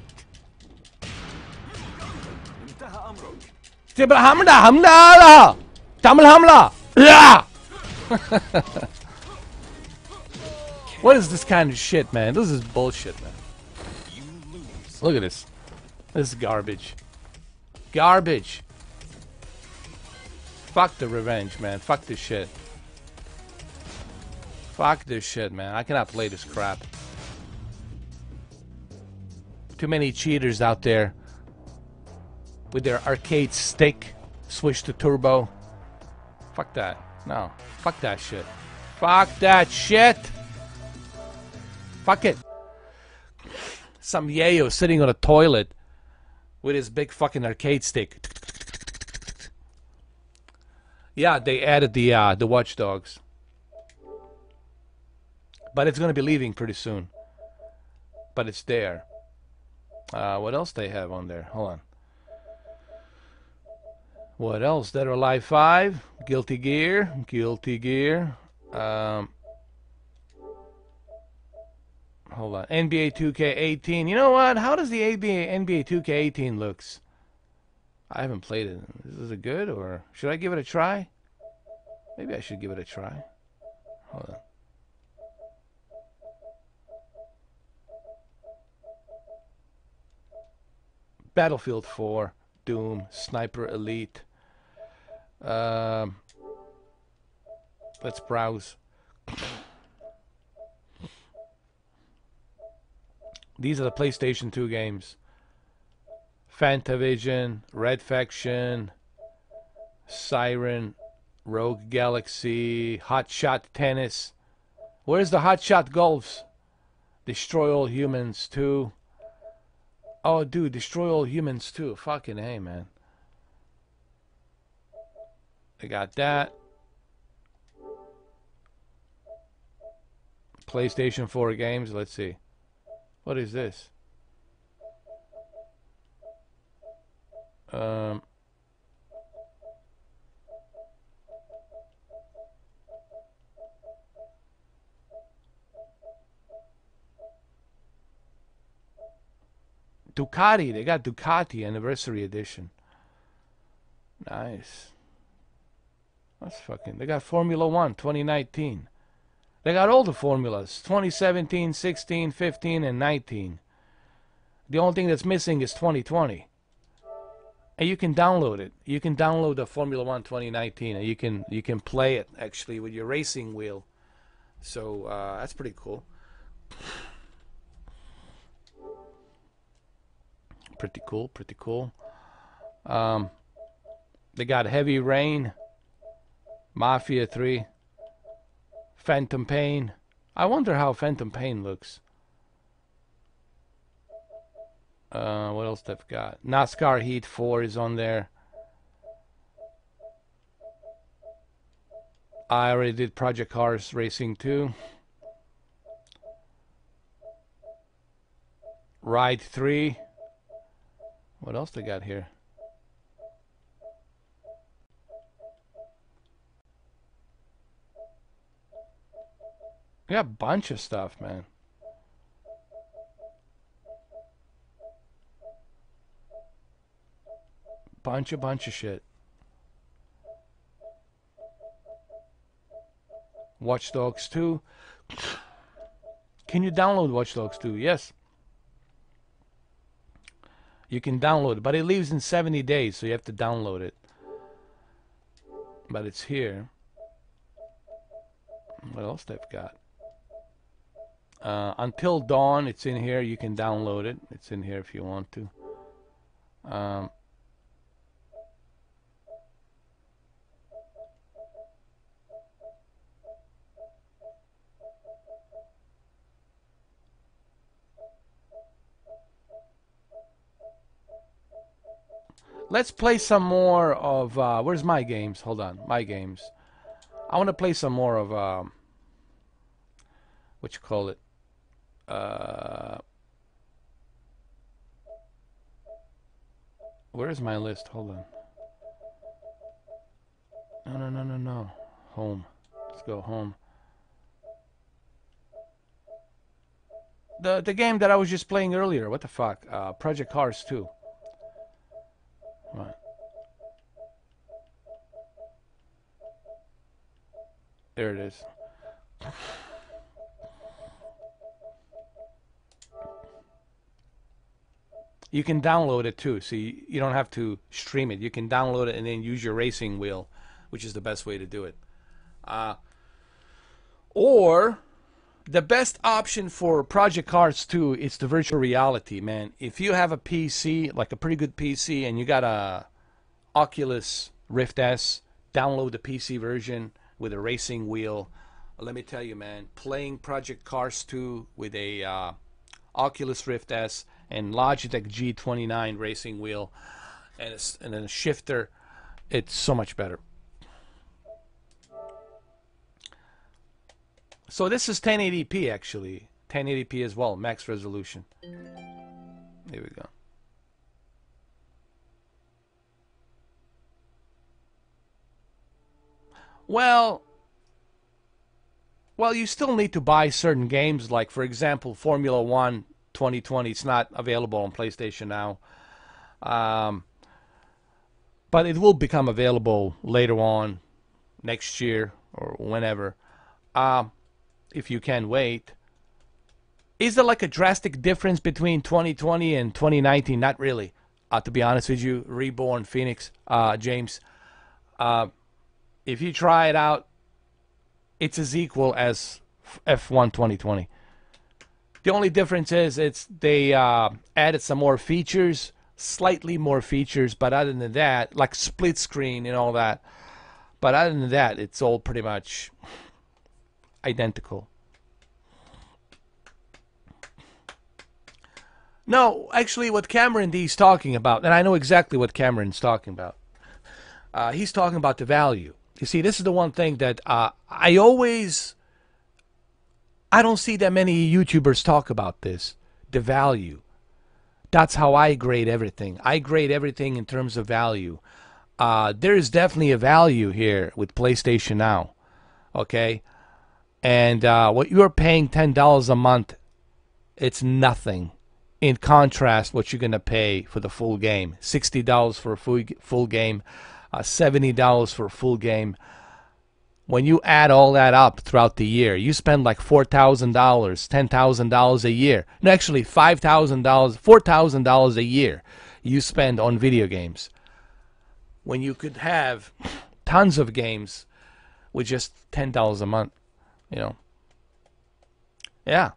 Hamla, hamla, Tamil hamla. Yeah. What is this kind of shit, man? This is bullshit, man. Look at this. This is garbage. Garbage. Fuck the revenge, man. Fuck this shit. Fuck this shit, man. I cannot play this crap. Too many cheaters out there with their arcade stick switch to turbo. Fuck that. No. Fuck that shit. Fuck that shit. Fuck it. Some yayo sitting on a toilet with his big fucking arcade stick. Yeah, they added the uh, the Watch Dogs, but it's gonna be leaving pretty soon. But it's there. Uh, what else they have on there? Hold on. What else? Dead or Alive five, Guilty Gear, Guilty Gear. Um, hold on. N B A two K eighteen. You know what? How does the N B A N B A two K eighteen looks? I haven't played it. Is it good, or should I give it a try? Maybe I should give it a try. Hold on. Battlefield four, Doom, Sniper Elite. Um, let's browse. These are the PlayStation two games. Fantavision, Red Faction, Siren, Rogue Galaxy, Hot Shot Tennis. Where's the Hot Shot Golfs? Destroy All Humans two. Oh, dude, Destroy All Humans two. Fucking hey, man. They got that. PlayStation four games. Let's see. What is this? Um... Ducati, they got Ducati Anniversary Edition. Nice. That's fucking... They got Formula One twenty nineteen. They got all the formulas. twenty seventeen, sixteen, fifteen, and nineteen. The only thing that's missing is twenty twenty. And you can download it. You can download the Formula One twenty nineteen, and you can you can play it actually with your racing wheel. So uh, that's pretty cool. Pretty cool, pretty cool. Um, they got Heavy Rain, Mafia three, Phantom Pain. I wonder how Phantom Pain looks. Uh, what else they've got? NASCAR Heat four is on there. I already did Project Cars Racing two. Ride three. What else they got here? They got a bunch of stuff, man. Bunch of bunch of shit. Watch Dogs two. Can you download Watch Dogs two? Yes. You can download it, but it leaves in seventy days, so you have to download it. But it's here. What else they've got? Uh, Until Dawn, it's in here. You can download it. It's in here if you want to. Um, Let's play some more of, uh, where's my games? Hold on, my games. I want to play some more of, um, what you call it? Uh, where's my list? Hold on. No, no, no, no, no. Home. Let's go home. The, the game that I was just playing earlier. What the fuck? Uh, Project Cars two. Right. There it is. You can download it too, so you, you don't have to stream it. You can download it and then use your racing wheel, which is the best way to do it. Uh, or the best option for Project Cars two is the virtual reality, man. If you have a P C, like a pretty good P C, and you got a Oculus Rift S, download the P C version with a racing wheel. let me tell you, man, playing Project Cars two with a uh, Oculus Rift S and Logitech G twenty-nine racing wheel and a, and a shifter, it's so much better. So this is ten eighty p actually, ten eighty p as well, max resolution. There we go. Well, well, you still need to buy certain games, like for example, Formula One twenty twenty. It's not available on PlayStation now, um, but it will become available later on, next year or whenever, um, if you can wait. Is there like a drastic difference between twenty twenty and twenty nineteen? Not really, uh, to be honest with you. Reborn Phoenix, uh, James. Uh, If you try it out, it's as equal as F one twenty twenty. The only difference is it's they uh, added some more features, slightly more features, but other than that, like split screen and all that. But other than that, it's all pretty much identical. No, actually, what Cameron D is talking about, and I know exactly what Cameron's talking about. Uh, he's talking about the value. You see, this is the one thing that uh, I always, I don't see that many YouTubers talk about this, the value. That's how I grade everything. I grade everything in terms of value. Uh, there is definitely a value here with PlayStation Now, okay? And uh, what you're paying ten dollars a month, it's nothing. In contrast, what you're going to pay for the full game, sixty dollars for a full, full game, Uh, seventy dollars for a full game. When you add all that up throughout the year, you spend like four thousand dollars, ten thousand dollars a year. No, actually five thousand dollars, four thousand dollars a year you spend on video games. When you could have tons of games with just ten dollars a month, you know. Yeah.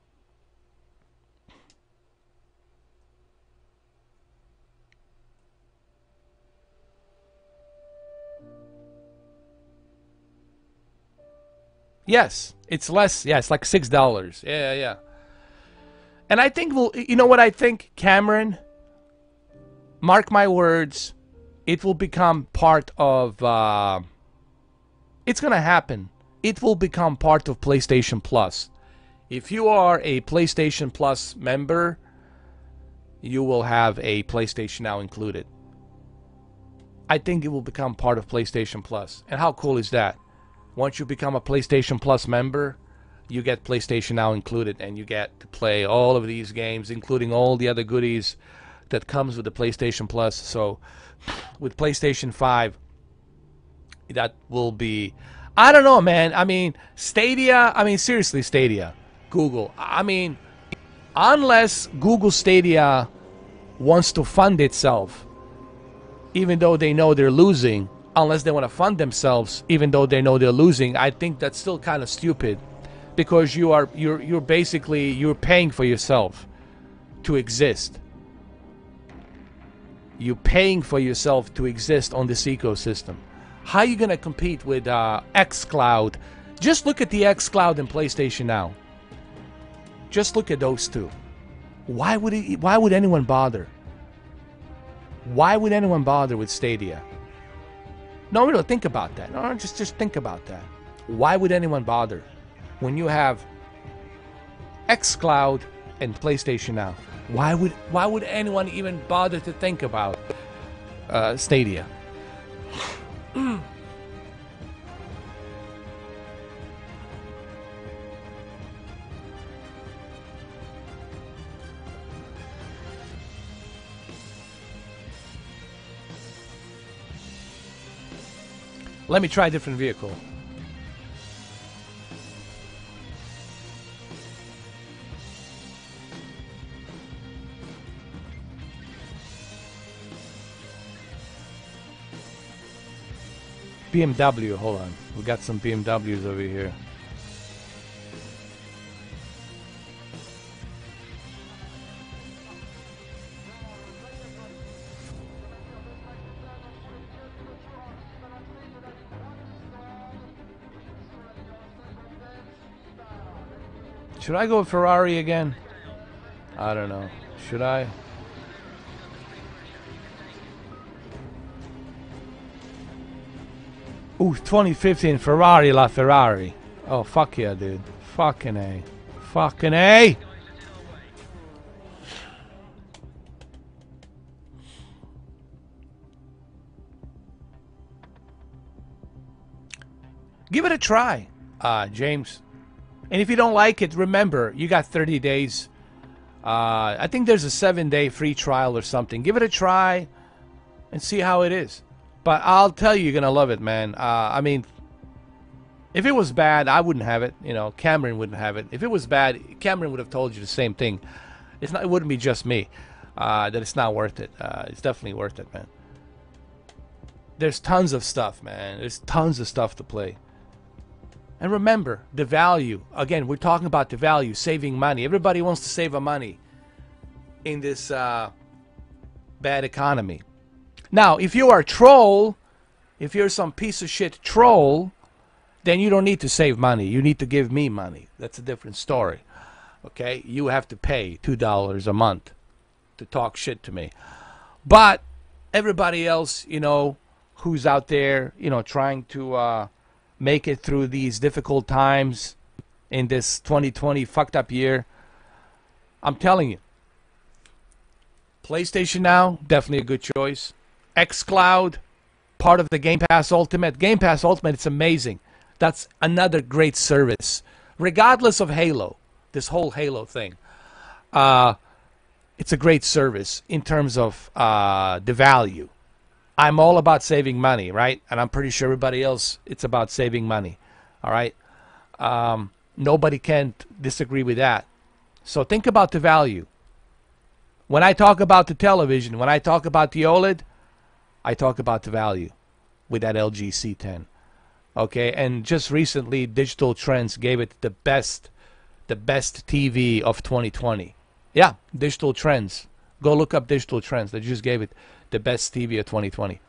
Yes, it's less. Yeah, it's like six dollars. Yeah, yeah. And I think we'll. You know what I think, Cameron? Mark my words, it will become part of. Uh, it's gonna happen. It will become part of PlayStation Plus. If you are a PlayStation Plus member, you will have a PlayStation Now included. I think it will become part of PlayStation Plus. And how cool is that? Once you become a PlayStation Plus member, you get PlayStation Now included, and you get to play all of these games, including all the other goodies that comes with the PlayStation Plus. So, with PlayStation five, that will be... I don't know, man. I mean, Stadia... I mean, seriously, Stadia. Google. I mean, unless Google Stadia wants to fund itself, even though they know they're losing... Unless they want to fund themselves, even though they know they're losing, I think that's still kind of stupid, because you are you're you're basically you're paying for yourself to exist. You're paying for yourself to exist on this ecosystem. How are you gonna compete with uh, Xcloud? Just look at the Xcloud and PlayStation Now. Just look at those two. Why would it, why would anyone bother? Why would anyone bother with Stadia? No, no, think about that. No, just, just think about that. Why would anyone bother when you have Xcloud and PlayStation Now? Why would, why would anyone even bother to think about uh, Stadia? Let me try a different vehicle. B M W, hold on. We got some B M Ws over here. Should I go with Ferrari again? I don't know. Should I? Ooh, twenty fifteen Ferrari La Ferrari. Oh, fuck yeah, dude. Fucking A. Fucking A! Give it a try, uh, James. And if you don't like it, remember, you got thirty days. Uh, I think there's a seven-day free trial or something. Give it a try and see how it is. But I'll tell you, you're going to love it, man. Uh, I mean, if it was bad, I wouldn't have it. You know, Cameron wouldn't have it. If it was bad, Cameron would have told you the same thing. It's not. It wouldn't be just me uh, that it's not worth it. Uh, it's definitely worth it, man. There's tons of stuff, man. There's tons of stuff to play. And remember, the value. Again, we're talking about the value, saving money. Everybody wants to save a money in this uh, bad economy. Now, if you are a troll, if you're some piece of shit troll, then you don't need to save money. You need to give me money. That's a different story. Okay? You have to pay two dollars a month to talk shit to me. But everybody else, you know, who's out there, you know, trying to uh, make it through these difficult times in this twenty twenty fucked up year, I'm telling you, PlayStation Now, definitely a good choice. Xcloud, part of the Game Pass Ultimate. Game Pass Ultimate, it's amazing. That's another great service. Regardless of Halo, this whole Halo thing, uh, it's a great service in terms of uh, the value. I'm all about saving money, right? And I'm pretty sure everybody else, it's about saving money, all right? Um, nobody can disagree with that. So think about the value. When I talk about the television, when I talk about the OLED, I talk about the value with that L G C ten. Okay, and just recently, Digital Trends gave it the best, the best T V of twenty twenty. Yeah, Digital Trends. Go look up Digital Trends. They just gave it the best T V of twenty twenty.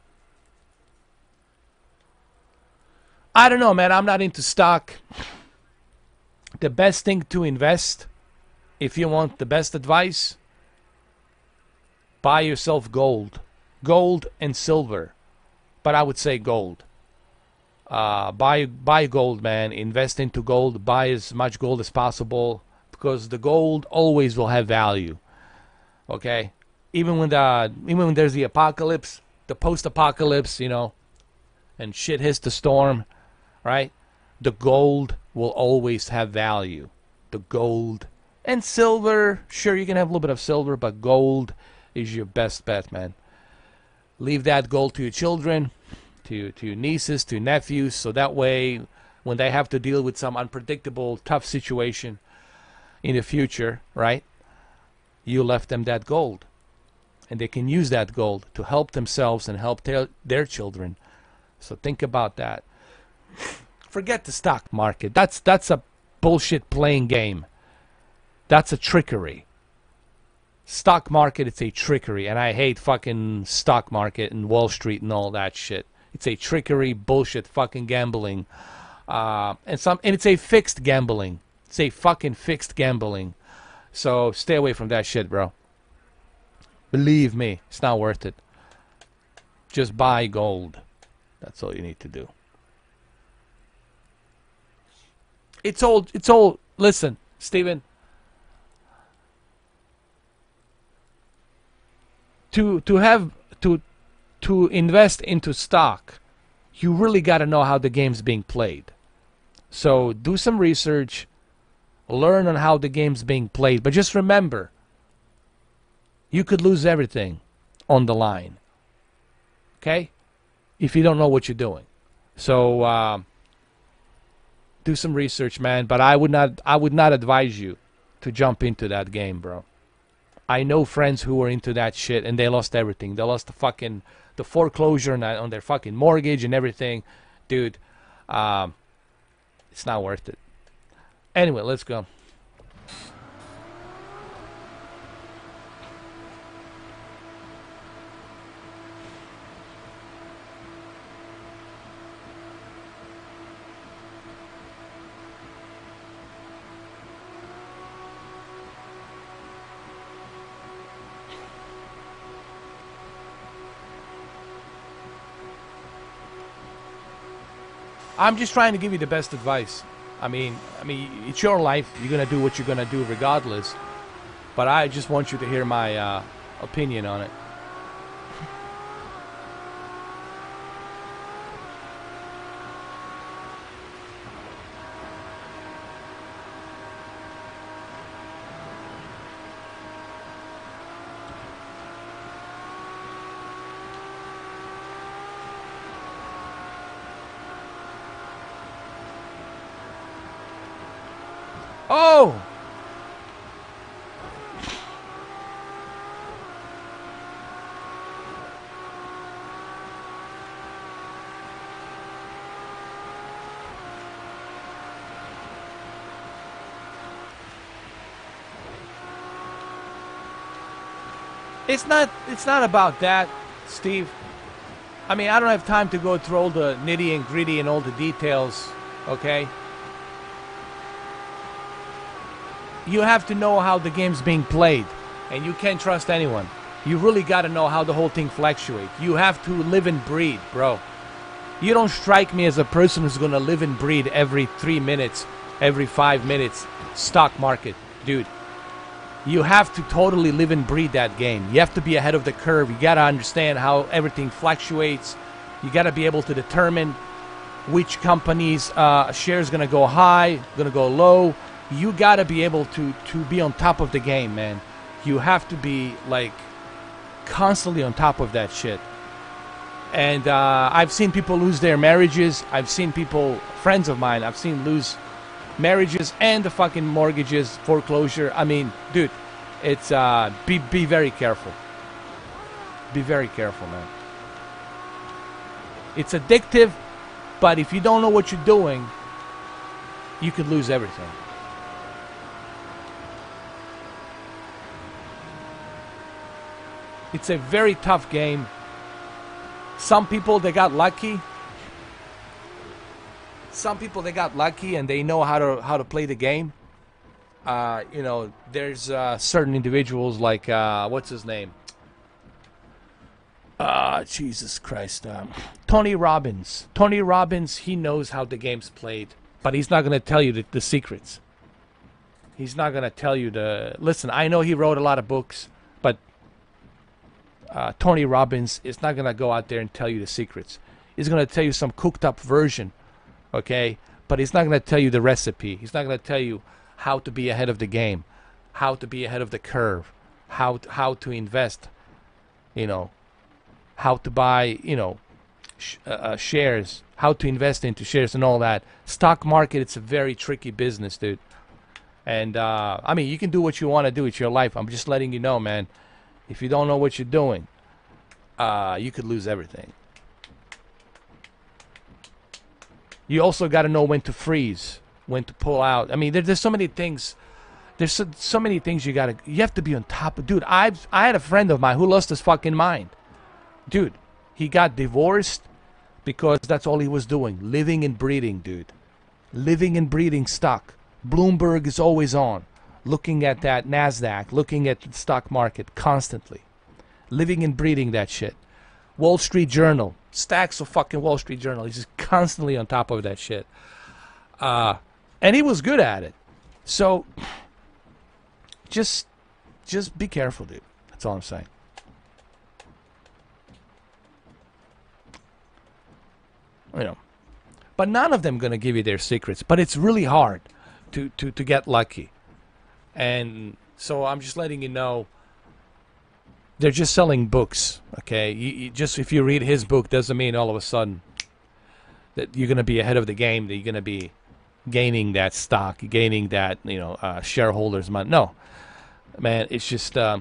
I don't know, man. I'm not into stock. The best thing to invest, if you want the best advice, buy yourself gold. Gold and silver. But I would say gold. Uh, buy buy gold, man. Invest into gold. Buy as much gold as possible, because the gold always will have value. Okay, even when the even when there's the apocalypse, the post-apocalypse, you know, and shit hits the storm, right? The gold will always have value. The gold and silver, sure, you can have a little bit of silver, but gold is your best bet, man. Leave that gold to your children, to to your nieces, to your nephews, so that way when they have to deal with some unpredictable, tough situation in the future, right, you left them that gold, and they can use that gold to help themselves and help their, their children. So think about that. Forget the stock market. That's that's a bullshit playing game. That's a trickery. Stock market, it's a trickery, and I hate fucking stock market and Wall Street and all that shit. It's a trickery, bullshit, fucking gambling, uh, and some, and it's a fixed gambling. It's a fucking fixed gambling. So stay away from that shit, bro. Believe me, it's not worth it. Just buy gold. That's all you need to do. It's all. It's all. Listen, Steven. To to have to to invest into stock, you really got to know how the game's being played. So do some research, learn on how the game's being played. But just remember, you could lose everything on the line. Okay, if you don't know what you're doing. So uh, do some research, man. But I would not I would not advise you to jump into that game, bro. I know friends who were into that shit and they lost everything. They lost the fucking the foreclosure on, on their fucking mortgage and everything. Dude, um, it's not worth it. Anyway, let's go. I'm just trying to give you the best advice. I mean, I mean, it's your life. You're gonna do what you're gonna do regardless. But I just want you to hear my uh, opinion on it. Oh! It's not it's not about that, Steve. I mean, I don't have time to go through all the nitty and gritty and all the details, okay? You have to know how the game's being played, and you can't trust anyone. You really got to know how the whole thing fluctuates. You have to live and breathe, bro. You don't strike me as a person who's going to live and breathe every three minutes, every five minutes, stock market. Dude, you have to totally live and breathe that game. You have to be ahead of the curve. You got to understand how everything fluctuates. You got to be able to determine which company's uh, share is going to go high, going to go low. You got to be able to, to be on top of the game, man. You have to be, like, constantly on top of that shit. And uh, I've seen people lose their marriages. I've seen people, friends of mine, I've seen lose marriages and the fucking mortgages, foreclosure. I mean, dude, it's, uh, be, be very careful. Be very careful, man. It's addictive, but if you don't know what you're doing, you could lose everything. It's a very tough game. Some people, they got lucky. Some people, they got lucky and they know how to how to play the game. Uh, you know, there's uh, certain individuals like, uh, what's his name? Uh, Jesus Christ. Um, Tony Robbins. Tony Robbins, he knows how the game's played. But he's not going to tell you the, the secrets. He's not going to tell you the... Listen, I know he wrote a lot of books, but... Uh, Tony Robbins is not going to go out there and tell you the secrets. He's going to tell you some cooked up version, okay? But he's not going to tell you the recipe. He's not going to tell you how to be ahead of the game, how to be ahead of the curve, how to, how to invest, you know, how to buy, you know, sh uh, shares, how to invest into shares and all that. Stock market, it's a very tricky business, dude. And, uh, I mean, you can do what you want to do with your life. I'm just letting you know, man. If you don't know what you're doing, uh, you could lose everything. You also got to know when to freeze, when to pull out. I mean, there, there's so many things. There's so, so many things you got to. You have to be on top of. Dude, I've I had a friend of mine who lost his fucking mind. Dude, he got divorced because that's all he was doing, living and breathing, dude, living and breathing stock. Bloomberg is always on. Looking at that NASDAQ, looking at the stock market constantly. Living and breathing that shit. Wall Street Journal. Stacks of fucking Wall Street Journal. He's just constantly on top of that shit. Uh, and he was good at it. So, just, just be careful, dude. That's all I'm saying. You know. But none of them going to give you their secrets. But it's really hard to, to, to get lucky. And so I'm just letting you know, they're just selling books, okay? You, you just if you read his book doesn't mean all of a sudden that you're going to be ahead of the game, that you're going to be gaining that stock, gaining that, you know, uh, shareholders' money. No, man, it's just, um,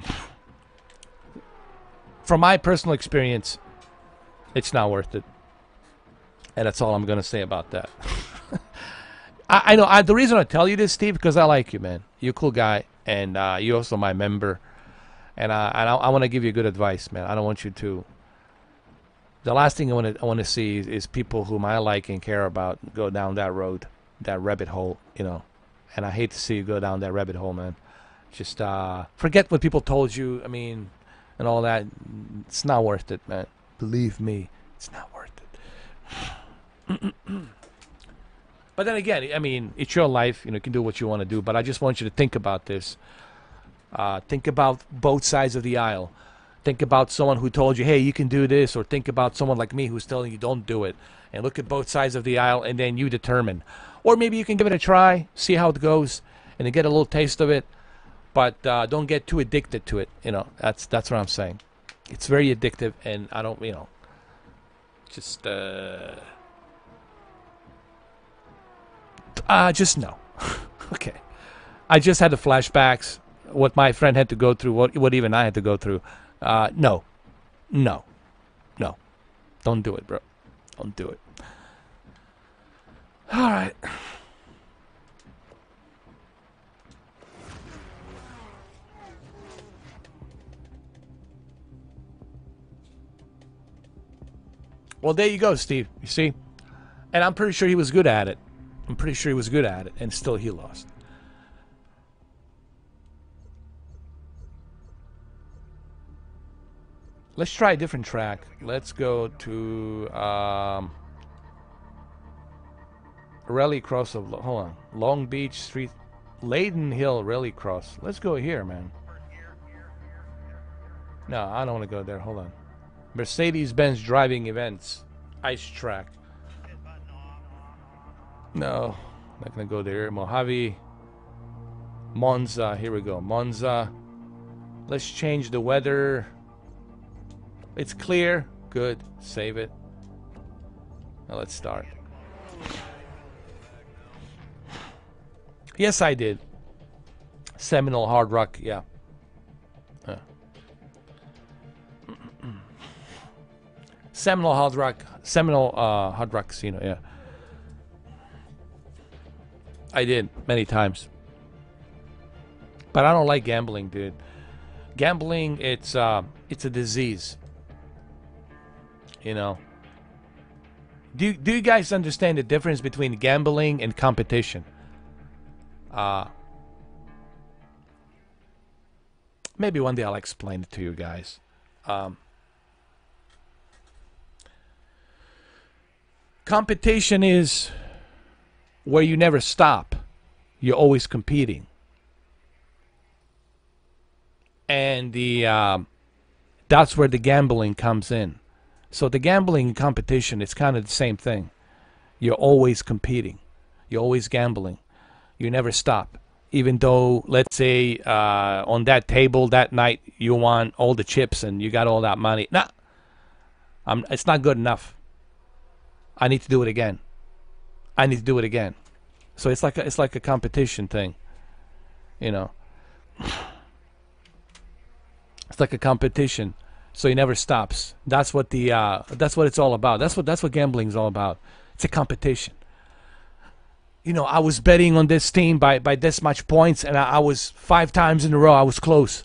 from my personal experience, it's not worth it. And that's all I'm going to say about that. I, I know. I, the reason I tell you this, Steve, because I like you, man. You're a cool guy, and uh, you're also my member. And, uh, and I, I want to give you good advice, man. I don't want you to. The last thing I want to I want to see is, is people whom I like and care about go down that road, that rabbit hole, you know. And I hate to see you go down that rabbit hole, man. Just uh, forget what people told you. I mean, and all that. It's not worth it, man. Believe me, it's not worth it. But then again, I mean, it's your life. You know, you can do what you want to do. But I just want you to think about this. Uh, think about both sides of the aisle. Think about someone who told you, hey, you can do this. Or think about someone like me who's telling you, don't do it. And look at both sides of the aisle, and then you determine. Or maybe you can give it a try, see how it goes, and then get a little taste of it. But uh, don't get too addicted to it. You know, that's that's what I'm saying. It's very addictive, and I don't, you know, just, uh, uh just no. Okay. I just had the flashbacks, what my friend had to go through, what, what even I had to go through. Uh, no. No. No. Don't do it, bro. Don't do it. All right. Well, there you go, Steve. You see? And I'm pretty sure he was good at it. I'm pretty sure he was good at it, and still he lost. Let's try a different track. Let's go to um, Rally Cross of... Hold on. Long Beach Street... Layden Hill Rally Cross. Let's go here, man. No, I don't want to go there. Hold on. Mercedes-Benz driving events. Ice track. No, not gonna go there. Mojave. Monza. Here we go. Monza. Let's change the weather. It's clear. Good. Save it. Now let's start. Yes, I did. Seminole Hard Rock. Yeah. Uh. Seminole Hard Rock, Seminole uh, Hard Rock Casino, yeah. I did many times, but I don't like gambling, dude. Gambling, it's uh, it's a disease. You know. Do do you guys understand the difference between gambling and competition? Uh, maybe one day I'll explain it to you guys. Um. Competition is where you never stop. You're always competing. And the um, that's where the gambling comes in. So the gambling competition, it's kind of the same thing. You're always competing. You're always gambling. You never stop. Even though, let's say, uh, on that table that night, you won all the chips and you got all that money. Nah, I'm, it's not good enough. I need to do it again. I need to do it again. So it's like a, it's like a competition thing, you know. It's like a competition, so it never stops. That's what the uh, that's what it's all about. That's what that's what gambling is all about. It's a competition. You know, I was betting on this team by by this much points, and I, I was five times in a row I was close.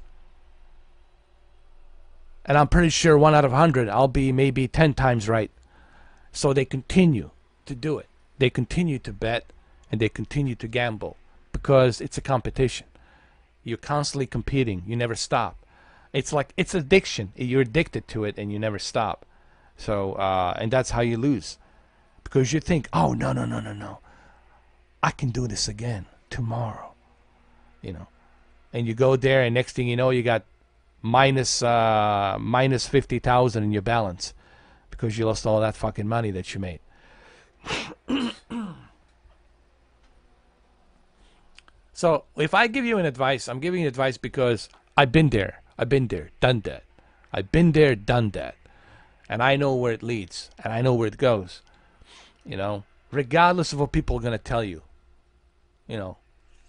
And I'm pretty sure one out of a hundred I'll be maybe ten times right. So they continue to do it. They continue to bet and they continue to gamble because it's a competition. You're constantly competing. You never stop. It's like it's addiction. You're addicted to it and you never stop. So uh, and that's how you lose, because you think, oh no no no no no, I can do this again tomorrow, you know, and you go there and next thing you know you got minus uh, minus fifty thousand in your balance. Because you lost all that fucking money that you made. So if I give you an advice, I'm giving you advice because I've been there. I've been there, done that. I've been there, done that. And I know where it leads. And I know where it goes. You know, regardless of what people are going to tell you. You know.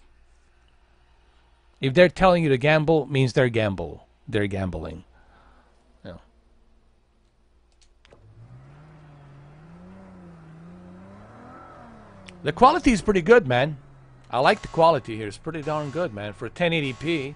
If they're telling you to gamble, means they're gamble. They're gambling. You know. The quality is pretty good, man. I like the quality here. It's pretty darn good, man. For ten eighty p.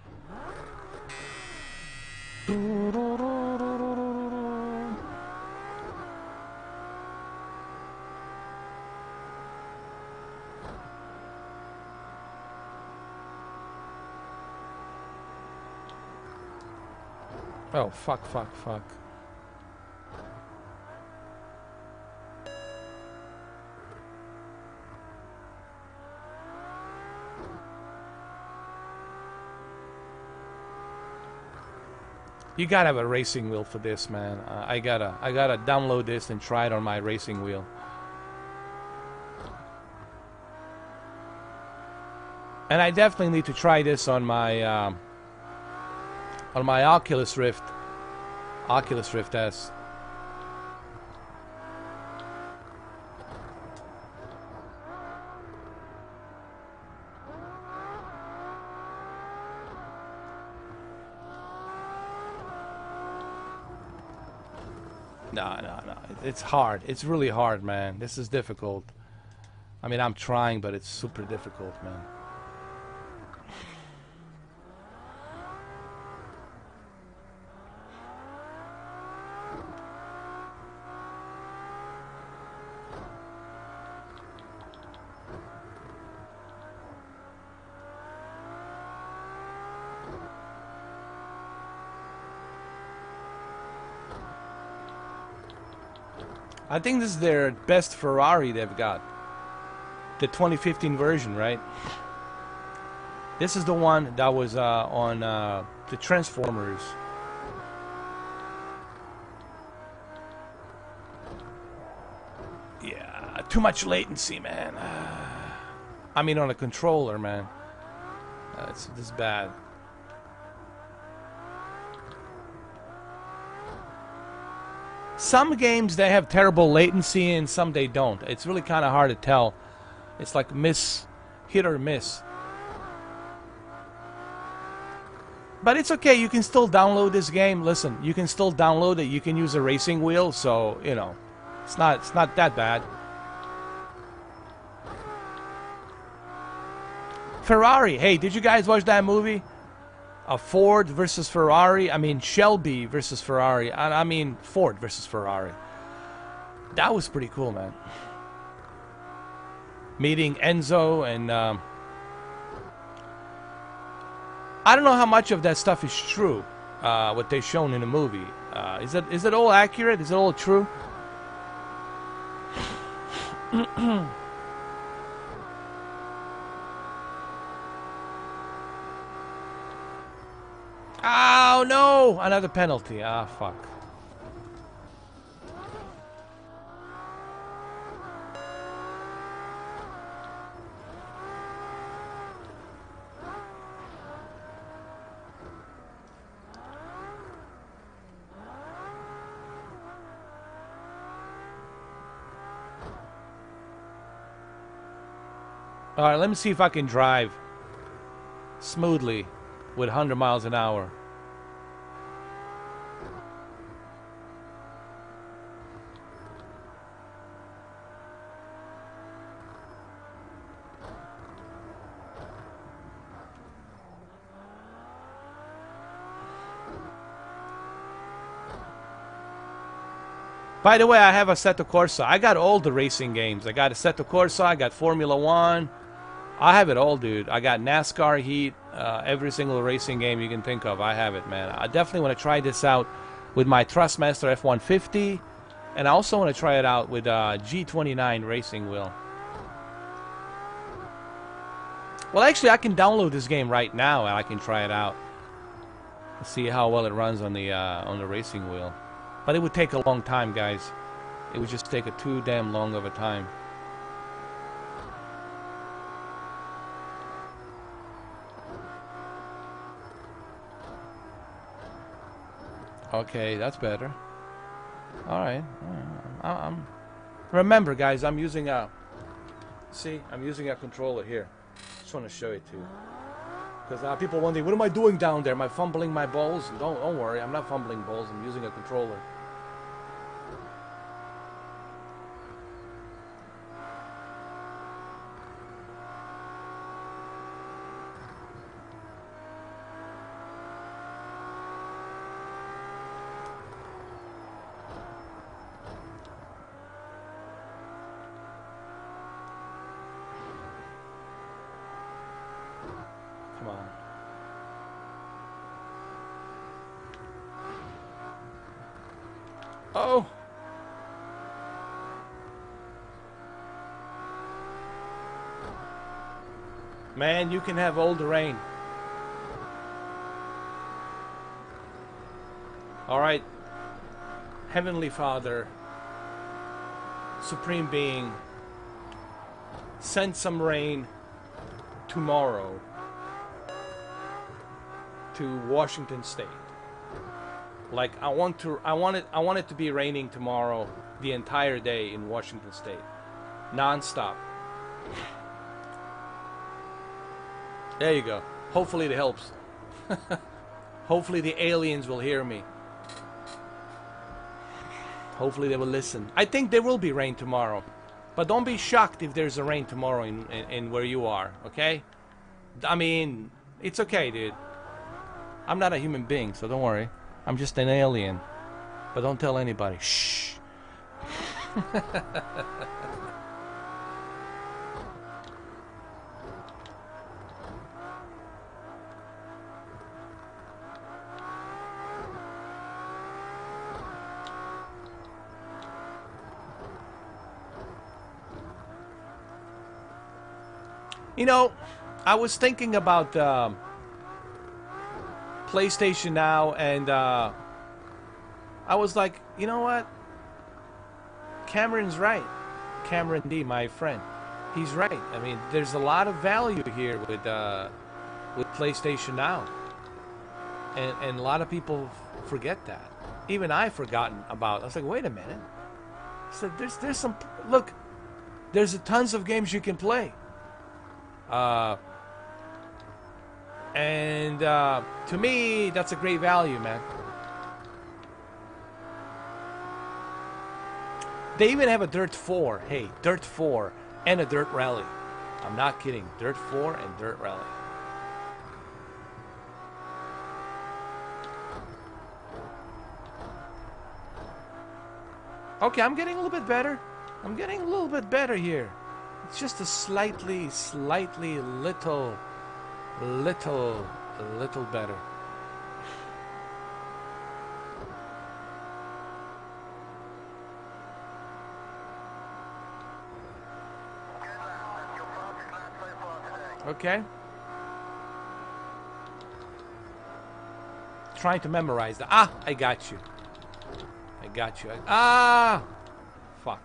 Oh, fuck, fuck, fuck. You gotta have a racing wheel for this, man. Uh, I gotta, I gotta download this and try it on my racing wheel. And I definitely need to try this on my, um, on my Oculus Rift, Oculus Rift S. No, no, no. It's hard. It's really hard, man. This is difficult. I mean, I'm trying, but it's super difficult, man. I think this is their best Ferrari they've got. The twenty fifteen version, right? This is the one that was uh, on uh, the Transformers. Yeah, too much latency, man. I mean, on a controller, man. Uh, it's this bad. Some games they have terrible latency and some they don't. It's really kind of hard to tell. It's like miss, hit or miss. But it's okay. You can still download this game. Listen, you can still download it. You can use a racing wheel, so you know, it's not it's not that bad. Ferrari. Hey, did you guys watch that movie? A Ford versus Ferrari. I mean Shelby versus Ferrari. I, I mean Ford versus Ferrari. That was pretty cool, man. Meeting Enzo and um, I don't know how much of that stuff is true. Uh, what they shown in the movie. Uh, is it is it all accurate? Is it all true? Oh no! Another penalty. Ah, fuck. Alright, let me see if I can drive smoothly with one hundred miles an hour. By the way, I have Assetto Corsa. I got all the racing games. I got Assetto Corsa, I got Formula One. I have it all, dude. I got NASCAR Heat, uh, every single racing game you can think of. I have it, man. I definitely want to try this out with my Thrustmaster F one fifty, and I also want to try it out with uh, G twenty-nine racing wheel. Well, actually, I can download this game right now, and I can try it out. See how well it runs on the uh, on the racing wheel. But it would take a long time, guys. It would just take a too damn long of a time. Okay, that's better. All right. I'm. Remember, guys, I'm using a. See, I'm using a controller here. Just want to show it to you. Because uh, people wondering, what am I doing down there? Am I fumbling my balls? Don't, don't worry, I'm not fumbling balls. I'm using a controller. Come on. Oh! Man, you can have all the rain. All right, Heavenly Father, Supreme Being, send some rain tomorrow to Washington State. Like I want to, I want it, I want it to be raining tomorrow, the entire day in Washington State, non-stop. There you go. Hopefully it helps. Hopefully the aliens will hear me. Hopefully they will listen. I think there will be rain tomorrow, but don't be shocked if there's a rain tomorrow in, in, in where you are. Okay? I mean, it's okay, dude. I'm not a human being, so don't worry. I'm just an alien. But don't tell anybody. Shh. You know, I was thinking about um, PlayStation Now, and uh, I was like, you know what? Cameron's right. Cameron D, my friend, he's right. I mean, there's a lot of value here with uh, with PlayStation Now, and and a lot of people forget that. Even I've forgotten about it. I was like, wait a minute. I said, there's there's some look. There's a tons of games you can play. Uh, and uh, to me, that's a great value, man. They even have a Dirt four. Hey, Dirt four and a Dirt Rally. I'm not kidding. Dirt four and Dirt Rally. Okay, I'm getting a little bit better. I'm getting a little bit better here. It's just a slightly, slightly, little, little, little better. Okay. Trying to memorize that. Ah, I got you. I got you. I, ah! Fuck.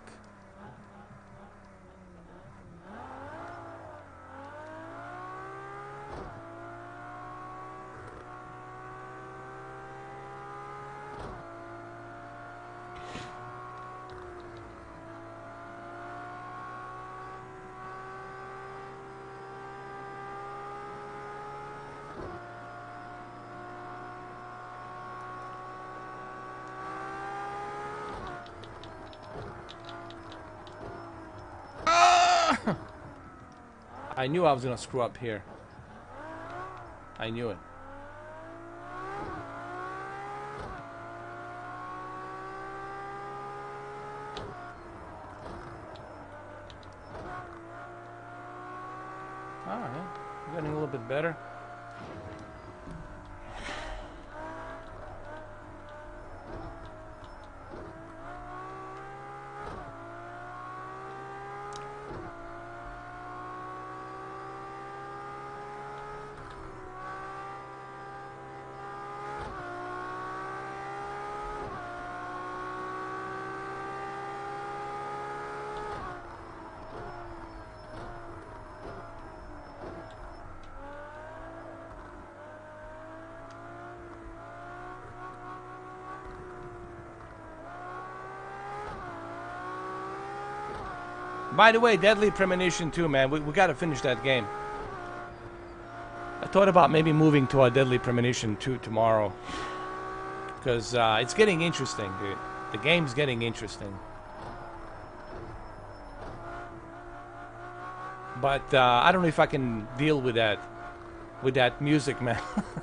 I knew I was gonna screw up here. I knew it. Alright, getting a little bit better. By the way, Deadly Premonition two, man, we, we gotta finish that game. I thought about maybe moving to a Deadly Premonition two tomorrow. Because uh, it's getting interesting, dude. The game's getting interesting. But uh, I don't know if I can deal with that. With that music, man.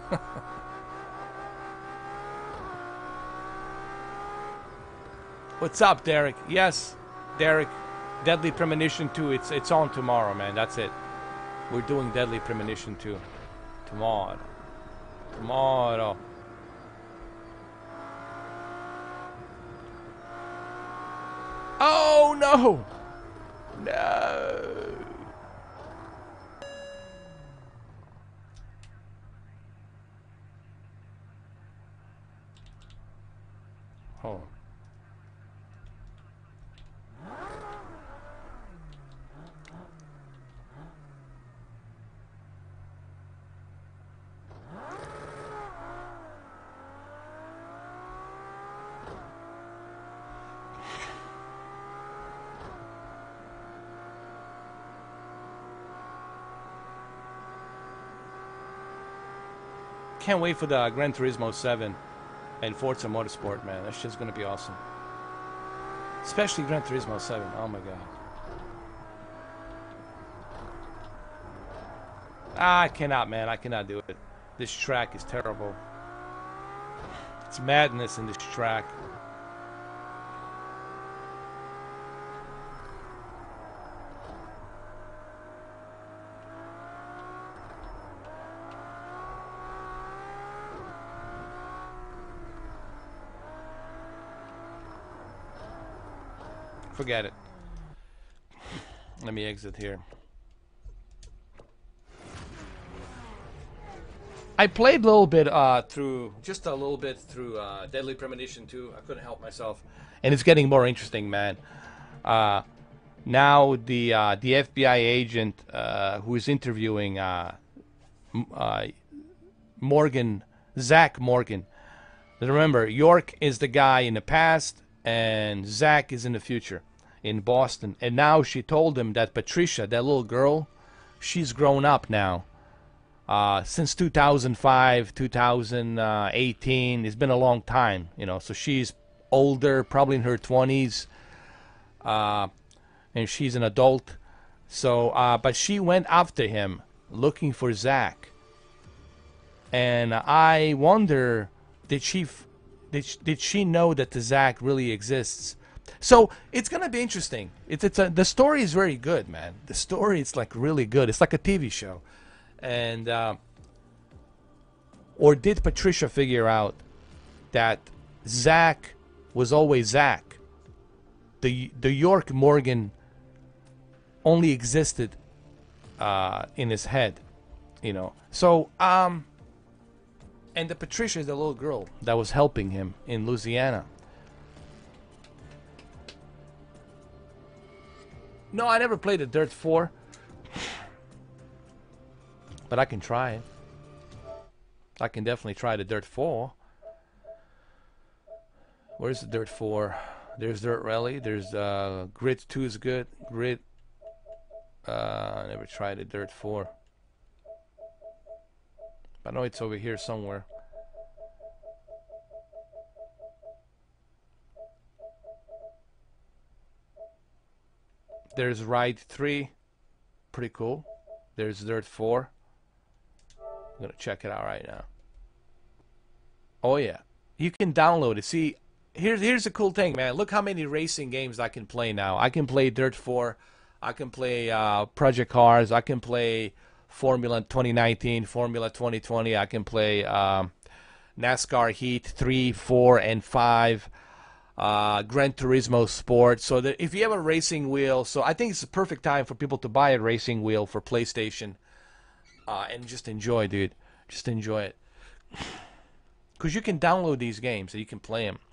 What's up, Derek? Yes, Derek. Deadly Premonition two, it's it's on tomorrow, man. That's it. We're doing Deadly Premonition two. Tomorrow. Tomorrow. Oh, no! No! Hold on. Can't wait for the Gran Turismo seven and Forza Motorsport, man. That's just gonna be awesome. Especially Gran Turismo seven. Oh my god. Ah, I cannot, man. I cannot do it. This track is terrible. It's madness in this track. Forget it. Let me exit here. I played a little bit uh, through, just a little bit through uh, Deadly Premonition two. I couldn't help myself, and it's getting more interesting, man. Uh, now the uh, the F B I agent uh, who is interviewing uh, uh, Morgan, Zach Morgan. Remember, York is the guy in the past, and Zach is in the future in Boston. And now she told him that Patricia, that little girl, she's grown up now. Uh, since two thousand five, two thousand eighteen, it's been a long time, you know. So she's older, probably in her twenties, uh, and she's an adult. So, uh, but she went after him, looking for Zach. And I wonder, did she, f- did she, did she know that the Zach really exists? So it's gonna be interesting. It's it's a, the story is very good, man. The story is like really good. It's like a T V show. And uh, or did Patricia figure out that Zach was always Zach? The the York Morgan only existed uh, in his head, you know. So um, and the Patricia is the little girl that was helping him in Louisiana. No, I never played the Dirt four. But I can try it. I can definitely try the Dirt four. Where's the Dirt four? There's Dirt Rally. There's uh, Grid two is good. Grid. Uh, I never tried the Dirt four. I know it's over here somewhere. There's Ride three. Pretty cool. There's Dirt four. I'm gonna check it out right now. Oh yeah, you can download it. See, here's here's the cool thing, man. Look how many racing games I can play now. I can play Dirt four. I can play uh, Project Cars. I can play Formula twenty nineteen, Formula twenty twenty. I can play um, NASCAR Heat three, four, and five. Uh, Gran Turismo Sport. So that if you have a racing wheel, so I think it's the perfect time for people to buy a racing wheel for PlayStation. Uh, and just enjoy, dude. Just enjoy it. Because you can download these games and you can play them.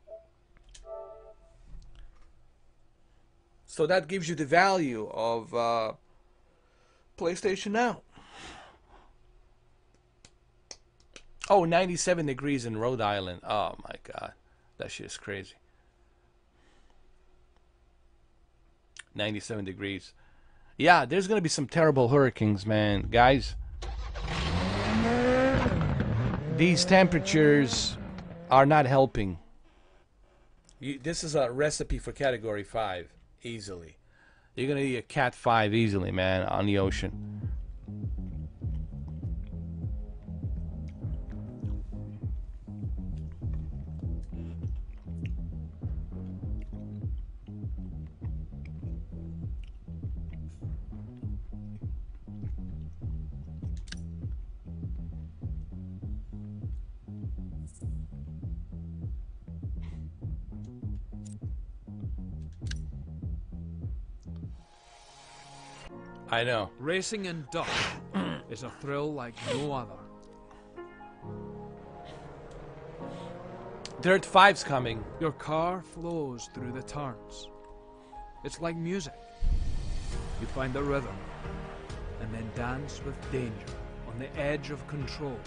So that gives you the value of uh, PlayStation Now. Oh, ninety-seven degrees in Rhode Island. Oh, my God. That shit is crazy. ninety-seven degrees. Yeah, there's going to be some terrible hurricanes, man. Guys, these temperatures are not helping. You, this is a recipe for Category five, easily. You're going to eat a Cat five easily, man, on the ocean. I know. Racing in duck is a thrill like no other. Dirt five's coming. Your car flows through the turns. It's like music. You find the rhythm, and then dance with danger on the edge of control.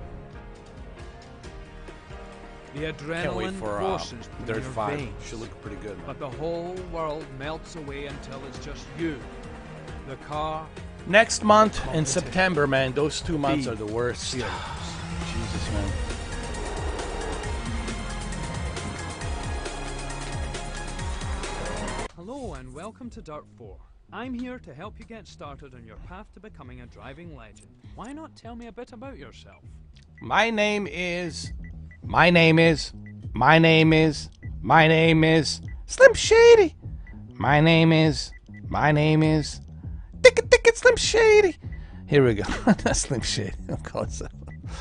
The adrenaline Can't wait for uh, courses through Dirt your five. veins, Should look pretty good. but the whole world melts away until it's just you, the car. Next month in competition. September, man, those two months Be are the worst. serious. Jesus, man. Hello and welcome to Dirt four. I'm here to help you get started on your path to becoming a driving legend. Why not tell me a bit about yourself? My name is, my name is, my name is, my name is Slim Shady. My name is, my name is, Ticket Ticket Slim Shady. Here we go. Not Slim Shady. I'll call it so.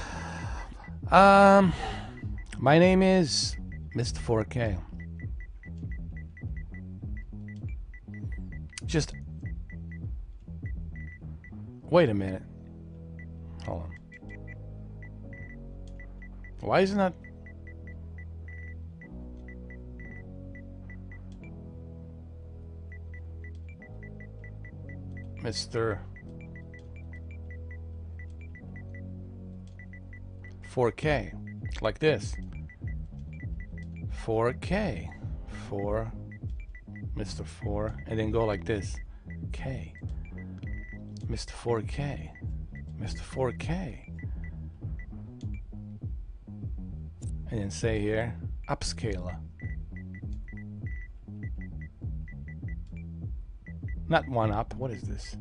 Um, my name is Mister four K. Just wait a minute. Hold on. Why isn't that? Mister four K, like this. four K, four, Mister four, and then go like this. K, Mister four K, Mister four K, and then say here, upscaler. Not one up. What is this?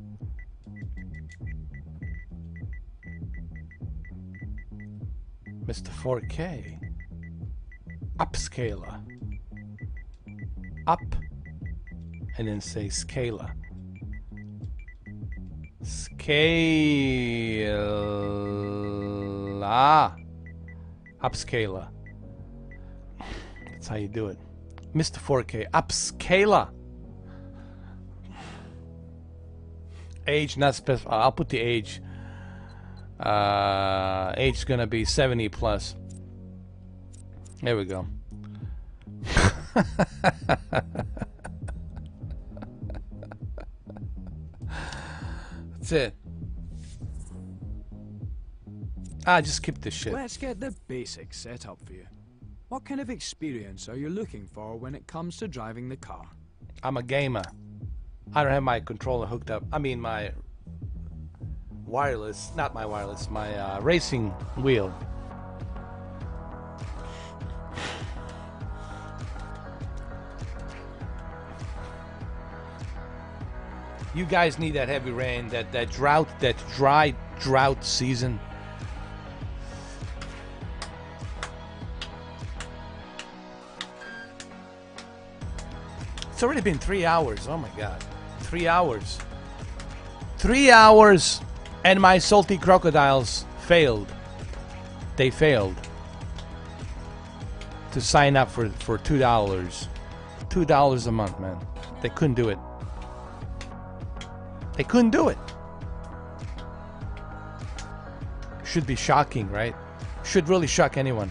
Mister four K. Upscaler. Up. And then say scaler. Scala. Upscaler. That's how you do it. Mister four K. Upscaler. Age not specified. I'll put the age. Uh, age is gonna be seventy plus. There we go. That's it. Ah, just skip this shit. Let's get the basics set up for you. What kind of experience are you looking for when it comes to driving the car? I'm a gamer. I don't have my controller hooked up. I mean my wireless, not my wireless, my uh, racing wheel. You guys need that heavy rain, that that drought, that dry drought season. It's already been three hours. Oh my God. Three hours. Three hours and my salty crocodiles failed. They failed to sign up for, for two dollars. Two dollars a month, man. They couldn't do it. They couldn't do it. Should be shocking, right? Should really shock anyone.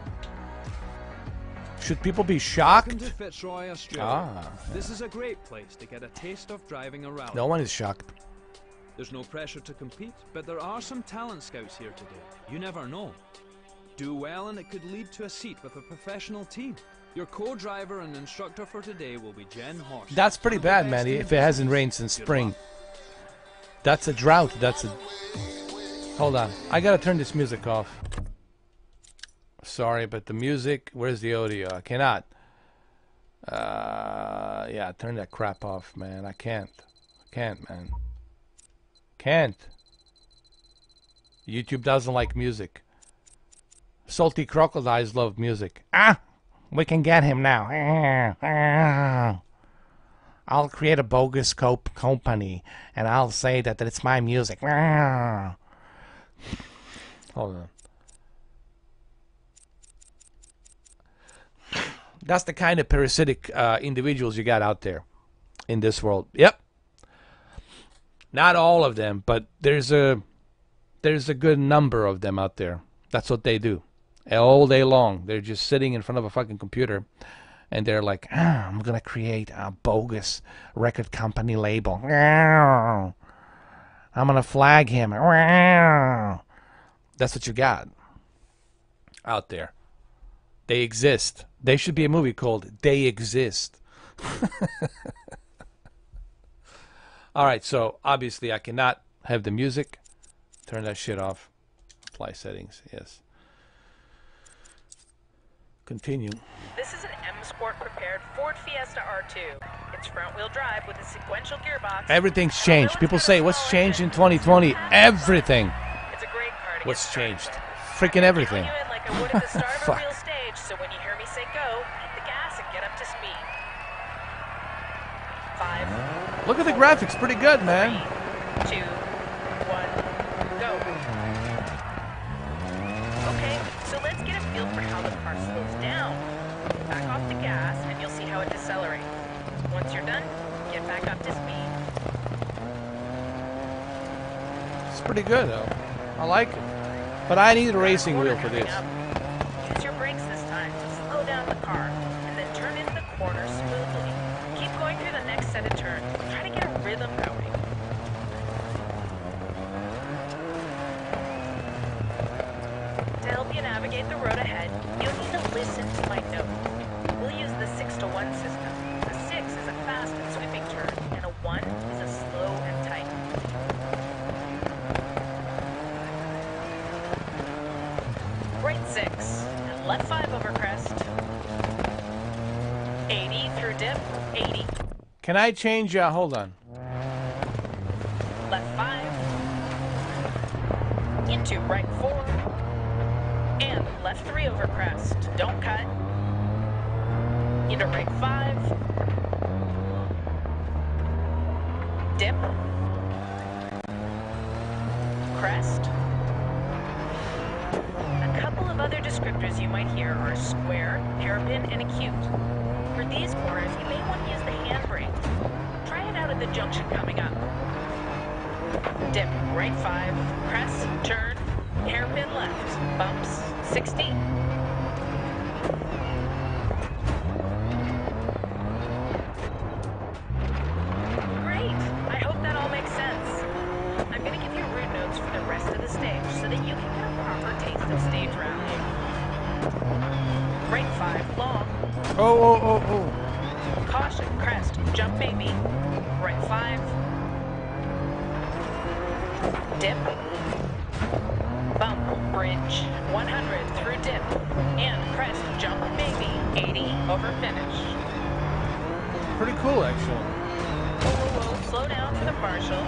Should people be shocked? Welcome to Fitzroy, Australia. Ah. This is a great place to get a taste of driving a rally. No one is shocked. There's no pressure to compete, but there are some talent scouts here today. You never know. Do well and it could lead to a seat with a professional team. Your co-driver and instructor for today will be Jen Horst. That's pretty bad, man, if it hasn't rained since spring. That's a drought. That's a... Hold on. I gotta turn this music off. Sorry, but the music... Where's the audio? I cannot. Uh, yeah, turn that crap off, man. I can't. I can't, man. Can't. YouTube doesn't like music. Salty crocodiles love music. Ah! We can get him now. I'll create a bogus cope company and I'll say that, that it's my music. Hold on. That's the kind of parasitic uh, individuals you got out there in this world. Yep. Not all of them, but there's a there's a good number of them out there. That's what they do. all day long. They're just sitting in front of a fucking computer, and they're like, ah, I'm gonna create a bogus record company label. I'm gonna flag him. That's what you got out there. They exist. They should be a movie called They Exist. All right, so obviously I cannot have the music. Turn that shit off. Apply settings, yes. Continue. This is an M Sport prepared Ford Fiesta R two. It's front-wheel drive with a sequential gearbox. Everything's changed. People say, what's changed in twenty twenty? Everything. It's a great car to What's changed? Freaking everything. you in like I would at the start of a Fuck. real stage, so when you hear me say go, hit the gas and get up to speed. Five. Look at the graphics. Pretty good, man. Two, one, go. Okay, so let's get a feel for how the car slows down. Back off the gas and you'll see how it decelerates. Once you're done, get back up to speed. It's pretty good, though. I like it. But I need a racing wheel for this. Use your brakes this time to slow down the car and then turn into the corner smoothly. Keep going through the next set of turns. Try to get a rhythm going. To help you navigate the road ahead, you'll need to listen to my note. We'll use the six to one system. A six is a fast and sweeping turn, and a one is a slow and tight. Right six, and left five over crest. eighty through dip, eighty. Can I change? Uh, hold on. Left five. Into right four. And left three over crest. Don't cut. Into right five. Dip. Crest. A couple of other descriptors you might hear are square, hairpin, and acute. For these corners, you may want to use the handbrake. Try it out at the junction coming up. Dip, right five, crest, turn, hairpin left, bumps, sixty. Great, I hope that all makes sense. I'm going to give you route notes for the rest of the stage so that you can get a proper taste of stage rallying. Right five, long. Oh, oh, oh, oh. Caution, crest, jump maybe. Right five. Dip. Bump, bridge, one hundred through dip. And crest, jump maybe, eighty over finish. Pretty cool, actually. Whoa, whoa, whoa, slow down for the marshal.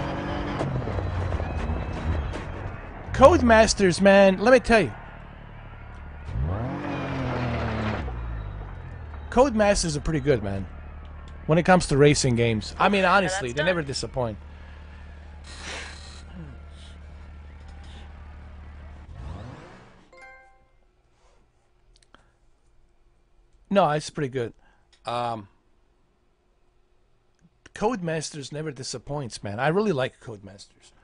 Codemasters, man, let me tell you. Codemasters are pretty good, man. When it comes to racing games. I mean, honestly, they never disappoint. No, it's pretty good. Um, Codemasters never disappoints, man. I really like Codemasters.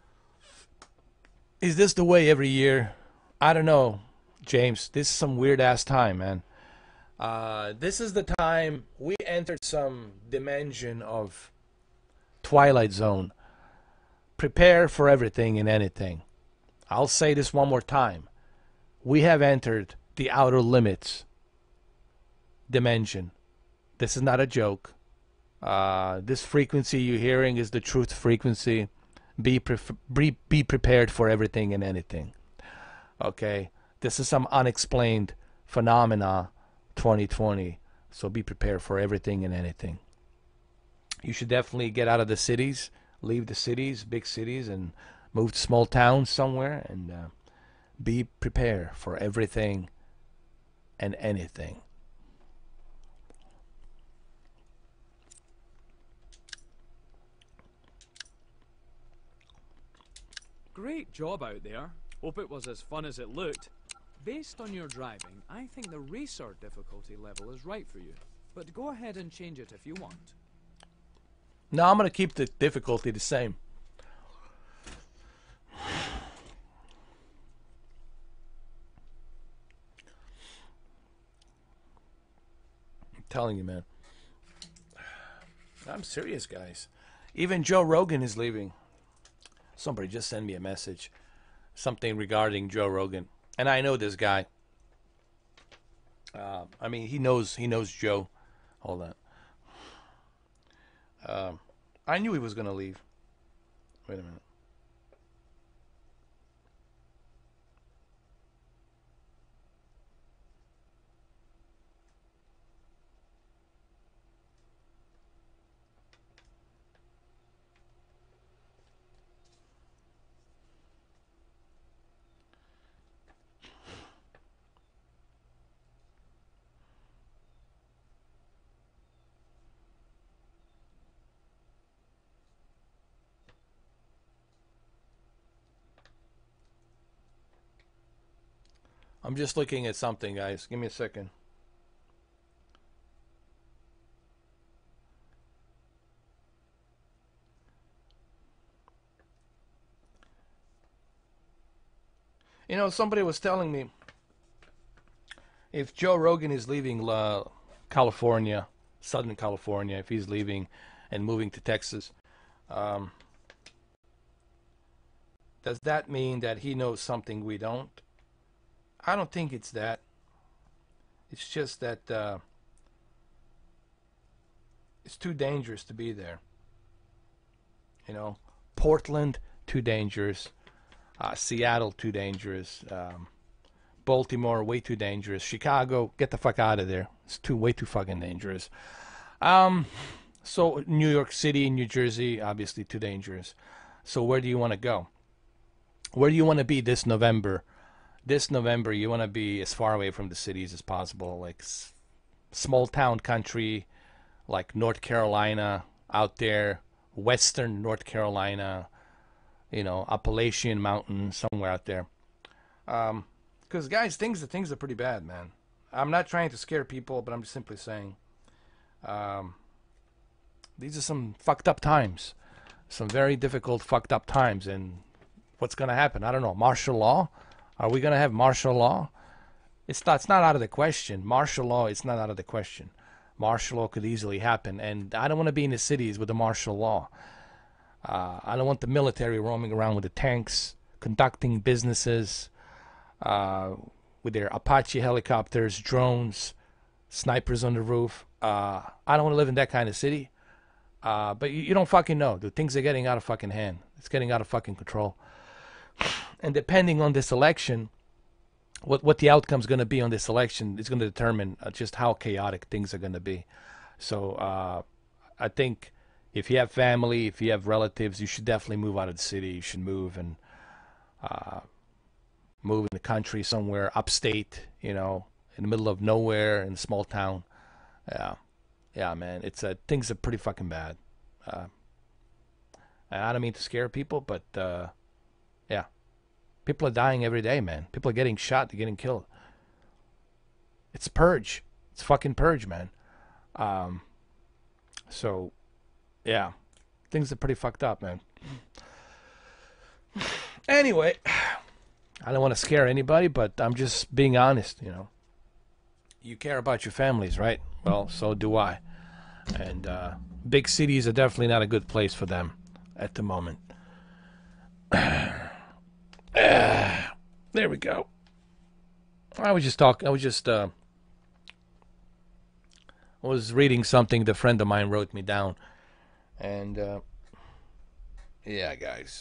Is this the way every year? I don't know, James. This is some weird-ass time, man. Uh, this is the time we entered some dimension of Twilight Zone. Prepare for everything and anything. I'll say this one more time. We have entered the outer limits dimension. This is not a joke. Uh, this frequency you're hearing is the truth frequency. Be, pref- be, be prepared for everything and anything. Okay? This is some unexplained phenomena twenty twenty. So be prepared for everything and anything. You should definitely get out of the cities, leave the cities, big cities, and move to small towns somewhere, and uh, be prepared for everything and anything. Great job out there. Hope it was as fun as it looked. Based on your driving, I think the racer difficulty level is right for you. But go ahead and change it if you want. No, I'm going to keep the difficulty the same. telling you, man. I'm serious, guys. Even Joe Rogan is leaving. Somebody just sent me a message. Something regarding Joe Rogan. And I know this guy. Uh, I mean, he knows he knows Joe. Hold on. Um, I knew he was going to leave. Wait a minute. I'm just looking at something, guys. Give me a second. You know, somebody was telling me if Joe Rogan is leaving uh, California, Southern California, if he's leaving and moving to Texas, um, does that mean that he knows something we don't? I don't think it's that. It's just that uh, it's too dangerous to be there. You know, Portland, too dangerous. Uh, Seattle, too dangerous. Um, Baltimore, way too dangerous. Chicago, get the fuck out of there. It's too way too fucking dangerous. Um, so New York City, New Jersey, obviously too dangerous. So where do you want to go? Where do you want to be this November? This November, you want to be as far away from the cities as possible, like s- small town country, like North Carolina, out there, western North Carolina, you know, Appalachian Mountain, somewhere out there. Um, because guys, things things are pretty bad, man. I'm not trying to scare people, but I'm just simply saying, um, these are some fucked up times, some very difficult, fucked up times, and what's gonna happen? I don't know. Martial law. Are we going to have martial law? It's not, it's not out of the question. Martial law is not out of the question. Martial law could easily happen. And I don't want to be in the cities with the martial law. Uh, I don't want the military roaming around with the tanks, conducting businesses uh, with their Apache helicopters, drones, snipers on the roof. Uh, I don't want to live in that kind of city. Uh, but you, you don't fucking know. The things are getting out of fucking hand. It's getting out of fucking control. And depending on this election, what what the outcome's going to be on this election is going to determine uh, just how chaotic things are going to be. So uh, I think if you have family, if you have relatives, you should definitely move out of the city. You should move and uh, move in the country somewhere, upstate, you know, in the middle of nowhere, in a small town. Yeah, yeah, man. It's uh, things are pretty fucking bad. Uh, and I don't mean to scare people, but. Uh, Yeah. People are dying every day, man. People are getting shot. They're getting killed. It's purge. It's fucking purge, man. Um, so, yeah. Things are pretty fucked up, man. Anyway, I don't want to scare anybody, but I'm just being honest, you know. You care about your families, right? Well, so do I. And uh, big cities are definitely not a good place for them at the moment. Uh, there we go. I was just talking. I was just. Uh, I was reading something the friend of mine wrote me down, and uh, yeah, guys.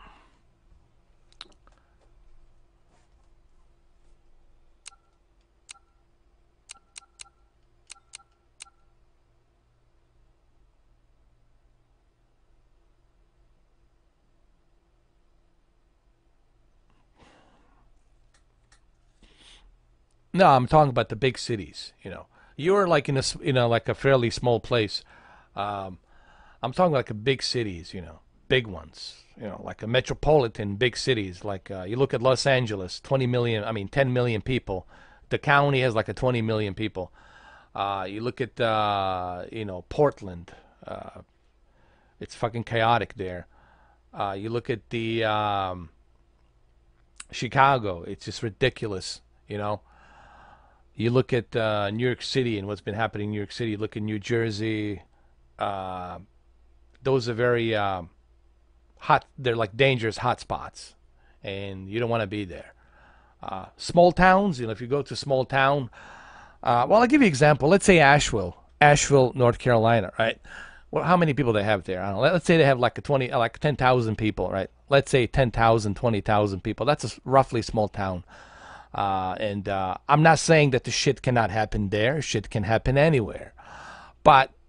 No, I'm talking about the big cities. You know, you're like in a s- you know like a fairly small place. Um, I'm talking like a big cities. You know, big ones. You know, like a metropolitan big cities. Like uh, you look at Los Angeles, twenty million. I mean, ten million people. The county has like a twenty million people. Uh, you look at uh, you know Portland. Uh, it's fucking chaotic there. Uh, you look at the um, Chicago. It's just ridiculous. You know. You look at uh, New York City and what's been happening in New York City. You look at New Jersey. Uh, those are very um, hot. They're like dangerous hotspots, and you don't want to be there. Uh, small towns. You know, if you go to a small town. Uh, well, I'll give you an example. Let's say Asheville, Asheville, North Carolina, right? Well, how many people they have there? I don't know. Let's say they have like a twenty, like ten thousand people, right? Let's say ten thousand, twenty thousand people. That's a roughly small town. Uh, and uh, I'm not saying that the shit cannot happen there. Shit can happen anywhere. But